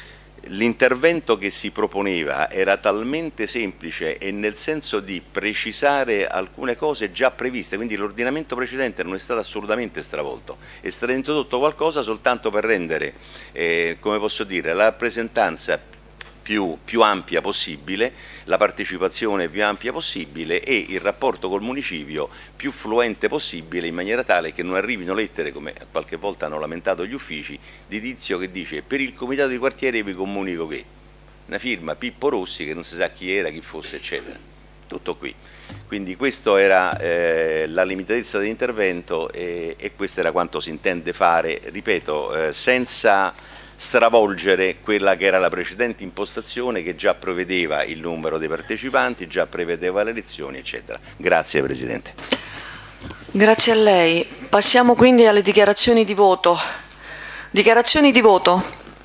I: l'intervento che si proponeva era talmente semplice e nel senso di precisare alcune cose già previste, quindi l'ordinamento precedente non è stato assolutamente stravolto, è stato introdotto qualcosa soltanto per rendere, eh, come posso dire, la rappresentanza più, più ampia possibile, la partecipazione più ampia possibile e il rapporto col municipio più fluente possibile, in maniera tale che non arrivino lettere, come qualche volta hanno lamentato gli uffici, di tizio che dice per il comitato di quartiere vi comunico che, una firma Pippo Rossi che non si sa chi era, chi fosse eccetera, tutto qui. Quindi questa era eh, la limitatezza dell'intervento e, e questo era quanto si intende fare, ripeto, eh, senza stravolgere quella che era la precedente impostazione che già prevedeva il numero dei partecipanti, già prevedeva le elezioni eccetera. Grazie Presidente.
A: Grazie a lei. Passiamo quindi alle dichiarazioni di voto. Dichiarazioni di voto.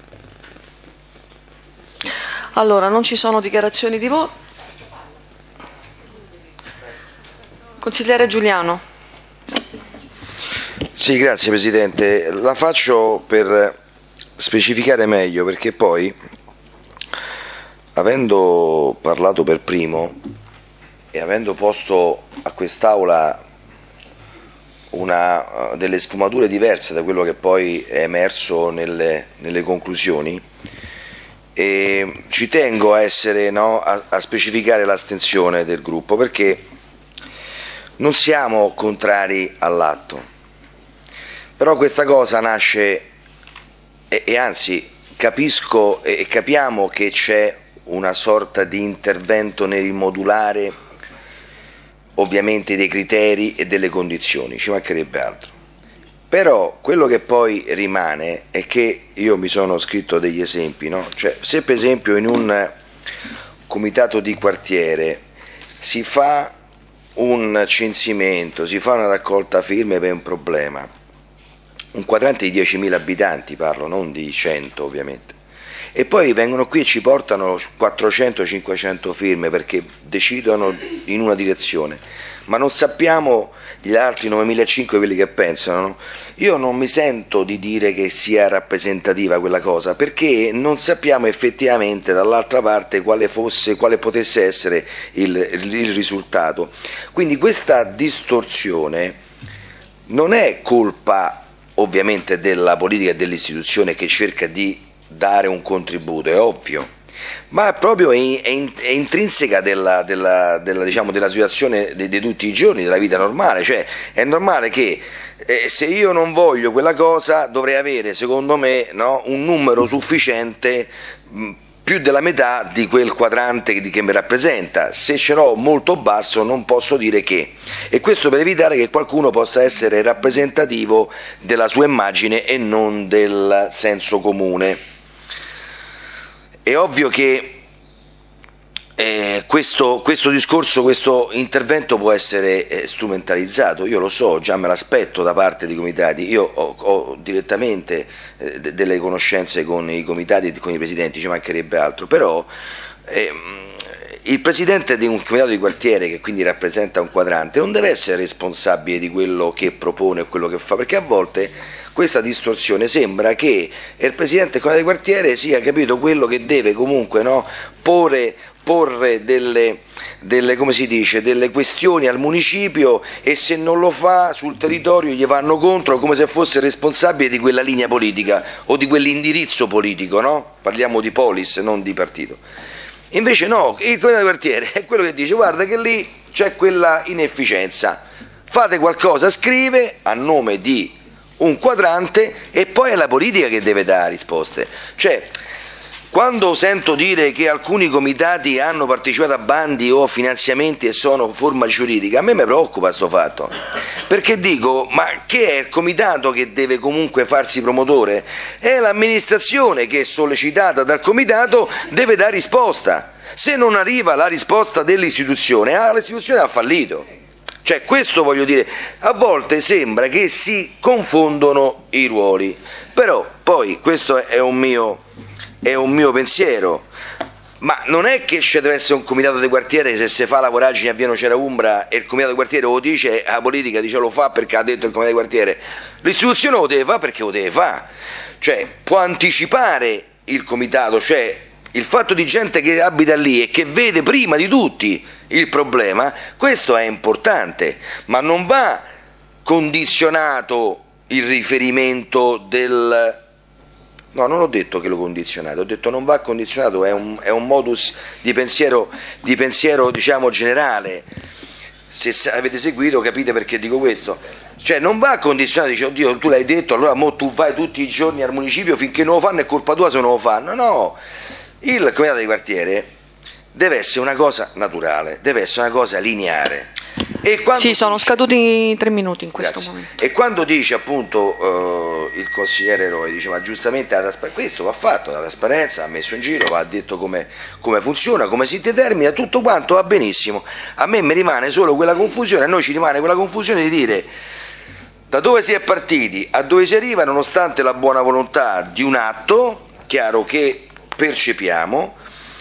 A: Allora, non ci sono dichiarazioni di voto. Consigliere Giuliano.
L: Sì, grazie Presidente. La faccio per specificare meglio, perché poi, avendo parlato per primo e avendo posto a quest'Aula una delle sfumature diverse da quello che poi è emerso nelle, nelle conclusioni, e ci tengo a, essere, no, a, a specificare l'astensione del gruppo, perché non siamo contrari all'atto, Però questa cosa nasce, e, e anzi capisco e, e capiamo che c'è una sorta di intervento nel rimodulare ovviamente dei criteri e delle condizioni, ci mancherebbe altro. Però quello che poi rimane è che io mi sono scritto degli esempi, no? Cioè, se per esempio in un comitato di quartiere si fa un censimento, si fa una raccolta firme per un problema, un quadrante di diecimila abitanti parlo, non di cento ovviamente, e poi vengono qui e ci portano quattrocento cinquecento firme perché decidono in una direzione, ma non sappiamo gli altri novemilacinquecento quelli che pensano, no? Io non mi sento di dire che sia rappresentativa quella cosa, perché non sappiamo effettivamente dall'altra parte quale fosse, quale potesse essere il, il risultato. Quindi questa distorsione non è colpa ovviamente della politica e dell'istituzione che cerca di dare un contributo, è ovvio, ma proprio è, è, è intrinseca della, della, della, diciamo, della situazione di, di tutti i giorni, della vita normale. Cioè è normale che eh, se io non voglio quella cosa dovrei avere, secondo me, no, un numero sufficiente, mh, più della metà di quel quadrante che, che mi rappresenta. Se ce l'ho molto basso non posso dire che, e questo per evitare che qualcuno possa essere rappresentativo della sua immagine e non del senso comune. È ovvio che eh, questo, questo discorso, questo intervento può essere eh, strumentalizzato, io lo so, già me l'aspetto da parte dei comitati, io ho, ho direttamente eh, de delle conoscenze con i comitati e con i presidenti, ci mancherebbe altro, però eh, il presidente di un comitato di quartiere, che quindi rappresenta un quadrante, non deve essere responsabile di quello che propone o quello che fa, perché a volte questa distorsione sembra che il presidente del comitato di quartiere sia, capito, quello che deve comunque, no, porre, porre delle, delle, come si dice, delle questioni al municipio, e se non lo fa sul territorio gli vanno contro come se fosse responsabile di quella linea politica o di quell'indirizzo politico, no? Parliamo di polis, non di partito. Invece no, il comitato di quartiere è quello che dice: guarda che lì c'è quella inefficienza, fate qualcosa, scrive a nome di un quadrante, e poi è la politica che deve dare risposte. Cioè, quando sento dire che alcuni comitati hanno partecipato a bandi o a finanziamenti e sono forma giuridica, a me mi preoccupa questo fatto, perché dico: ma che è il comitato che deve comunque farsi promotore? È l'amministrazione che, sollecitata dal comitato, deve dare risposta. Se non arriva la risposta dell'istituzione, ah, l'istituzione ha fallito. Cioè, questo voglio dire, a volte sembra che si confondono i ruoli, però poi questo è un mio, è un mio pensiero, ma non è che ci deve essere un comitato di quartiere, se si fa la voragine a Via Nocera Umbra e il comitato di quartiere lo dice, la politica dice lo fa perché ha detto il comitato di quartiere, l'istituzione lo deve fare perché lo deve fare. Cioè, può anticipare il comitato, cioè il fatto di gente che abita lì e che vede prima di tutti il problema, questo è importante, ma non va condizionato il riferimento del... No, non ho detto che lo condizionato, ho detto non va condizionato, è un, è un modus di pensiero, di pensiero diciamo generale. Se avete seguito capite perché dico questo. Cioè non va condizionato, dice oddio tu l'hai detto, allora mo tu vai tutti i giorni al municipio finché non lo fanno, è colpa tua se non lo fanno. No, il comitato di quartiere deve essere una cosa naturale, deve essere una cosa lineare. E quando
A: sì, sono scaduti tre minuti in questo
L: Grazie.
A: momento.
L: E quando dice appunto eh, il consigliere Roy, dice ma giustamente la questo va fatto, la trasparenza, ha messo in giro, va detto come, come funziona, come si determina, tutto quanto va benissimo. A me mi rimane solo quella confusione, a noi ci rimane quella confusione di dire da dove si è partiti, a dove si arriva, nonostante la buona volontà di un atto, chiaro che percepiamo,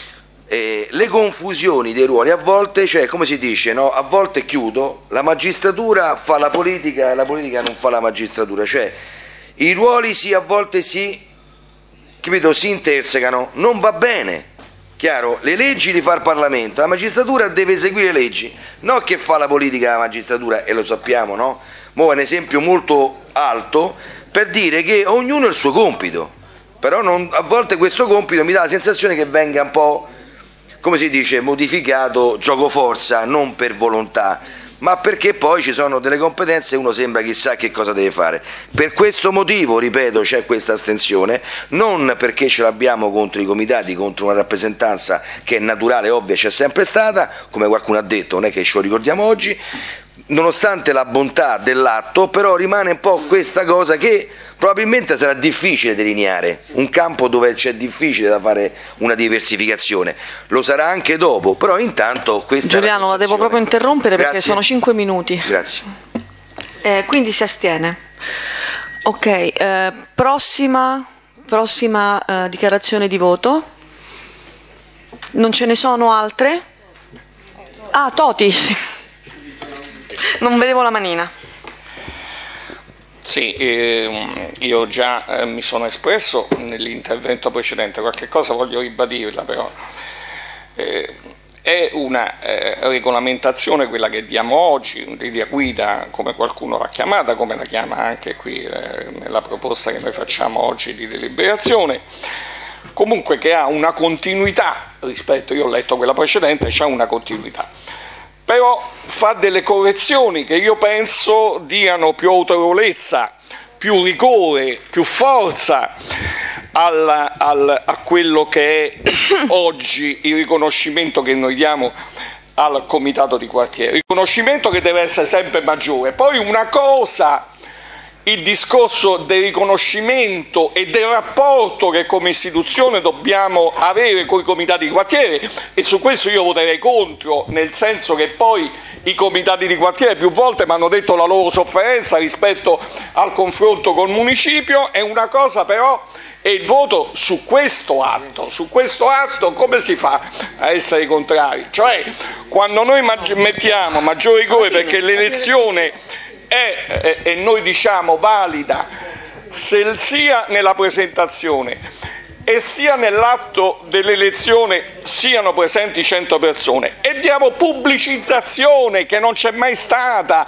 L: eh, le confusioni dei ruoli a volte, cioè come si dice, no? A volte chiudo, la magistratura fa la politica e la politica non fa la magistratura, cioè i ruoli sì, a volte si, capito, si intersecano, non va bene, chiaro, le leggi li fa il Parlamento, la magistratura deve eseguire le leggi, non che fa la politica la magistratura, e lo sappiamo, no? Mo' è un esempio molto alto per dire che ognuno ha il suo compito, però non, a volte questo compito mi dà la sensazione che venga un po', come si dice, modificato gioco forza, non per volontà, ma perché poi ci sono delle competenze e uno sembra chissà che cosa deve fare. Per questo motivo, ripeto, c'è questa astensione, non perché ce l'abbiamo contro i comitati, contro una rappresentanza che è naturale, ovvia, c'è sempre stata, come qualcuno ha detto, non è che ce lo ricordiamo oggi, nonostante la bontà dell'atto, però rimane un po' questa cosa che probabilmente sarà difficile delineare, un campo dove c'è difficile da fare una diversificazione, lo sarà anche dopo, però intanto questa
A: Giuliano, la, la devo proprio interrompere. Grazie. Perché sono cinque minuti.
L: Grazie.
A: Eh, quindi si astiene. Ok, eh, prossima, prossima eh, dichiarazione di voto. Non ce ne sono altre? Ah, Toti. Non vedevo la manina.
G: Sì, eh, io già eh, mi sono espresso nell'intervento precedente, qualche cosa voglio ribadirla però. Eh, è una eh, regolamentazione quella che diamo oggi, un'idea guida come qualcuno l'ha chiamata, come la chiama anche qui eh, nella proposta che noi facciamo oggi di deliberazione, comunque che ha una continuità rispetto, io ho letto quella precedente, c'è una continuità. Però fa delle correzioni che io penso diano più autorevolezza, più rigore, più forza al, al, a quello che è oggi il riconoscimento che noi diamo al comitato di quartiere, riconoscimento che deve essere sempre maggiore. Poi una cosa, il discorso del riconoscimento e del rapporto che come istituzione dobbiamo avere con i comitati di quartiere, e su questo io voterei contro, nel senso che poi i comitati di quartiere più volte mi hanno detto la loro sofferenza rispetto al confronto col municipio, è una cosa però, e il voto su questo atto, su questo atto come si fa a essere contrari? Cioè quando noi maggi- mettiamo maggior rigore perché l'elezione è, e noi diciamo valida se sia nella presentazione e sia nell'atto dell'elezione siano presenti cento persone, e diamo pubblicizzazione che non c'è mai stata.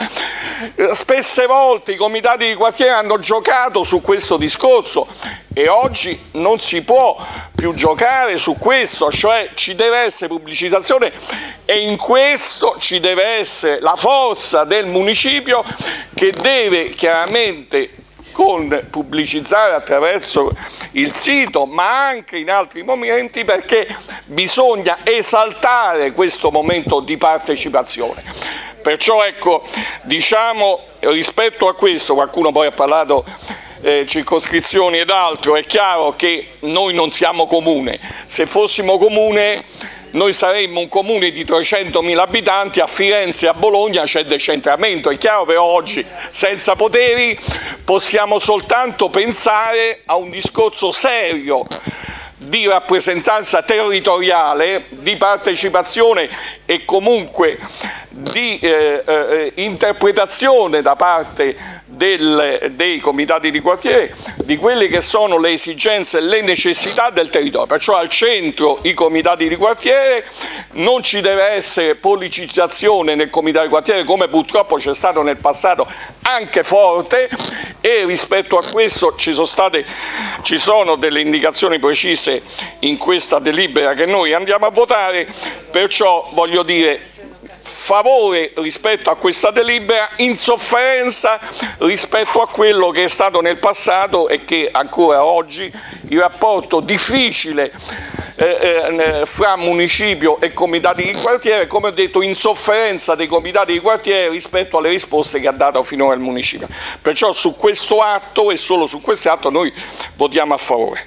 G: Spesse volte i comitati di quartiere hanno giocato su questo discorso e oggi non si può più giocare su questo, cioè ci deve essere pubblicizzazione e in questo ci deve essere la forza del municipio che deve chiaramente con pubblicizzare attraverso il sito ma anche in altri momenti, perché bisogna esaltare questo momento di partecipazione. Perciò ecco, diciamo, rispetto a questo, qualcuno poi ha parlato eh, circoscrizioni ed altro, è chiaro che noi non siamo comune, se fossimo comune noi saremmo un comune di trecentomila abitanti, a Firenze e a Bologna c'è decentramento, è chiaro, però oggi senza poteri possiamo soltanto pensare a un discorso serio di rappresentanza territoriale, di partecipazione e comunque di eh, eh, interpretazione da parte del, dei comitati di quartiere di quelle che sono le esigenze e le necessità del territorio. Perciò al centro i comitati di quartiere, non ci deve essere politicizzazione nel comitato di quartiere come purtroppo c'è stato nel passato anche forte, e rispetto a questo ci sono state ci sono delle indicazioni precise in questa delibera che noi andiamo a votare. Perciò voglio dire favore rispetto a questa delibera, insofferenza rispetto a quello che è stato nel passato e che ancora oggi il rapporto difficile eh, eh, fra municipio e comitati di quartiere, come ho detto, insofferenza dei comitati di quartiere rispetto alle risposte che ha dato finora il municipio. Perciò su questo atto e solo su questo atto noi votiamo a favore.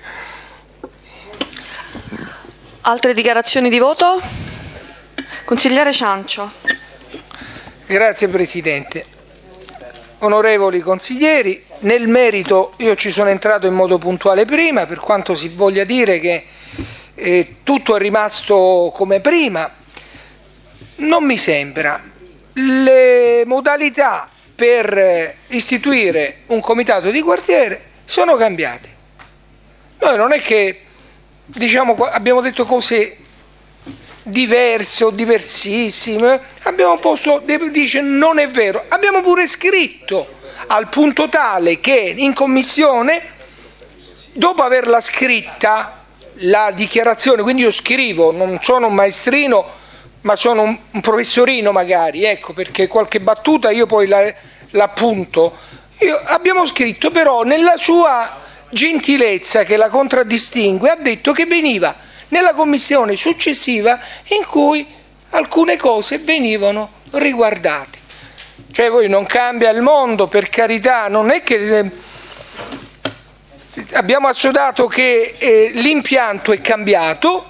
A: Altre dichiarazioni di voto? Consigliere Ciancio.
K: Grazie Presidente. Onorevoli consiglieri, nel merito io ci sono entrato in modo puntuale prima, per quanto si voglia dire che eh, tutto è rimasto come prima, non mi sembra. Le modalità per istituire un comitato di quartiere sono cambiate. Noi non è che diciamo abbiamo detto cose diverse o diversissime, abbiamo posto, dice non è vero, abbiamo pure scritto al punto tale che in commissione, dopo averla scritta la dichiarazione, quindi io scrivo, non sono un maestrino, ma sono un, un professorino magari, ecco, perché qualche battuta io poi la, l'appunto. Io, abbiamo scritto però nella sua gentilezza che la contraddistingue, ha detto che veniva nella commissione successiva in cui alcune cose venivano riguardate. Cioè voi non cambia il mondo, per carità, non è che abbiamo assodato che eh, l'impianto è cambiato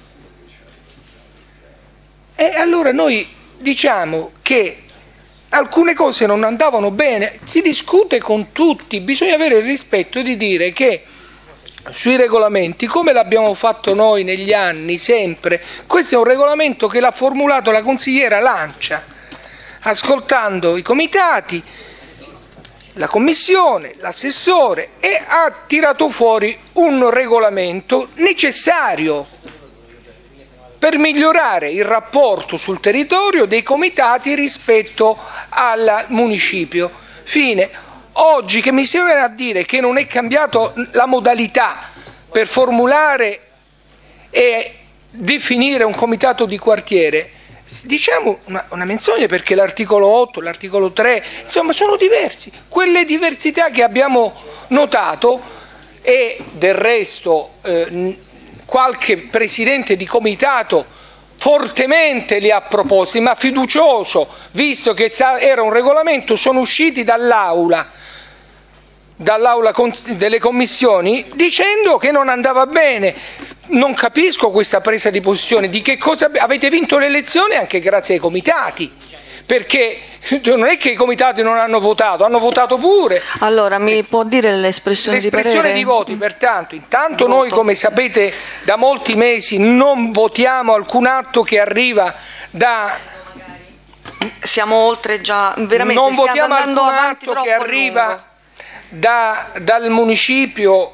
K: e allora noi diciamo che alcune cose non andavano bene, si discute con tutti, bisogna avere il rispetto di dire che sui regolamenti, come l'abbiamo fatto noi negli anni, sempre, questo è un regolamento che l'ha formulato la consigliera Lancia, ascoltando i comitati, la commissione, l'assessore, e ha tirato fuori un regolamento necessario per migliorare il rapporto sul territorio dei comitati rispetto al municipio. Fine. Oggi che mi si viene a dire che non è cambiato la modalità per formulare e definire un comitato di quartiere, diciamo una, una menzogna, perché l'articolo otto, l'articolo tre, insomma sono diversi. Quelle diversità che abbiamo notato, e del resto eh, qualche presidente di comitato fortemente li ha proposti, ma fiducioso, visto che era un regolamento, sono usciti dall'aula dall'aula delle commissioni dicendo che non andava bene. Non capisco questa presa di posizione. Di che cosa avete vinto le elezioni? Anche grazie ai comitati, perché non è che i comitati non hanno votato, hanno votato pure.
A: Allora, mi può dire l'espressione di parere?
K: L'espressione di voti, pertanto, intanto noi, come sapete, da molti mesi non votiamo alcun atto che arriva da...
A: Siamo oltre già, veramente,
K: non votiamo
A: andando
K: alcun
A: avanti
K: atto che arriva da, dal municipio.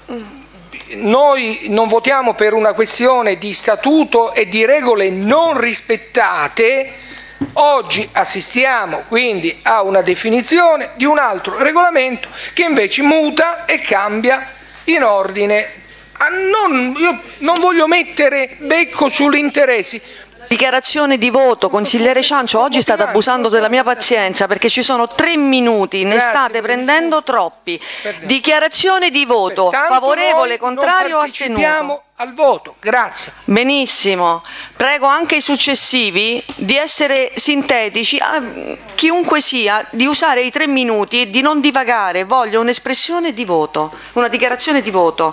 K: Noi non votiamo per una questione di statuto e di regole non rispettate. Oggi assistiamo quindi a una definizione di un altro regolamento che invece muta e cambia in ordine a non, io non voglio mettere becco sugli interessi.
A: Dichiarazione di voto, consigliere Ciancio, oggi state abusando della mia pazienza perché ci sono tre minuti, ne
K: Grazie,
A: state prendendo troppi. Dichiarazione di voto,
K: Pertanto
A: favorevole,
K: noi
A: contrario o
K: non
A: astenuto?
K: partecipiamo al voto, grazie.
A: Benissimo, prego anche i successivi di essere sintetici, a chiunque sia, di usare i tre minuti e di non divagare. Voglio un'espressione di voto, una dichiarazione di voto.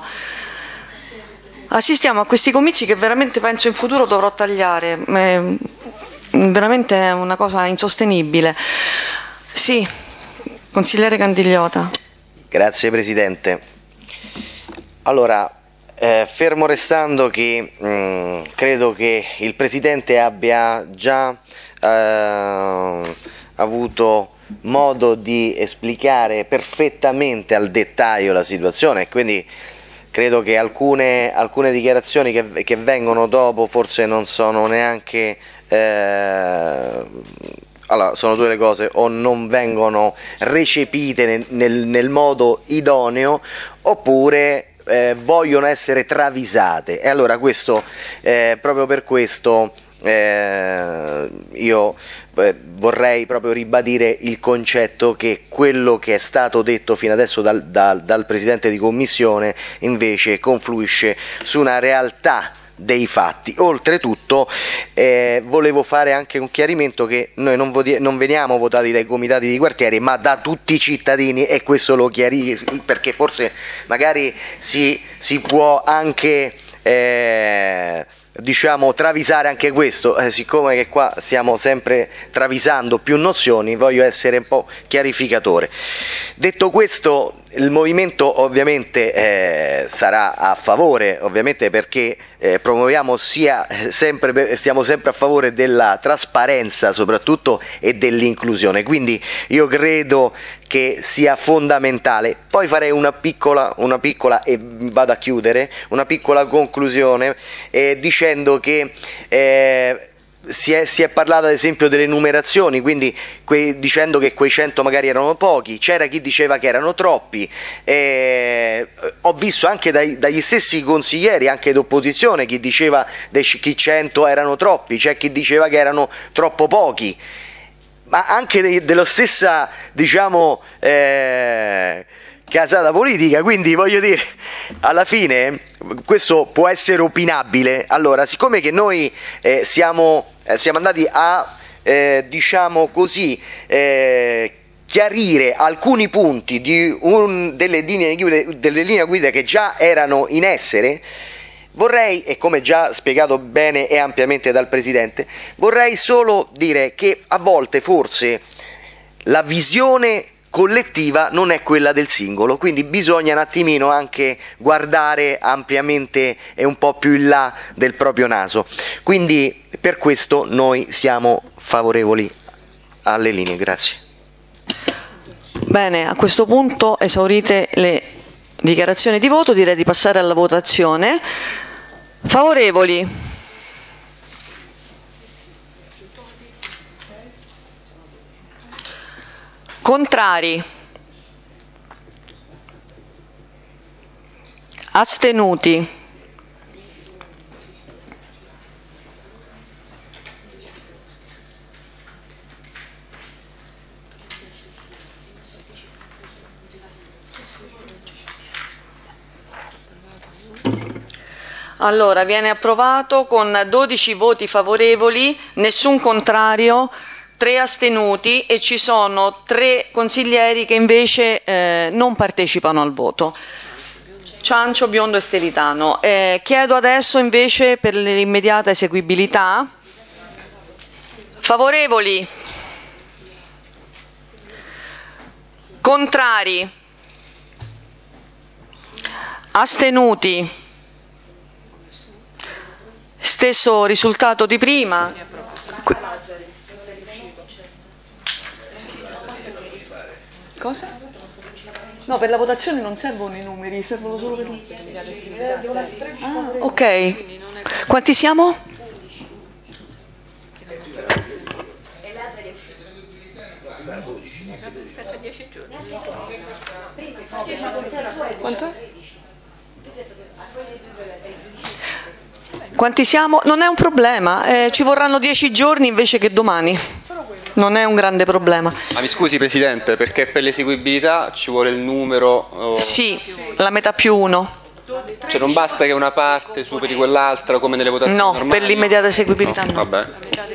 A: Assistiamo a questi comizi che veramente penso in futuro dovrò tagliare, è veramente è una cosa insostenibile. Sì, consigliere Candigliota.
M: Grazie Presidente. Allora, eh, fermo restando che mh, credo che il Presidente abbia già eh, avuto modo di esplicare perfettamente al dettaglio la situazione, e quindi credo che alcune, alcune dichiarazioni che, che vengono dopo forse non sono neanche, eh, allora sono due le cose, o non vengono recepite nel, nel, nel modo idoneo, oppure eh, vogliono essere travisate. E allora questo, eh, proprio per questo eh, io eh, vorrei proprio ribadire il concetto che quello che è stato detto fino adesso dal, dal, dal Presidente di Commissione invece confluisce su una realtà dei fatti. Oltretutto eh, volevo fare anche un chiarimento che noi non, non veniamo votati dai comitati di quartiere, ma da tutti i cittadini, e questo lo chiarisco perché forse magari si, si può anche eh, diciamo travisare anche questo, eh, siccome che qua stiamo sempre travisando più nozioni, voglio essere un po' chiarificatore. Detto questo, il movimento ovviamente eh, sarà a favore, ovviamente perché eh, promuoviamo sia sempre, siamo sempre a favore della trasparenza soprattutto e dell'inclusione, quindi io credo che sia fondamentale. Poi farei una piccola, una piccola e vado a chiudere, una piccola conclusione eh, dicendo che eh, Si è, si è parlato ad esempio delle numerazioni, quindi quei, dicendo che quei cento magari erano pochi, c'era chi diceva che erano troppi, eh, ho visto anche dai, dagli stessi consiglieri, anche d'opposizione, chi diceva che cento erano troppi, c'è chi diceva che erano troppo pochi, ma anche de, dello stessa, diciamo, eh, casata politica. Quindi voglio dire, alla fine questo può essere opinabile. Allora, siccome che noi eh, siamo, eh, siamo andati a eh, diciamo così eh, chiarire alcuni punti di un, delle, linee guida, delle linee guida che già erano in essere, vorrei, e come già spiegato bene e ampiamente dal Presidente, vorrei solo dire che a volte forse la visione collettiva non è quella del singolo, quindi bisogna un attimino anche guardare ampiamente e un po' più in là del proprio naso. Quindi per questo noi siamo favorevoli alle linee. Grazie.
A: Bene, a questo punto, esaurite le dichiarazioni di voto, direi di passare alla votazione. Favorevoli? Contrari? Astenuti? Allora, viene approvato con dodici voti favorevoli, nessun contrario, tre astenuti e ci sono tre consiglieri che invece eh, non partecipano al voto. Ciancio, Biondo e Steritano. Eh, chiedo adesso invece per l'immediata eseguibilità. Favorevoli? Contrari? Astenuti? Stesso risultato di prima. Cosa? No, per la votazione non servono i numeri, servono solo per... Ah, ok. Quanti siamo? Quanto è? Quanti siamo? Non è un problema, eh, ci vorranno dieci giorni invece che domani. Non è un grande problema.
O: Ma mi scusi Presidente, perché per l'eseguibilità ci vuole il numero... Oh...
A: Sì, la metà più uno.
O: Cioè non basta che una parte superi quell'altra come nelle votazioni
A: no,
O: normali?
A: No, per l'immediata eseguibilità no.
O: no. Vabbè.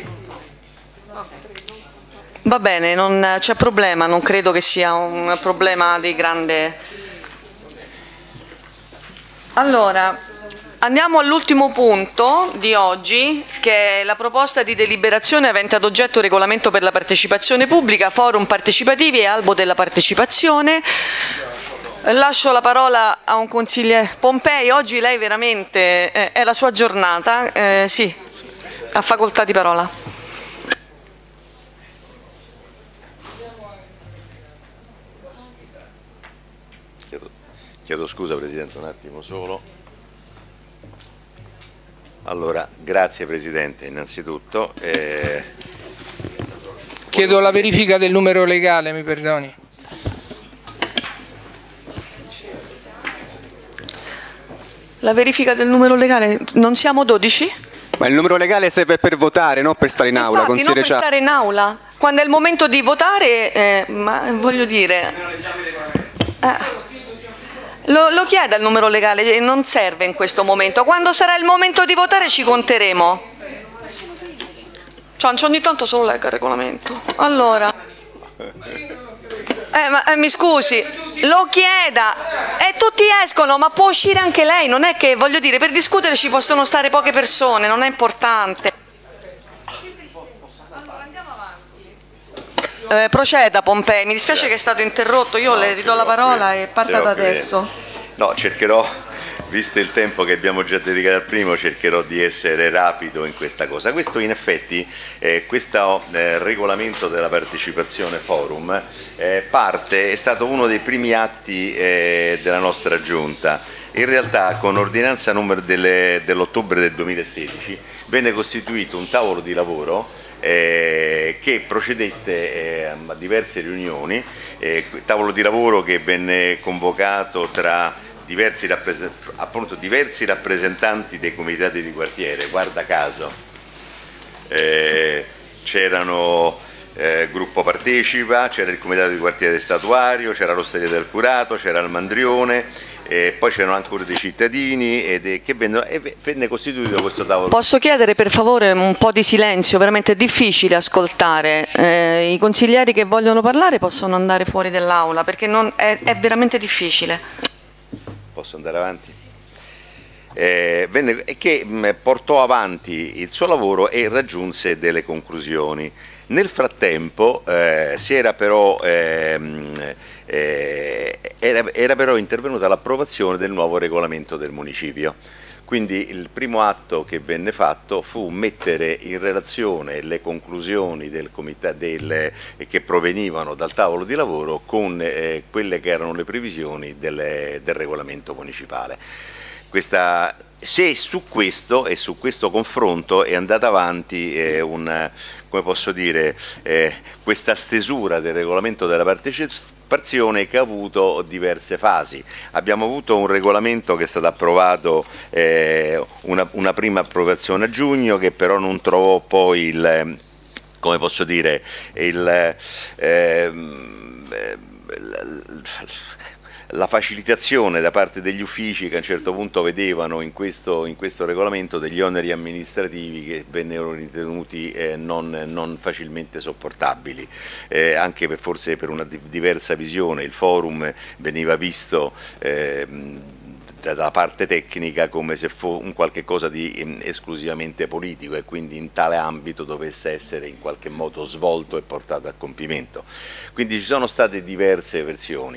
A: Va bene, non c'è problema, non credo che sia un problema di grande... Allora... Andiamo all'ultimo punto di oggi, che è la proposta di deliberazione avente ad oggetto regolamento per la partecipazione pubblica, forum partecipativi e albo della partecipazione. Lascio la parola a un consigliere. Pompei, oggi lei veramente eh, è la sua giornata. Eh, sì, ha facoltà di parola.
I: Chiedo, chiedo scusa Presidente, un attimo solo. Allora, grazie Presidente innanzitutto. Eh...
K: Chiedo la verifica del numero legale, mi perdoni.
A: La verifica del numero legale, non siamo dodici?
O: Ma il numero legale serve per votare, non per stare in aula.
A: Infatti, non per stare in aula. Quando è il momento di votare, eh, ma voglio dire... Eh. Lo, lo chieda il numero legale, non serve in questo momento. Quando sarà il momento di votare ci conteremo. Ciancio, ogni tanto solo legga il regolamento. Allora. Eh, ma, eh, mi scusi, lo chieda. E eh, tutti escono, ma può uscire anche lei. Non è che, voglio dire, per discutere ci possono stare poche persone, non è importante. Eh, proceda Pompei, mi dispiace che è stato interrotto, io no, le ridò la parola e parta da adesso.
I: No, cercherò, visto il tempo che abbiamo già dedicato al primo, cercherò di essere rapido in questa cosa. Questo in effetti, eh, questo eh, regolamento della partecipazione forum eh, parte, è stato uno dei primi atti eh, della nostra Giunta. In realtà con ordinanza numero dell'ottobre del duemilasedici venne costituito un tavolo di lavoro Eh, che procedette eh, a diverse riunioni, eh, tavolo di lavoro che venne convocato tra diversi, rappresent appunto, diversi rappresentanti dei comitati di quartiere, guarda caso, eh, c'erano eh, Gruppo Partecipa, c'era il comitato di quartiere statuario, c'era l'Osteria del Curato, c'era il Mandrione, e poi c'erano ancora dei cittadini ed, e, che vennero, e venne costituito questo tavolo.
A: Posso chiedere per favore un po' di silenzio, veramente è difficile ascoltare, eh, i consiglieri che vogliono parlare possono andare fuori dall'aula perché non, è, è veramente difficile.
I: Posso andare avanti? Eh, venne, che mh, portò avanti il suo lavoro e raggiunse delle conclusioni. Nel frattempo eh, si era però, ehm, eh, era, era però intervenuta l'approvazione del nuovo regolamento del municipio. Quindi il primo atto che venne fatto fu mettere in relazione le conclusioni del comitato del, che provenivano dal tavolo di lavoro con eh, quelle che erano le previsioni del, del regolamento municipale. Questa, se su questo e su questo confronto è andata avanti eh, un, come posso dire, eh, questa stesura del regolamento della partecipazione che ha avuto diverse fasi. Abbiamo avuto un regolamento che è stato approvato, eh, una, una prima approvazione a giugno che però non trovò poi il, come posso dire, il, eh, la facilitazione da parte degli uffici che a un certo punto vedevano in questo, in questo regolamento degli oneri amministrativi che vennero ritenuti eh, non, non facilmente sopportabili, eh, anche per, forse per una diversa visione. Il forum veniva visto eh, dalla parte tecnica come se fosse un qualche cosa di eh, esclusivamente politico e quindi in tale ambito dovesse essere in qualche modo svolto e portato a compimento. Quindi ci sono state diverse versioni,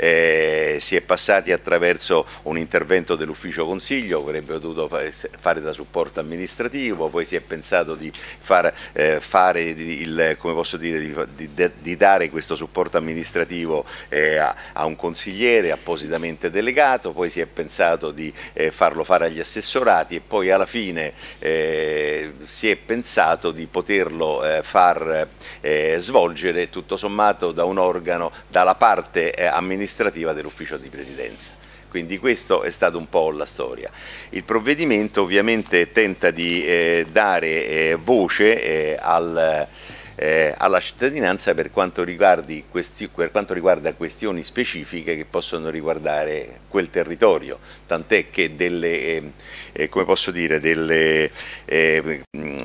I: eh, si è passati attraverso un intervento dell'ufficio consiglio che avrebbe dovuto fare da supporto amministrativo, poi si è pensato di far, eh, fare il, come posso dire, di, di, di dare questo supporto amministrativo eh, a, a un consigliere appositamente delegato, poi si è pensato pensato di eh, farlo fare agli assessorati e poi alla fine eh, si è pensato di poterlo eh, far eh, svolgere tutto sommato da un organo, dalla parte eh, amministrativa dell'ufficio di presidenza. Quindi questo è stato un po' la storia. Il provvedimento ovviamente tenta di eh, dare eh, voce eh, al Eh, alla cittadinanza per quanto, riguardi questi, per quanto riguarda questioni specifiche che possono riguardare quel territorio, tant'è che delle, eh, eh, come posso dire, delle, eh,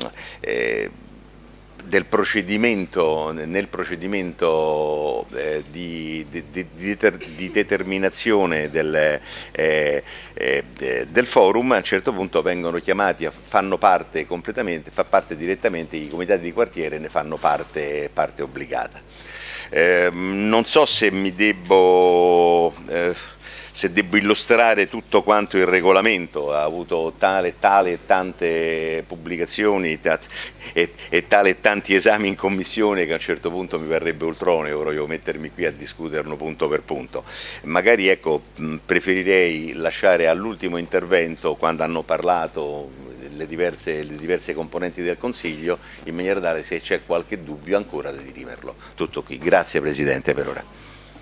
I: eh, del procedimento, nel procedimento eh, di, di, di, di determinazione del, eh, eh, del forum, a un certo punto vengono chiamati, fanno parte completamente, fa parte direttamente, i comitati di quartiere ne fanno parte, parte obbligata. Eh, non so se mi debbo... Eh, se devo illustrare tutto quanto il regolamento, ha avuto tale, tale e tante pubblicazioni e, e tale e tanti esami in commissione che a un certo punto mi verrebbe ultroneo proprio mettermi qui a discuterlo punto per punto. Magari ecco, preferirei lasciare all'ultimo intervento, quando hanno parlato le diverse, le diverse componenti del Consiglio, in maniera tale, se c'è qualche dubbio ancora, di dirimerlo. Tutto qui. Grazie Presidente per ora.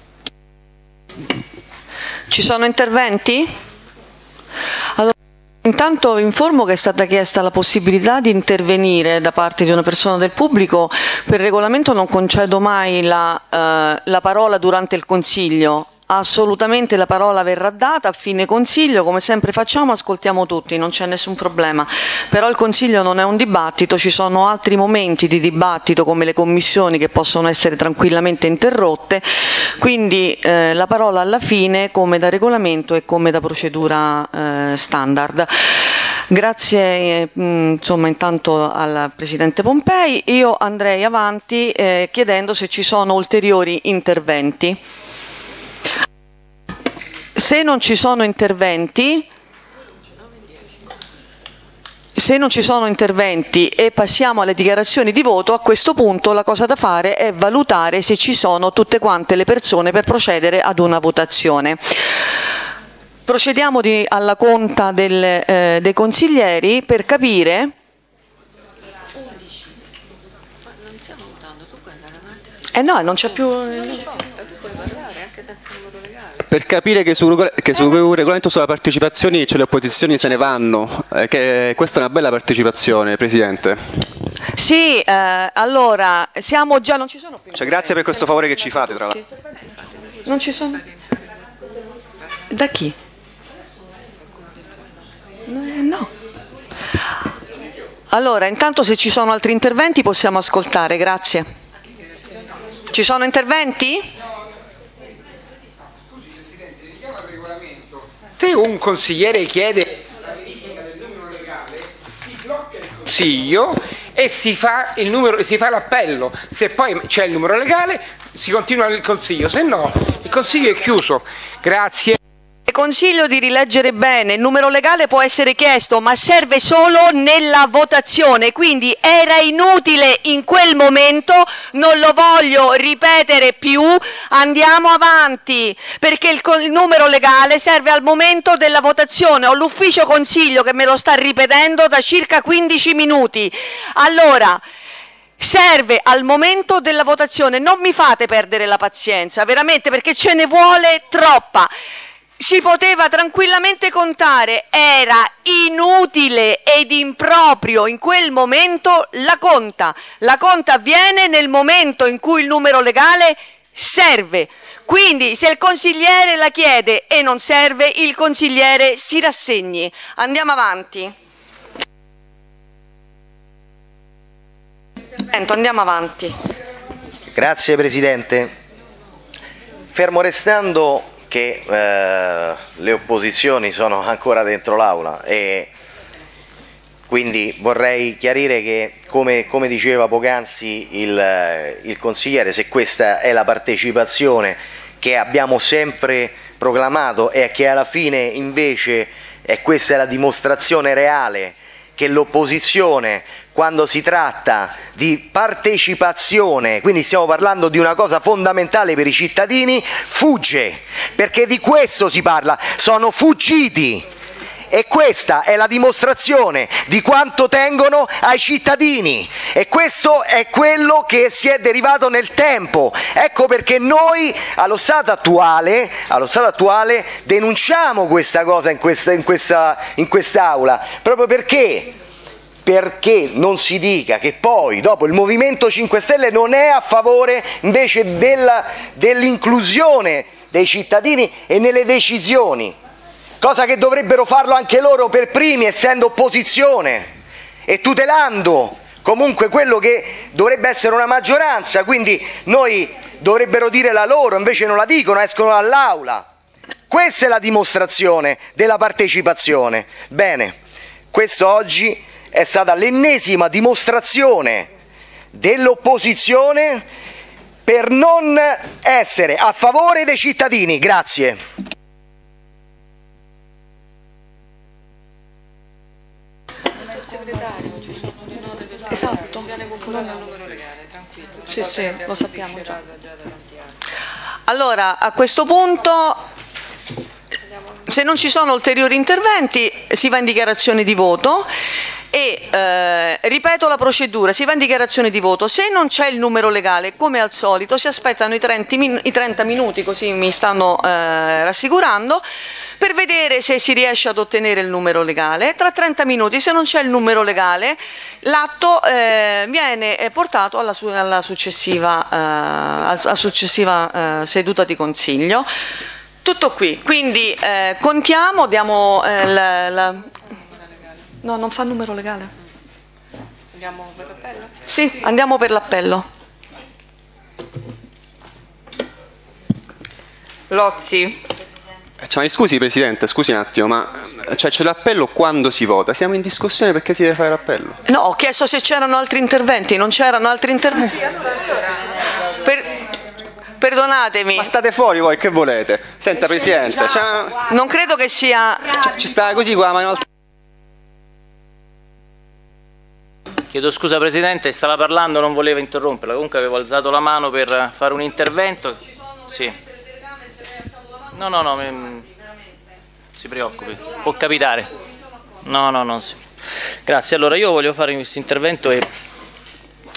A: Ci sono interventi? Allora, intanto vi informo che è stata chiesta la possibilità di intervenire da parte di una persona del pubblico. Per regolamento non concedo mai la, eh, la parola durante il Consiglio. Assolutamente la parola verrà data a fine Consiglio, come sempre facciamo, ascoltiamo tutti, non c'è nessun problema. Però il Consiglio non è un dibattito, ci sono altri momenti di dibattito come le commissioni che possono essere tranquillamente interrotte, quindi eh, la parola alla fine come da regolamento e come da procedura eh, standard. Grazie eh, insomma intanto al Presidente Pompei. Io andrei avanti eh, chiedendo se ci sono ulteriori interventi. Se non ci sono interventi, se non ci sono interventi e passiamo alle dichiarazioni di voto, a questo punto la cosa da fare è valutare se ci sono tutte quante le persone per procedere ad una votazione. Procediamo di, alla conta del, eh, dei consiglieri per capire. Eh no, non c'è più.
P: Non importa, tu puoi parlare anche senza numero legale.
O: per capire che sul, che sul regolamento sulla partecipazione c'è le opposizioni se ne vanno, eh, che questa è una bella partecipazione, Presidente.
A: Sì, eh, allora, siamo già, non ci sono più.
O: Cioè, grazie per questo favore che ci fate, tra l'altro.
A: Non ci sono? Da chi? Eh, no. Allora, intanto se ci sono altri interventi possiamo ascoltare, grazie. Ci sono interventi?
K: Se un consigliere chiede la verifica del numero legale, si blocca il consiglio e si fa il numero, si fa l'appello. Se poi c'è il numero legale, si continua il consiglio, se no il consiglio è chiuso. Grazie.
A: Consiglio di rileggere bene, il numero legale può essere chiesto ma serve solo nella votazione, quindi era inutile in quel momento, non lo voglio ripetere più, andiamo avanti perché il, il numero legale serve al momento della votazione. Ho l'ufficio consiglio che me lo sta ripetendo da circa quindici minuti. Allora, serve al momento della votazione, non mi fate perdere la pazienza, veramente, perché ce ne vuole troppa. Si poteva tranquillamente contare, era inutile ed improprio in quel momento la conta. La conta avviene nel momento in cui il numero legale serve. Quindi se il consigliere la chiede e non serve, il consigliere si rassegni. Andiamo avanti. Andiamo avanti.
M: Grazie Presidente. Fermo restando che eh, le opposizioni sono ancora dentro l'aula e quindi vorrei chiarire che, come, come diceva poc'anzi il, il consigliere, se questa è la partecipazione che abbiamo sempre proclamato e che alla fine invece è questa è la dimostrazione reale che l'opposizione, quando si tratta di partecipazione, quindi stiamo parlando di una cosa fondamentale per i cittadini, fugge, perché di questo si parla, sono fuggiti e questa è la dimostrazione di quanto tengono ai cittadini e questo è quello che si è derivato nel tempo. Ecco perché noi allo stato attuale, allo stato attuale denunciamo questa cosa in questa, in questa, in quest'aula, proprio perché perché non si dica che poi dopo il Movimento cinque Stelle non è a favore invece della, dell'inclusione dei cittadini e nelle decisioni, cosa che dovrebbero farlo anche loro per primi essendo opposizione e tutelando comunque quello che dovrebbe essere una maggioranza, quindi noi dovrebbero dire la loro, invece non la dicono, escono dall'aula. Questa è la dimostrazione della partecipazione. Bene, questo oggi è stata l'ennesima dimostrazione dell'opposizione per non essere a favore dei cittadini. Grazie.
A: Esatto. Sì, sì, lo sappiamo già. Allora, a questo punto, se non ci sono ulteriori interventi, si va in dichiarazione di voto. E eh, ripeto la procedura, si va in dichiarazione di voto, se non c'è il numero legale come al solito si aspettano i trenta, min- i trenta minuti, così mi stanno eh, rassicurando, per vedere se si riesce ad ottenere il numero legale. Tra trenta minuti, se non c'è il numero legale, l'atto eh, viene portato alla, su- alla successiva, eh, alla successiva eh, seduta di consiglio. Tutto qui, quindi eh, contiamo, diamo eh, la, la No, non fa numero legale.
F: Andiamo per l'appello?
A: Sì, andiamo per l'appello.
P: Lozzi.
O: Cioè, scusi Presidente, scusi un attimo, ma cioè, c'è l'appello quando si vota? Siamo in discussione perché si deve fare l'appello?
A: No, ho chiesto se c'erano altri interventi, non c'erano altri interventi.
F: Sì, allora, allora.
A: Per... Perdonatemi.
O: Ma state fuori voi, che volete? Senta Presidente, cioè...
A: non credo che sia...
O: Cioè, ci sta così qua, ma in altra...
N: Chiedo scusa Presidente, stava parlando, non voleva interromperla, comunque avevo alzato la mano per fare un intervento. Sì. No, no, no, mi... si preoccupi, può capitare. No, no, no. Sì. Grazie, allora io voglio fare questo intervento e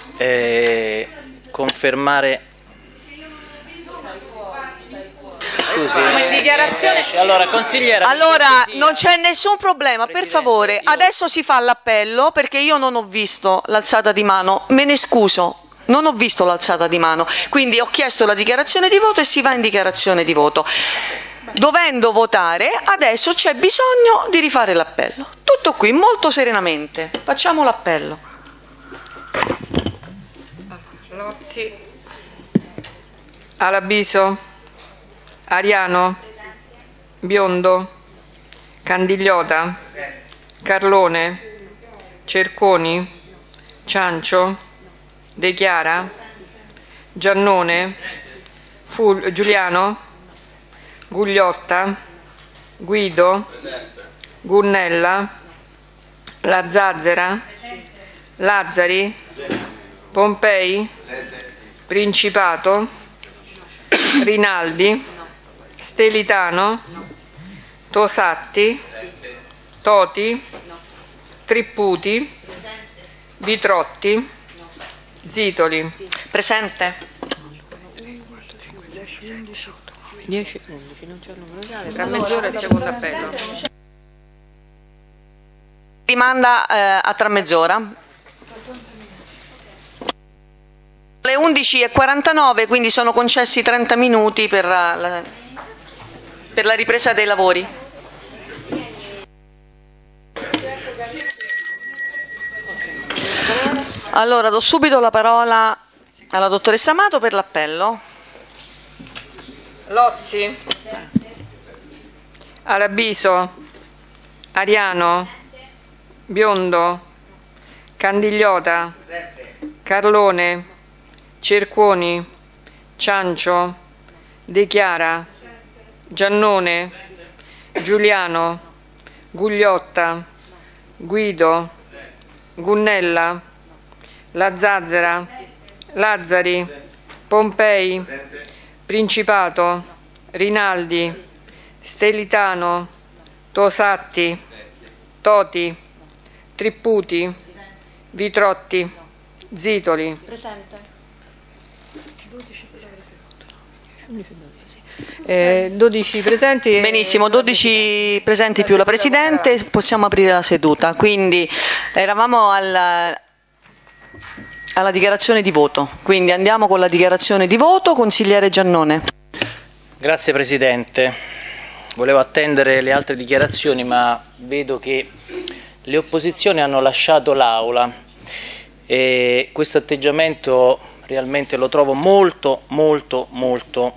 N: eh, confermare... scusi.
E: Come dichiarazione.
N: Allora, consigliera.
A: Allora, non c'è nessun problema, per favore, adesso si fa l'appello perché io non ho visto l'alzata di mano, me ne scuso. Non ho visto l'alzata di mano, quindi ho chiesto la dichiarazione di voto e si va in dichiarazione di voto. Dovendo votare, adesso c'è bisogno di rifare l'appello. Tutto qui, molto serenamente. Facciamo l'appello.
P: Lozzi, Alabiso, Ariano, Biondo, Candigliota, Carlone, Cerconi, Ciancio, De Chiara, Giannone, Ful- Giuliano, Gugliotta, Guido, Gunnella, La Zazzera, Lazzari, Pompei, Principato, Rinaldi, Stelitano, Tosatti, Toti, Tripputi, Vitrotti, Zitoli.
A: Presente.
P: dieci, undici, non c'è il numero legale. Tra mezz'ora il secondo appello.
A: Rimanda eh, a tra mezz'ora. Le undici e quarantanove, quindi sono concessi trenta minuti per la, per la ripresa dei lavori. Allora, do subito la parola alla dottoressa Amato per l'appello.
P: Lozzi, Alabiso, Ariano, Biondo, Candigliota, Carlone, Cerconi, Ciancio, De Chiara, Giannone, Giuliano, Gugliotta, Guido, Gunnella, La Zazzera, Lazzari, Pompei, Principato, Rinaldi, Stelitano, Tosatti, Toti, Tripputi, Vitrotti, Zitoli.
A: Presente.
P: Eh, dodici presenti.
A: Benissimo, dodici presenti più la Presidente, possiamo aprire la seduta. Quindi eravamo alla, alla dichiarazione di voto, quindi andiamo con la dichiarazione di voto. Consigliere Giannone.
N: Grazie Presidente. Volevo attendere le altre dichiarazioni, ma vedo che le opposizioni hanno lasciato l'Aula e questo atteggiamento realmente lo trovo molto, molto, molto,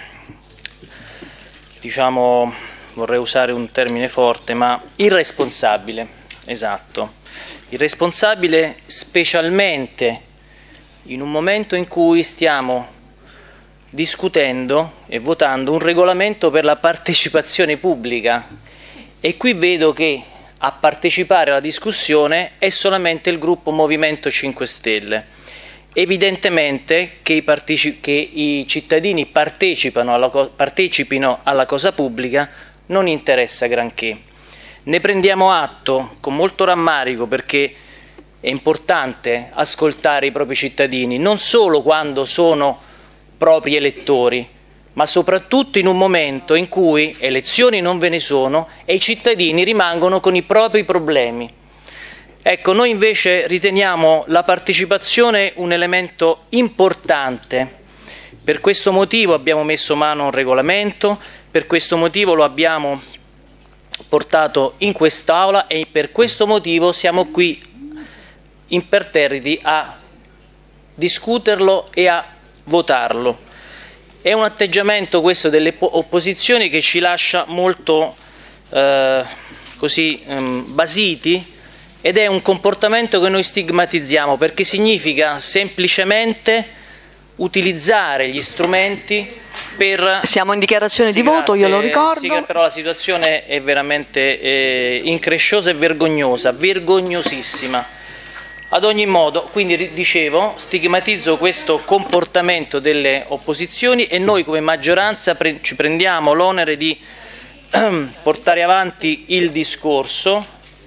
N: diciamo, vorrei usare un termine forte, ma irresponsabile, esatto, irresponsabile specialmente in un momento in cui stiamo discutendo e votando un regolamento per la partecipazione pubblica e qui vedo che a partecipare alla discussione è solamente il gruppo Movimento cinque Stelle. Evidentemente che i, partici- che i cittadini partecipano alla co- partecipino alla cosa pubblica non interessa granché. Ne prendiamo atto con molto rammarico perché è importante ascoltare i propri cittadini, non solo quando sono propri elettori, ma soprattutto in un momento in cui elezioni non ve ne sono e i cittadini rimangono con i propri problemi. Ecco, noi invece riteniamo la partecipazione un elemento importante. Per questo motivo abbiamo messo mano a un regolamento, per questo motivo lo abbiamo portato in quest'Aula e per questo motivo siamo qui imperterriti a discuterlo e a votarlo. È un atteggiamento questo delle opposizioni che ci lascia molto eh, così ehm, basiti ed è un comportamento che noi stigmatizziamo perché significa semplicemente utilizzare gli strumenti per...
A: Siamo in dichiarazione
N: sì,
A: di voto,
N: grazie.
A: io lo ricordo.
N: Sì, però la situazione è veramente eh, incresciosa e vergognosa, vergognosissima. Ad ogni modo, quindi dicevo, stigmatizzo questo comportamento delle opposizioni e noi come maggioranza pre- ci prendiamo l'onere di ehm, portare avanti il discorso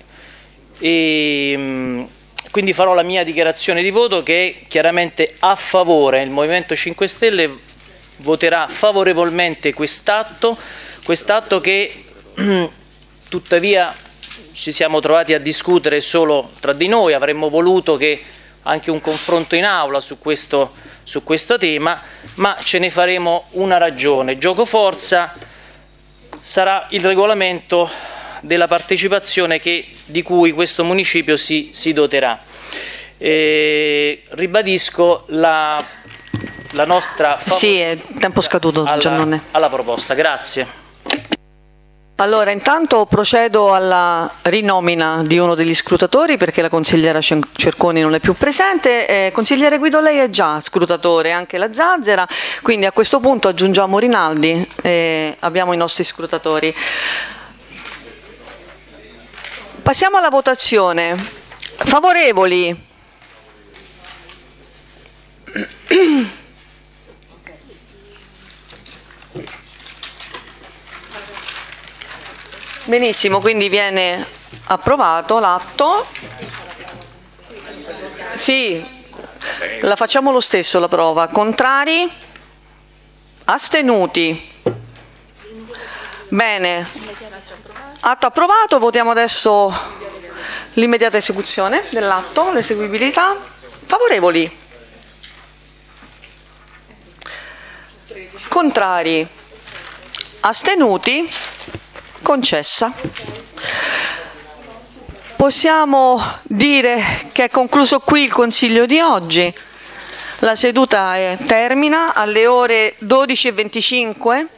N: e mh, quindi farò la mia dichiarazione di voto che è chiaramente a favore. Il Movimento cinque Stelle voterà favorevolmente quest'atto, quest'atto che tuttavia ci siamo trovati a discutere solo tra di noi, avremmo voluto che anche un confronto in aula su questo, su questo tema, ma ce ne faremo una ragione. Giocoforza sarà il regolamento della partecipazione che, di cui questo municipio si, si doterà. E ribadisco la, la nostra
A: sì, è tempo scaduto,
N: alla, alla proposta. Grazie.
A: Allora, intanto procedo alla rinomina di uno degli scrutatori perché la consigliera Cerconi non è più presente. Eh, consigliere Guido, lei è già scrutatore, anche la Zazzera, quindi a questo punto aggiungiamo Rinaldi e abbiamo i nostri scrutatori. Passiamo alla votazione. Favorevoli? Benissimo, quindi viene approvato l'atto. Sì, la facciamo lo stesso la prova. Contrari? Astenuti? Bene. Atto approvato, votiamo adesso l'immediata esecuzione dell'atto, l'eseguibilità. Favorevoli? Contrari? Astenuti? Concessa. Possiamo dire che è concluso qui il Consiglio di oggi. La seduta è, termina alle ore dodici e venticinque.